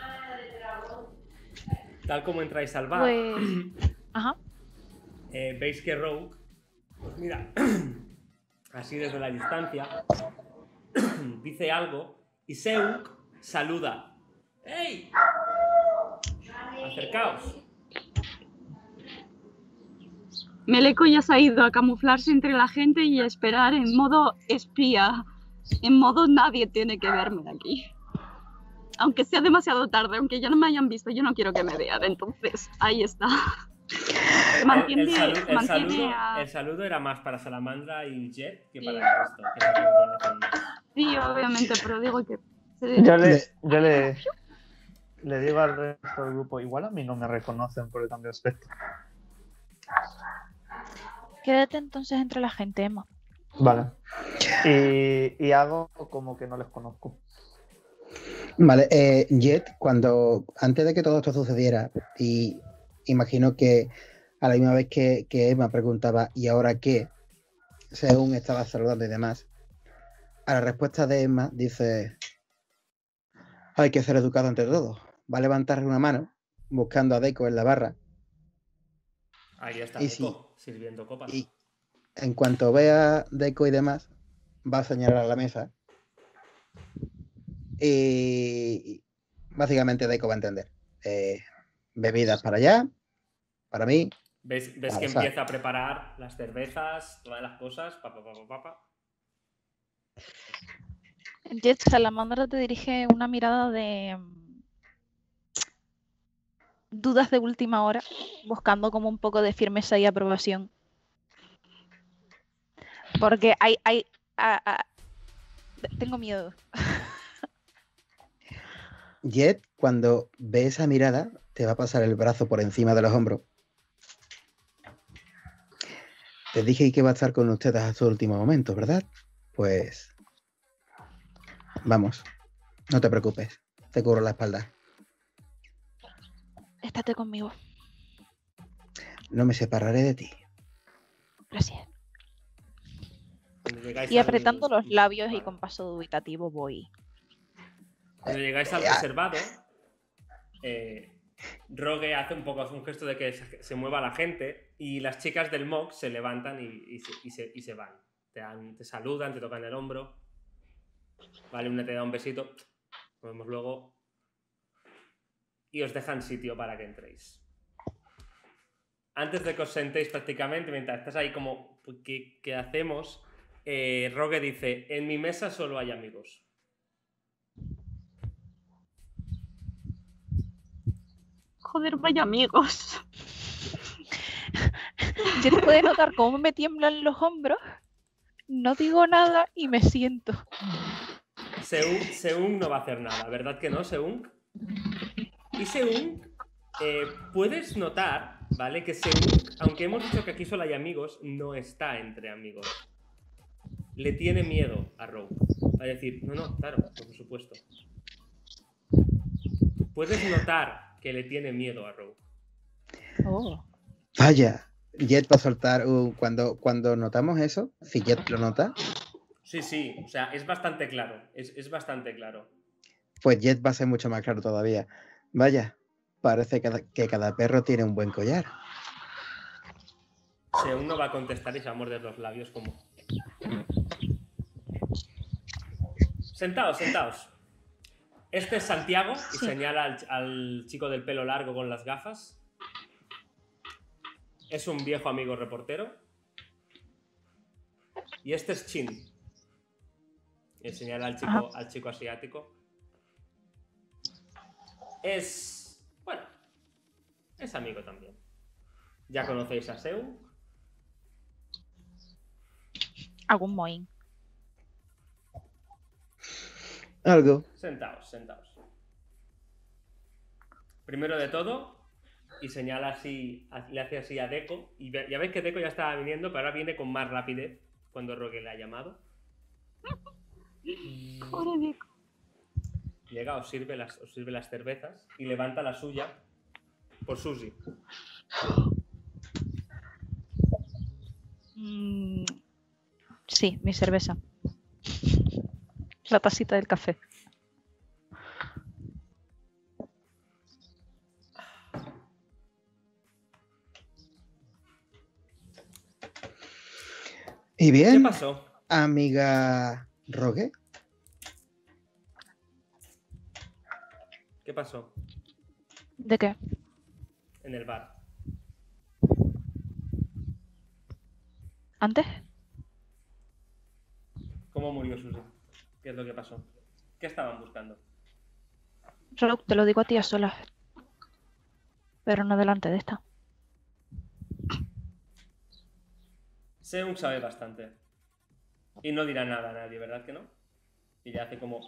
Speaker 2: Tal como entráis al bar,
Speaker 4: Pues. Ajá.
Speaker 2: eh, veis que Rogue, pues mira, así desde la distancia, dice algo y Seung saluda. ¡Hey! Acercaos.
Speaker 3: Meleco ya se ha ido a camuflarse entre la gente y a esperar en modo espía, en modo nadie tiene que verme aquí. Aunque sea demasiado tarde, aunque ya no me hayan visto, yo no quiero que me vean, entonces ahí está. Mantiene,
Speaker 2: el, salu- el
Speaker 3: mantiene
Speaker 2: saludo,
Speaker 3: a...
Speaker 2: el saludo era más para Salamandra y Jet que para
Speaker 3: Sí.
Speaker 2: el resto, que se conocen más.
Speaker 3: Sí, obviamente, pero digo que... se-
Speaker 5: Yo le,
Speaker 6: Le-
Speaker 5: yo le, le digo al resto del grupo, igual a mí no me reconocen por el cambio de aspecto.
Speaker 4: Quédate entonces entre la gente, Emma.
Speaker 5: Vale. Y, y hago como que no les conozco.
Speaker 6: Vale, eh, Jet, cuando antes de que todo esto sucediera, y imagino que a la misma vez que, que Emma preguntaba ¿y ahora qué? Según estaba saludando y demás, a la respuesta de Emma dice hay que ser educado ante todo. Va a levantar una mano buscando a Deco en la barra
Speaker 2: Ahí está
Speaker 6: Y
Speaker 2: Deco, sirviendo copas.
Speaker 6: y en cuanto vea Deco y demás, va a señalar a la mesa y básicamente Deco va a entender. Eh, bebidas para allá, para mí.
Speaker 2: ¿Ves, ves
Speaker 6: Vale,
Speaker 2: que
Speaker 6: sabe.
Speaker 2: empieza a preparar las cervezas, todas las cosas? Pa, pa, pa, pa, pa, pa.
Speaker 4: Jet, Salamandra te dirige una mirada de mm, dudas de última hora, buscando como un poco de firmeza y aprobación. Porque hay, hay, ah, ah, tengo miedo.
Speaker 6: Jet, cuando ve esa mirada, te va a pasar el brazo por encima de los hombros. Te dije que iba a estar con ustedes hasta el último momento, ¿verdad? Pues vamos, no te preocupes, te cubro la espalda.
Speaker 4: Estate conmigo.
Speaker 6: No me separaré de ti.
Speaker 4: Gracias.
Speaker 2: Cuando llegáis
Speaker 4: Y
Speaker 2: al-
Speaker 4: apretando los labios y
Speaker 2: Vale.
Speaker 4: con paso dubitativo voy.
Speaker 2: Cuando llegáis al
Speaker 6: Eh, ah.
Speaker 2: reservado, eh, Rogue hace un poco hace un gesto de que se, se mueva la gente y las chicas del M O C se levantan y, y, se, y, se, y se van. Te, dan, te saludan, te tocan el hombro. Vale, una te da un besito. Nos vemos luego. Y os dejan sitio para que entréis. Antes de que os sentéis prácticamente, mientras estás ahí como, ¿qué, qué hacemos? Eh, Rogue dice, en mi mesa solo hay amigos.
Speaker 3: Joder, vaya amigos.
Speaker 4: Jet puede notar cómo me tiemblan los hombros, no digo nada y me siento.
Speaker 2: Seung, Seung no va a hacer nada, ¿verdad que no, Seung? Y Seung, eh, puedes notar, ¿vale? Que Seung, aunque hemos dicho que aquí solo hay amigos, no está entre amigos. Le tiene miedo a Rogue. Va a decir, no, no, claro, por supuesto. Puedes notar que le tiene miedo a Rogue.
Speaker 4: Oh.
Speaker 6: Vaya, Jet va a soltar un... Cuando, cuando notamos eso, si Jet lo nota,
Speaker 2: Sí, sí, o sea, es bastante claro. Es, es bastante claro.
Speaker 6: pues Jet va a ser mucho más claro todavía. Vaya, parece que, que cada perro tiene un buen collar.
Speaker 2: Seung no va a contestar y se va a morder los labios como... Sentaos, sentaos. Este es Santiago y
Speaker 4: Sí.
Speaker 2: señala al, al chico del pelo largo con las gafas. Es un viejo amigo reportero. Y este es Chin. Y señala al chico, al chico asiático. Es... Bueno. Es amigo también. Ya conocéis a Seung.
Speaker 4: Algún moín.
Speaker 6: Algo.
Speaker 2: Sentaos, sentaos. Primero de todo, y señala así, le hace así a Deco, y ve, ya veis que Deco ya estaba viniendo, pero ahora viene con más rapidez cuando Rogue le ha llamado.
Speaker 3: Pobre Deco.
Speaker 2: Llega, os sirve, las, os sirve las cervezas y levanta la suya por Susi.
Speaker 4: Mm, sí, mi cerveza. La tacita del café.
Speaker 6: Y
Speaker 2: ¿Qué
Speaker 6: bien,
Speaker 2: pasó?
Speaker 6: amiga Rogue,
Speaker 2: ¿Qué pasó
Speaker 4: ¿De qué?
Speaker 2: en el bar?
Speaker 4: ¿Antes?
Speaker 2: ¿Cómo murió Susi? ¿Qué es lo que pasó? ¿Qué estaban buscando?
Speaker 4: Solo te lo digo a ti a solas. Pero no delante de esta.
Speaker 2: Seung sabe bastante. Y no dirá nada a nadie, ¿verdad que no? Y ya hace como...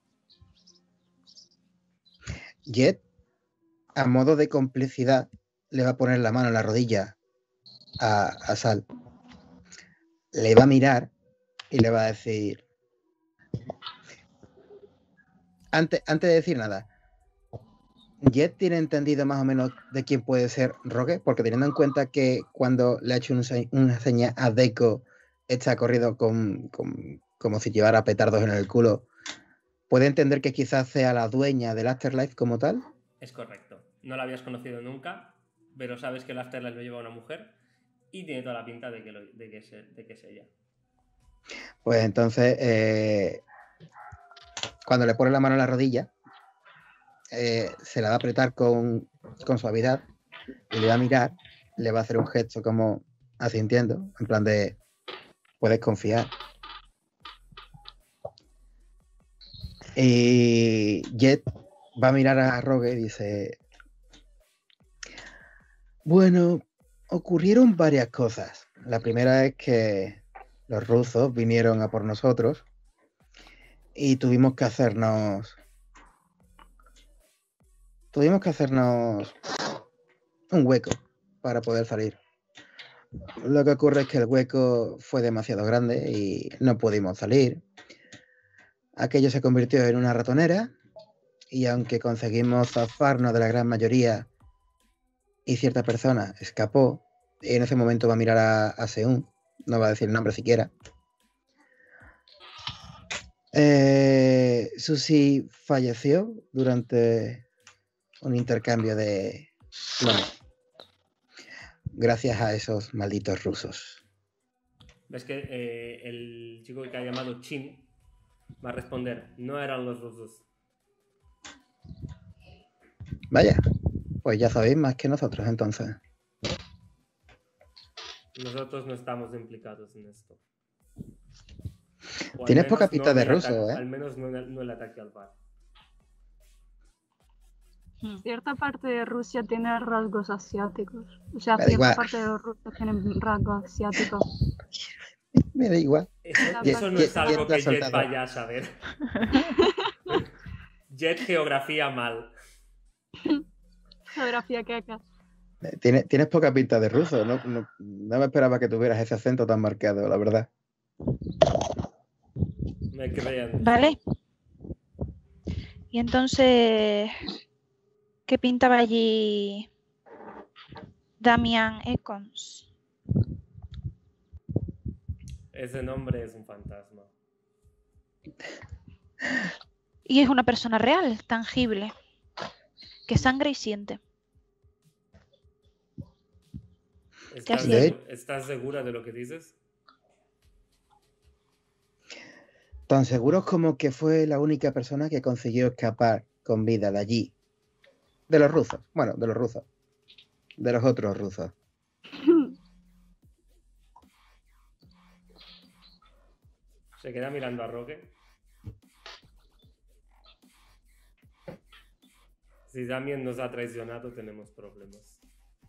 Speaker 6: Jet, a modo de complicidad, le va a poner la mano en la rodilla a, a Sal. Le va a mirar y le va a decir... Antes, antes de decir nada, ¿Jet tiene entendido más o menos de quién puede ser Rogue? Porque teniendo en cuenta que cuando le ha hecho un, una señal a Deco está corrido con, con, como si llevara petardos en el culo, ¿puede entender que quizás sea la dueña del Afterlife como tal?
Speaker 2: Es correcto. No la habías conocido nunca, pero sabes que el Afterlife lo lleva una mujer y tiene toda la pinta de que, lo, de que, es, de que es ella.
Speaker 6: Pues entonces, eh, cuando le pone la mano en la rodilla, eh, se la va a apretar con, con suavidad y le va a mirar, le va a hacer un gesto como asintiendo, en plan de, puedes confiar. Y Jet va a mirar a Rogue y dice, bueno, ocurrieron varias cosas. La primera es que los rusos vinieron a por nosotros y tuvimos que hacernos tuvimos que hacernos un hueco para poder salir. Lo que ocurre es que el hueco fue demasiado grande y no pudimos salir. Aquello se convirtió en una ratonera y aunque conseguimos zafarnos de la gran mayoría y cierta persona escapó, y en ese momento va a mirar a, a Seung, no va a decir el nombre siquiera. Eh, Susi falleció durante un intercambio de clones. Gracias a esos malditos rusos.
Speaker 2: Ves que eh, el chico que ha llamado Chin va a responder, no eran los rusos.
Speaker 6: Vaya, pues ya sabéis más que nosotros entonces.
Speaker 2: Nosotros no estamos implicados en esto. O al
Speaker 6: Tienes
Speaker 2: menos
Speaker 6: poca pinta
Speaker 2: no
Speaker 6: de
Speaker 2: el
Speaker 6: ruso,
Speaker 2: ataque-
Speaker 6: ¿eh?
Speaker 2: Al menos no, el- no el ataque al bar.
Speaker 3: Cierta parte de Rusia tiene rasgos asiáticos. O sea,
Speaker 6: Me da
Speaker 3: cierta
Speaker 6: igual.
Speaker 3: parte de Rusia tiene rasgos asiáticos.
Speaker 6: Me da igual.
Speaker 2: Eso,
Speaker 3: ¿Quién-
Speaker 2: eso no
Speaker 6: quién-
Speaker 2: es algo
Speaker 6: quién te ha
Speaker 2: que Jet
Speaker 6: soltado?
Speaker 2: vaya a saber. Jet geografía mal.
Speaker 3: Geografía caca.
Speaker 6: Eh, Tienes, tienes poca pinta de ruso, ¿no? No, no me esperaba que tuvieras ese acento tan marcado, la verdad.
Speaker 2: Me crean.
Speaker 4: Vale. Y entonces, ¿qué pintaba allí Damian Econs?
Speaker 2: Ese nombre es un fantasma.
Speaker 4: Y es una persona real, tangible, que sangra y siente.
Speaker 2: ¿Estás,
Speaker 4: así
Speaker 6: es.
Speaker 2: segu- ¿Estás segura de lo que dices?
Speaker 6: Tan seguros como que fue la única persona que consiguió escapar con vida de allí. De los rusos. Bueno, de los rusos. De los otros rusos.
Speaker 2: Se queda mirando a Roque. Si Damien nos ha traicionado, tenemos problemas.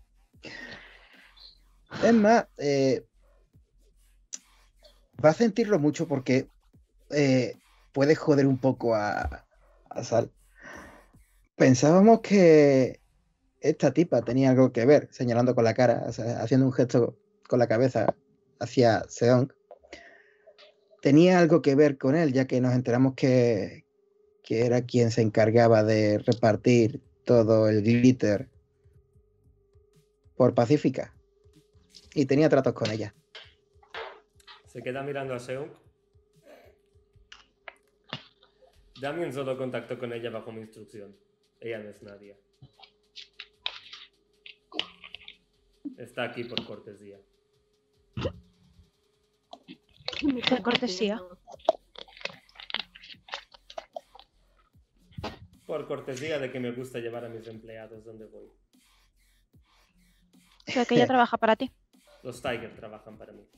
Speaker 6: Es más, eh, va a sentirlo mucho porque eh, puede joder un poco a, a Sal. Pensábamos que esta tipa tenía algo que ver, señalando con la cara, o sea, haciendo un gesto con la cabeza hacia Seong. Tenía algo que ver con él, ya que nos enteramos que, que era quien se encargaba de repartir todo el glitter por Pacífica. Y tenía tratos con ella.
Speaker 2: Se queda mirando a Seung. Damien solo contactó con ella bajo mi instrucción. Ella no es nadie. Está aquí por cortesía.
Speaker 4: Qué cortesía.
Speaker 2: Por cortesía de que me gusta llevar a mis empleados donde voy.
Speaker 4: O sea, que ella trabaja para ti.
Speaker 2: Los Tiger trabajan para mí.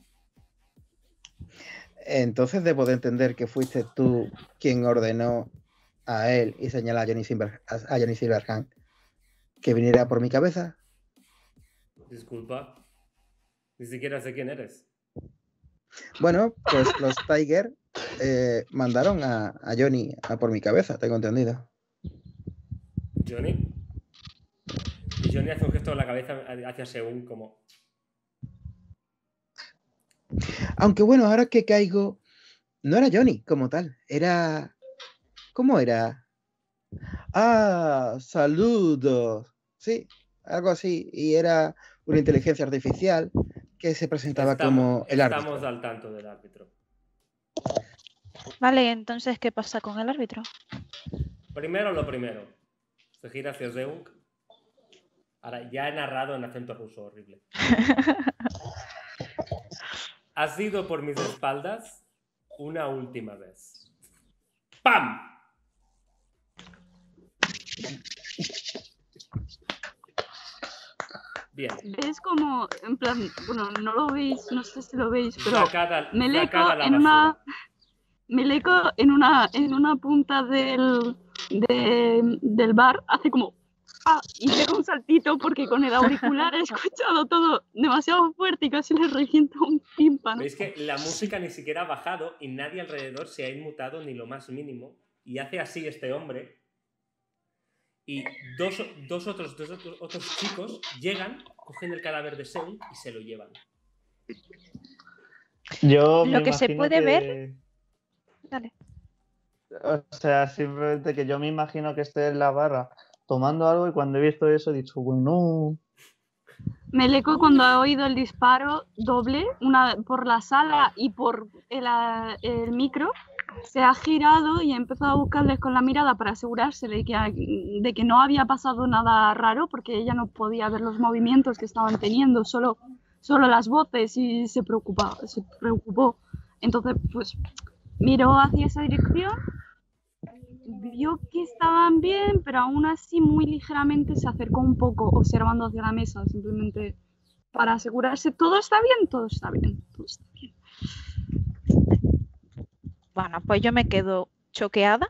Speaker 6: Entonces debo de entender que fuiste tú quien ordenó a él y señaló a Johnny, Silver, a Johnny Silverhand que viniera por mi cabeza.
Speaker 2: Disculpa. Ni siquiera sé quién eres.
Speaker 6: Bueno, pues los Tiger eh, mandaron a, a Johnny a por mi cabeza, tengo entendido.
Speaker 2: ¿Johnny? Y Johnny hace un gesto con la cabeza hacia Seung como...
Speaker 6: Aunque bueno, ahora que caigo, no era Johnny como tal, era... ¿Cómo era? Ah, saludos. Sí, algo así. Y era una inteligencia artificial que se presentaba
Speaker 2: Estamos,
Speaker 6: como el árbitro.
Speaker 2: estamos al tanto del árbitro.
Speaker 4: Vale, entonces, ¿qué pasa con el árbitro?
Speaker 2: Primero lo primero. Se gira hacia Seung. Ahora, ya he narrado en acento ruso horrible. Has ido por mis espaldas una última vez. ¡Pam! Bien.
Speaker 3: ¿Ves como, en plan, bueno, no lo veis, no sé si lo veis, pero
Speaker 2: Sacada,
Speaker 3: Meleco
Speaker 2: sacada a la
Speaker 3: en una,
Speaker 2: basura.
Speaker 3: Meleco en una, en una punta del, de- del bar hace como, ah, y pega un saltito porque con el auricular he escuchado todo demasiado fuerte y casi le revienta un tímpano.
Speaker 2: Veis que la música ni siquiera ha bajado y nadie alrededor se ha inmutado ni lo más mínimo. Y hace así este hombre. Y dos, dos, otros, dos otros, otros chicos llegan, cogen el cadáver de Seung y se lo llevan.
Speaker 5: Yo
Speaker 4: Lo
Speaker 5: me
Speaker 4: que se
Speaker 5: imagino
Speaker 4: puede
Speaker 5: que-
Speaker 4: ver- Dale.
Speaker 5: O sea, simplemente que yo me imagino que esté en la barra tomando algo y cuando he visto eso he dicho, bueno,
Speaker 3: Meleco cuando ha oído el disparo doble, una por la sala y por el, ah, el micro, se ha girado y ha empezado a buscarles con la mirada para asegurarse de que, de que no había pasado nada raro, porque ella no podía ver los movimientos que estaban teniendo, solo, solo las voces, y se preocupó, se preocupó. Entonces, pues, miró hacia esa dirección, vio que estaban bien, pero aún así muy ligeramente se acercó un poco, observando hacia la mesa, simplemente para asegurarse, todo está bien, todo está bien, todo está bien.
Speaker 4: Bueno, pues yo me quedo choqueada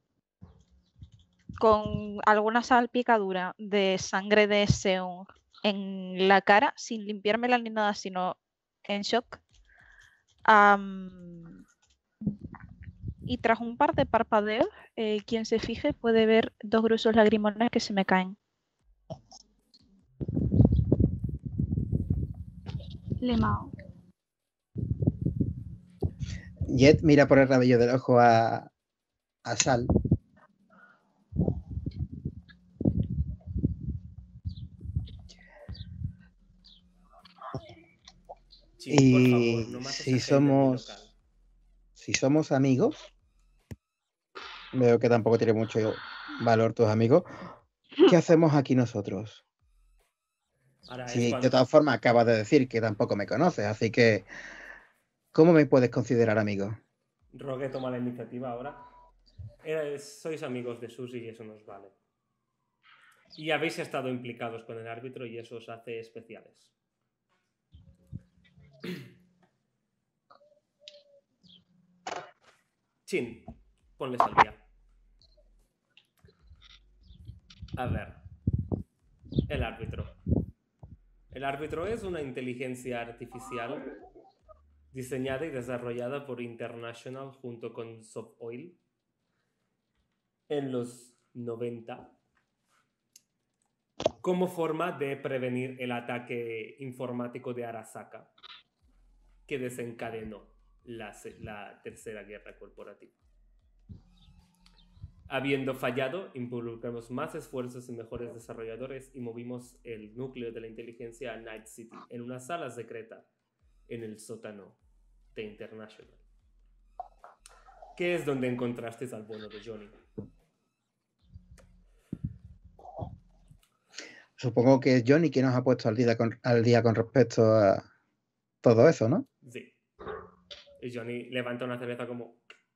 Speaker 4: con alguna salpicadura de sangre de Seung en la cara, sin limpiármela ni nada, sino en shock. Um, y tras un par de parpadeos, eh, quien se fije puede ver dos gruesos lagrimones que se me caen.
Speaker 3: Lemao.
Speaker 6: Jet mira por el rabillo del ojo a, a Sal.
Speaker 2: Sí,
Speaker 6: y
Speaker 2: por favor, no mates
Speaker 6: si
Speaker 2: a gente
Speaker 6: somos
Speaker 2: local.
Speaker 6: si somos amigos, veo que tampoco tiene mucho valor tus amigos. ¿Qué hacemos aquí nosotros?
Speaker 2: Ahora es
Speaker 6: Sí,
Speaker 2: cuando-
Speaker 6: de todas formas acabas de decir que tampoco me conoces, así que ¿cómo me puedes considerar amigo?
Speaker 2: Rogue toma la iniciativa ahora. Eh, sois amigos de Susi y eso nos vale. Y habéis estado implicados con el árbitro y eso os hace especiales. Chin, ponles al día. A ver. El árbitro. El árbitro es una inteligencia artificial diseñada y desarrollada por International junto con Soft-Oil en los noventa como forma de prevenir el ataque informático de Arasaka que desencadenó la, la Tercera Guerra Corporativa. Habiendo fallado, involucramos más esfuerzos y mejores desarrolladores y movimos el núcleo de la inteligencia a Night City, en una sala secreta en el sótano de International. ¿Qué es donde encontraste al bueno de Johnny?
Speaker 6: Supongo que es Johnny quien nos ha puesto al día con, al día con respecto a todo eso, ¿no?
Speaker 2: Sí. Y Johnny levanta una cerveza como...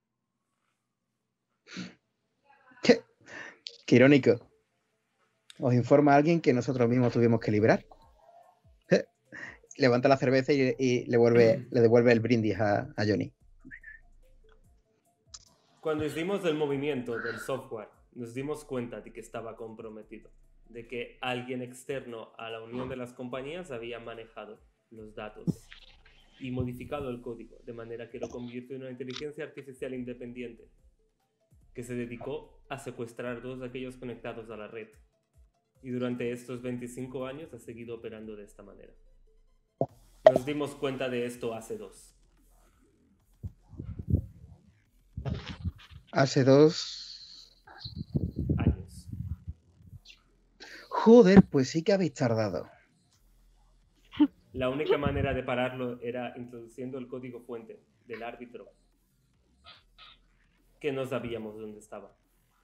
Speaker 6: Qué, qué irónico. Os informa alguien que nosotros mismos tuvimos que librar. Levanta la cerveza y, y le, vuelve, le devuelve el brindis a, a Johnny.
Speaker 2: Cuando hicimos el movimiento del software, nos dimos cuenta de que estaba comprometido, de que alguien externo a la unión de las compañías había manejado los datos y modificado el código, de manera que lo convirtió en una inteligencia artificial independiente que se dedicó a secuestrar a todos aquellos conectados a la red. Y durante estos veinticinco años ha seguido operando de esta manera. Nos dimos cuenta de esto hace dos.
Speaker 6: Hace dos
Speaker 2: años.
Speaker 6: Joder, pues sí que habéis tardado.
Speaker 2: La única manera de pararlo era introduciendo el código fuente del árbitro, que no sabíamos dónde estaba.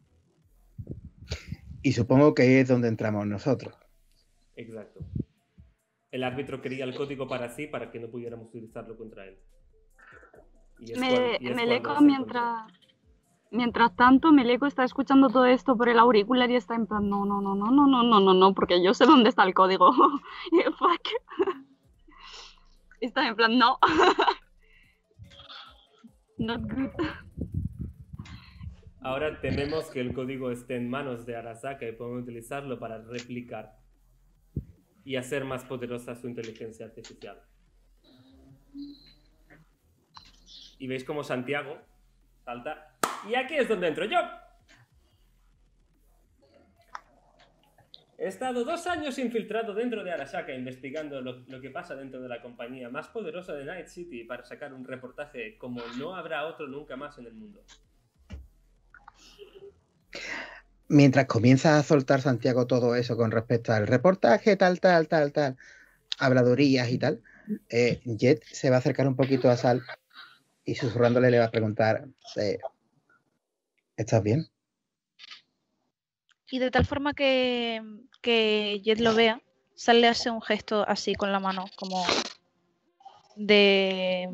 Speaker 6: Y supongo que ahí es donde entramos nosotros.
Speaker 2: Exacto. El árbitro quería el código para sí, para que no pudiéramos utilizarlo contra él. Y es
Speaker 3: Me,
Speaker 2: cuando, y es
Speaker 3: Meleco,
Speaker 2: cuando se
Speaker 3: mientras, mientras tanto, Meleco está escuchando todo esto por el auricular y está en plan, no, no, no, no, no, no, no, no, no, porque yo sé dónde está el código. Y fuck. Está en plan, no. Not good.
Speaker 2: Ahora tememos que el código esté en manos de Arasaka y podemos utilizarlo para replicar y hacer más poderosa su inteligencia artificial. Y veis como Santiago salta. Y aquí es donde entro yo. He estado dos años infiltrado dentro de Arasaka investigando lo, lo que pasa dentro de la compañía más poderosa de Night City para sacar un reportaje como no habrá otro nunca más en el mundo.
Speaker 6: Mientras comienza a soltar Santiago todo eso con respecto al reportaje, tal, tal, tal, tal, habladurías y tal, eh, Jet se va a acercar un poquito a Sal y susurrándole le va a preguntar, eh, ¿estás bien?
Speaker 4: Y de tal forma que, que Jet lo vea, Sal le hace un gesto así con la mano, como de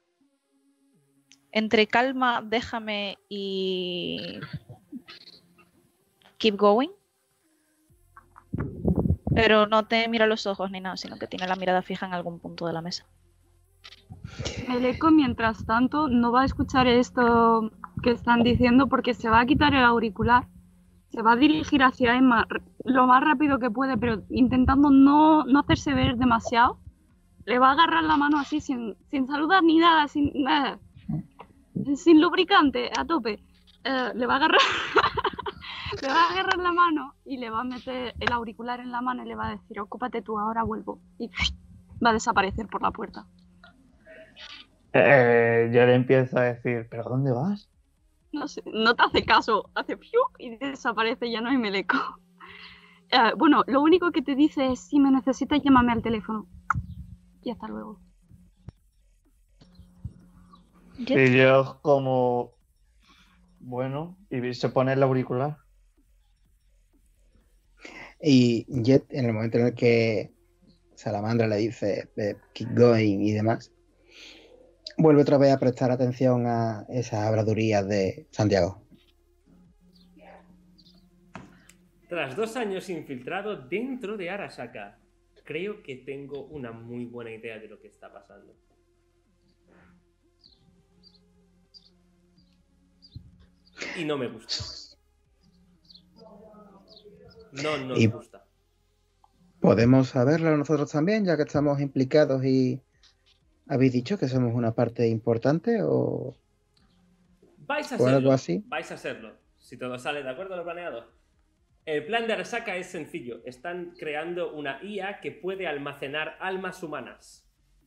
Speaker 4: entre calma, déjame y keep going. Pero no te mira los ojos ni nada, sino que tiene la mirada fija en algún punto de la mesa.
Speaker 3: Meleko, mientras tanto, no va a escuchar esto que están diciendo porque se va a quitar el auricular, se va a dirigir hacia Emma lo más rápido que puede, pero intentando no, no hacerse ver demasiado. Le va a agarrar la mano así, sin, sin saludar ni nada, sin nada, sin lubricante, a tope. Eh, le va a agarrar le va a agarrar la mano y le va a meter el auricular en la mano y le va a decir, ocúpate tú, ahora vuelvo. Y va a desaparecer por la puerta.
Speaker 5: Eh, yo le empiezo a decir, ¿pero dónde vas?
Speaker 3: No sé, no te hace caso, hace piu y desaparece, ya no hay Meleko. Eh, bueno, lo único que te dice es, si me necesitas, llámame al teléfono. Y hasta luego.
Speaker 5: Y yo como, bueno, y se pone el auricular.
Speaker 6: Y Jet, en el momento en el que Salamandra le dice eh, keep going y demás, vuelve otra vez a prestar atención a esas habladurías de Santiago.
Speaker 2: Tras dos años infiltrado dentro de Arasaka, creo que tengo una muy buena idea de lo que está pasando. Y no me gusta. No nos
Speaker 6: Y-
Speaker 2: gusta.
Speaker 6: ¿Podemos saberlo nosotros también, ya que estamos implicados y habéis dicho que somos una parte importante o,
Speaker 2: Vais a
Speaker 6: o algo
Speaker 2: hacerlo.
Speaker 6: así?
Speaker 2: Vais a hacerlo. Si todo sale de acuerdo a lo planeado. El plan de Arasaka es sencillo. Están creando una I A que puede almacenar almas humanas.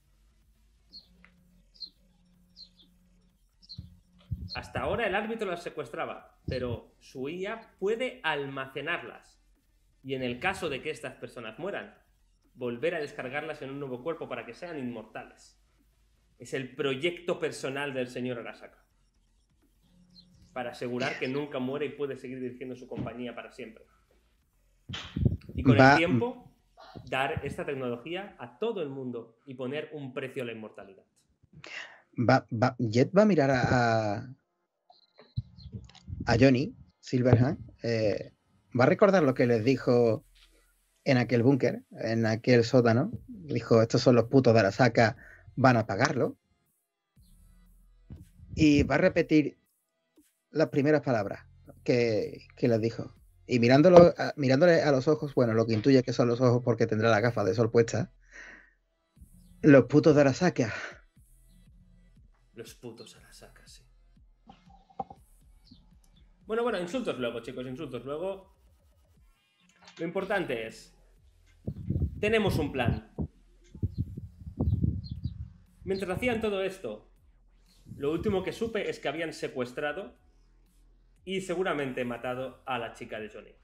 Speaker 2: Hasta ahora el árbitro las secuestraba, pero su I A puede almacenarlas. Y en el caso de que estas personas mueran, volver a descargarlas en un nuevo cuerpo para que sean inmortales. Es el proyecto personal del señor Arasaka. Para asegurar que nunca muere y puede seguir dirigiendo su compañía para siempre. Y con
Speaker 6: Va-
Speaker 2: el tiempo, dar esta tecnología a todo el mundo y poner un precio a la inmortalidad.
Speaker 6: Va, va, Jet va a mirar a, a, a Johnny Silverhand. Eh, va a recordar lo que les dijo en aquel búnker, en aquel sótano. Dijo, estos son los putos de Arasaka, van a pagarlo. Y va a repetir las primeras palabras que, que les dijo. Y mirándolo, a, mirándole a los ojos, bueno, lo que intuye que son los ojos porque tendrá la gafa de sol puesta. Los putos de Arasaka.
Speaker 2: Los putos Arasaka, sí. Bueno, bueno, insultos luego, chicos, insultos luego. Lo importante es, tenemos un plan. Mientras hacían todo esto, lo último que supe es que habían secuestrado y seguramente matado a la chica de Johnny,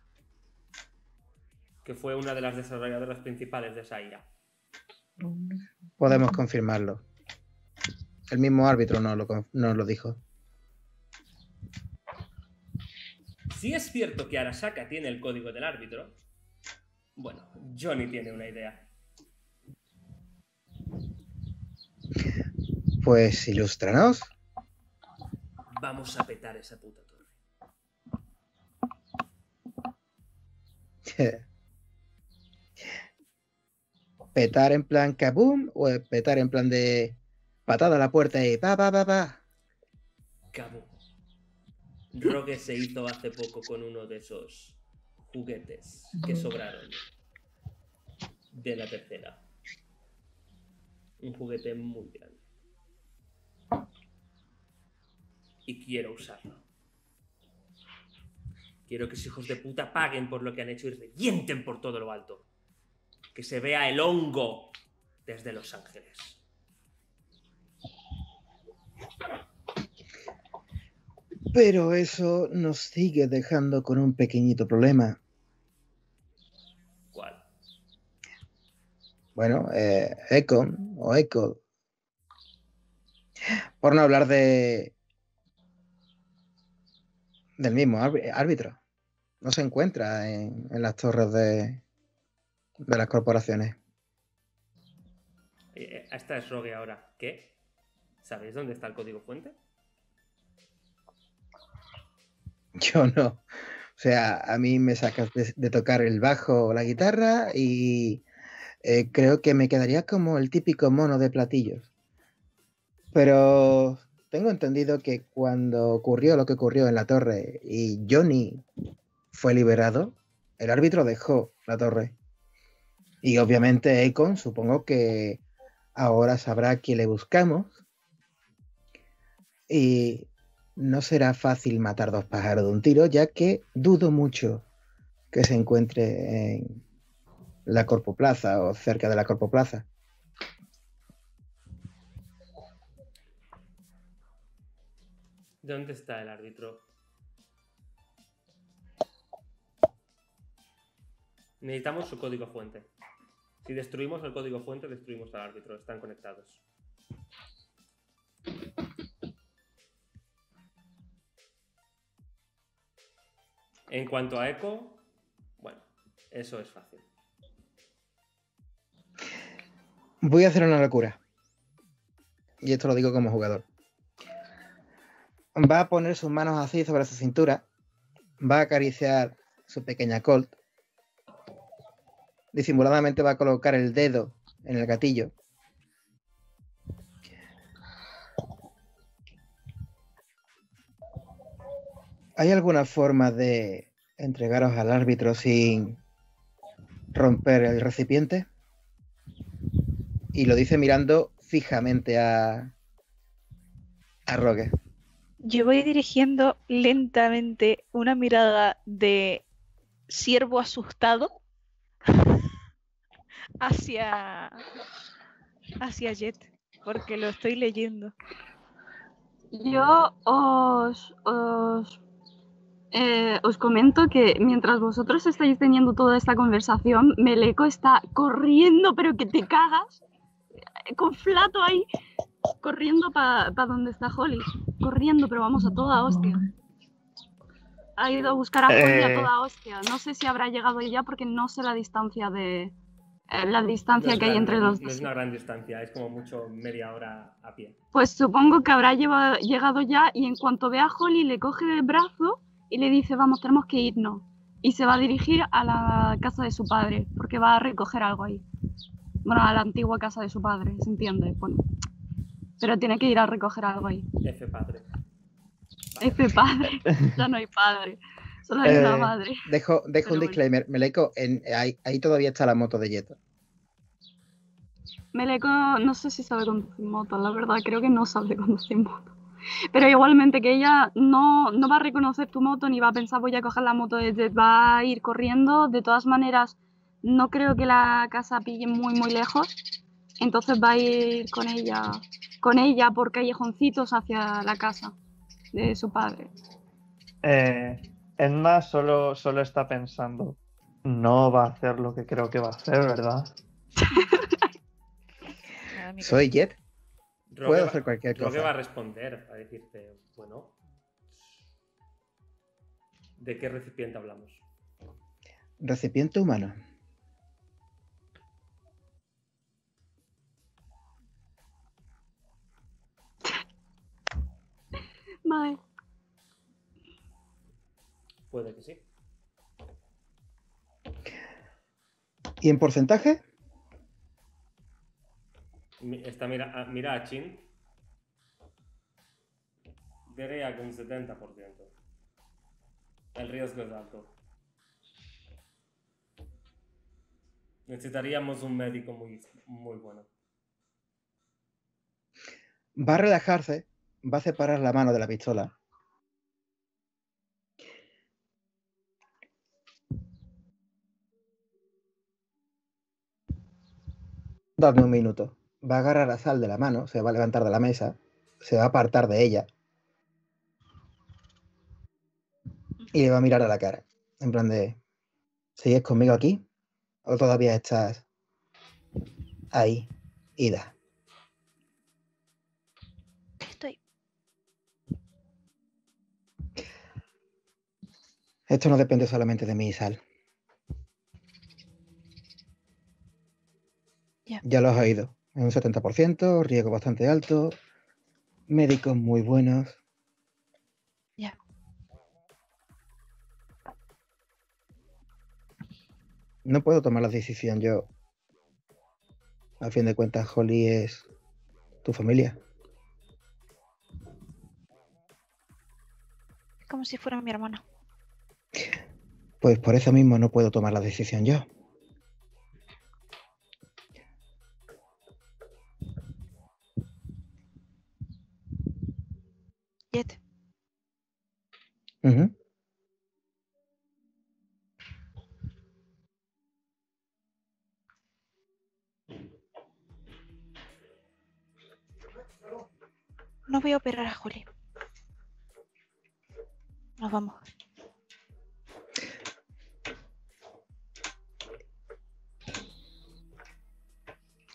Speaker 2: que fue una de las desarrolladoras principales de esa I A.
Speaker 6: Podemos confirmarlo. El mismo árbitro nos lo, conf- nos lo dijo.
Speaker 2: Si es cierto que Arasaka tiene el código del árbitro, bueno, Johnny tiene una idea.
Speaker 6: Pues ilústranos.
Speaker 2: Vamos a petar esa puta torre.
Speaker 6: ¿Petar en plan kaboom o petar en plan de patada a la puerta y pa pa pa pa?
Speaker 2: Cabo. Rogue se hizo hace poco con uno de esos juguetes que sobraron de la tercera. Un juguete muy grande. Y quiero usarlo. Quiero que esos hijos de puta paguen por lo que han hecho y revienten por todo lo alto. Que se vea el hongo desde Los Ángeles.
Speaker 6: Pero eso nos sigue dejando con un pequeñito problema.
Speaker 2: ¿Cuál?
Speaker 6: Bueno, eh, Econ o Echo Por no hablar de del mismo árbitro. No se encuentra en, en las torres de, de las corporaciones.
Speaker 2: Eh, esta es Rogue ahora. ¿Qué? ¿Sabéis dónde está el código fuente?
Speaker 6: Yo no. O sea, a mí me sacas de, de tocar el bajo o la guitarra y eh, creo que me quedaría como el típico mono de platillos. Pero tengo entendido que cuando ocurrió lo que ocurrió en la torre y Johnny fue liberado, el árbitro dejó la torre. Y obviamente Akon, supongo que ahora sabrá a quién le buscamos. Y no será fácil matar dos pájaros de un tiro, ya que dudo mucho que se encuentre en la Corpoplaza o cerca de la Corpoplaza.
Speaker 2: ¿Dónde está el árbitro? Necesitamos su código fuente. Si destruimos el código fuente, destruimos al árbitro. Están conectados. En cuanto a Echo, bueno, eso es fácil.
Speaker 6: Voy a hacer una locura. Y esto lo digo como jugador. Va a poner sus manos así sobre su cintura. Va a acariciar su pequeña Colt. Disimuladamente va a colocar el dedo en el gatillo. ¿Hay alguna forma de entregaros al árbitro sin romper el recipiente? Y lo dice mirando fijamente a, a Rogue.
Speaker 4: Yo voy dirigiendo lentamente una mirada de ciervo asustado hacia, hacia Jet, porque lo estoy leyendo.
Speaker 3: Yo os, os, eh, os comento que mientras vosotros estáis teniendo toda esta conversación, Meleko está corriendo, pero que te cagas, con Flato ahí, corriendo para pa donde está Holly. Corriendo, pero vamos, a toda hostia. Ha ido a buscar a Holly
Speaker 5: Eh.
Speaker 3: a toda hostia. No sé si habrá llegado ya porque no sé la distancia de... eh, la distancia
Speaker 2: No es
Speaker 3: que hay
Speaker 2: gran-
Speaker 3: entre los
Speaker 2: No
Speaker 3: dos.
Speaker 2: es una gran distancia, es como mucho media hora a pie.
Speaker 3: Pues supongo que habrá lleva- llegado ya y en cuanto ve a Holly le coge del brazo y le dice, vamos, tenemos que irnos. Y se va a dirigir a la casa de su padre, porque va a recoger algo ahí. Bueno, a la antigua casa de su padre, ¿se entiende? Bueno, pero tiene que ir a recoger algo ahí.
Speaker 2: F padre.
Speaker 3: F padre, ya no hay padre, solo hay
Speaker 6: Eh,
Speaker 3: una madre.
Speaker 6: Dejo, dejo
Speaker 3: Pero
Speaker 6: un
Speaker 3: bueno.
Speaker 6: disclaimer. Meleko, en, ahí, ahí todavía está la moto de Jet.
Speaker 3: Meleko no sé si sabe conducir moto, la verdad, creo que no sabe conducir moto. Pero igualmente que ella no, no va a reconocer tu moto ni va a pensar voy a coger la moto de Jet, va a ir corriendo. De todas maneras, no creo que la casa pille muy muy lejos, entonces va a ir con ella, con ella por callejoncitos hacia la casa de su padre.
Speaker 5: Eh, Edna solo, solo está pensando, no va a hacer lo que creo que va a hacer, ¿verdad?
Speaker 4: Nada, mi
Speaker 6: Soy Jet.
Speaker 2: Rogue
Speaker 6: Puedo
Speaker 2: va-
Speaker 6: hacer cualquier
Speaker 2: Rogue
Speaker 6: cosa.
Speaker 2: va a responder, a decirte, bueno, ¿de qué recipiente hablamos?
Speaker 6: Recipiente humano.
Speaker 3: Vale.
Speaker 2: Puede que sí.
Speaker 6: ¿Y en porcentaje?
Speaker 2: Mi- Está, mira, a- mira a Chin. Diría que un setenta por ciento. El riesgo es alto. Necesitaríamos un médico muy, muy bueno.
Speaker 6: Va a relajarse, va a separar la mano de la pistola. Dadme un minuto. Va a agarrar a Sal de la mano, se va a levantar de la mesa, se va a apartar de ella y le va a mirar a la cara. En plan de, ¿sigues conmigo aquí? ¿O todavía estás ahí, Ida? Esto no depende solamente de mí, Sal.
Speaker 4: Ya.
Speaker 6: Ya lo has oído. Es un setenta por ciento, riesgo bastante alto, médicos muy buenos.
Speaker 4: Ya.
Speaker 6: No puedo tomar la decisión yo. A fin de cuentas, Holly es tu familia.
Speaker 4: Como si fuera mi hermana.
Speaker 6: Pues por eso mismo no puedo tomar la decisión yo.
Speaker 4: Jet.
Speaker 6: Ujú.
Speaker 4: No voy a operar a Holly. Nos vamos.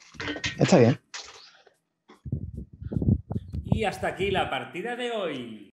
Speaker 6: Está bien.
Speaker 2: Y hasta aquí la partida de hoy.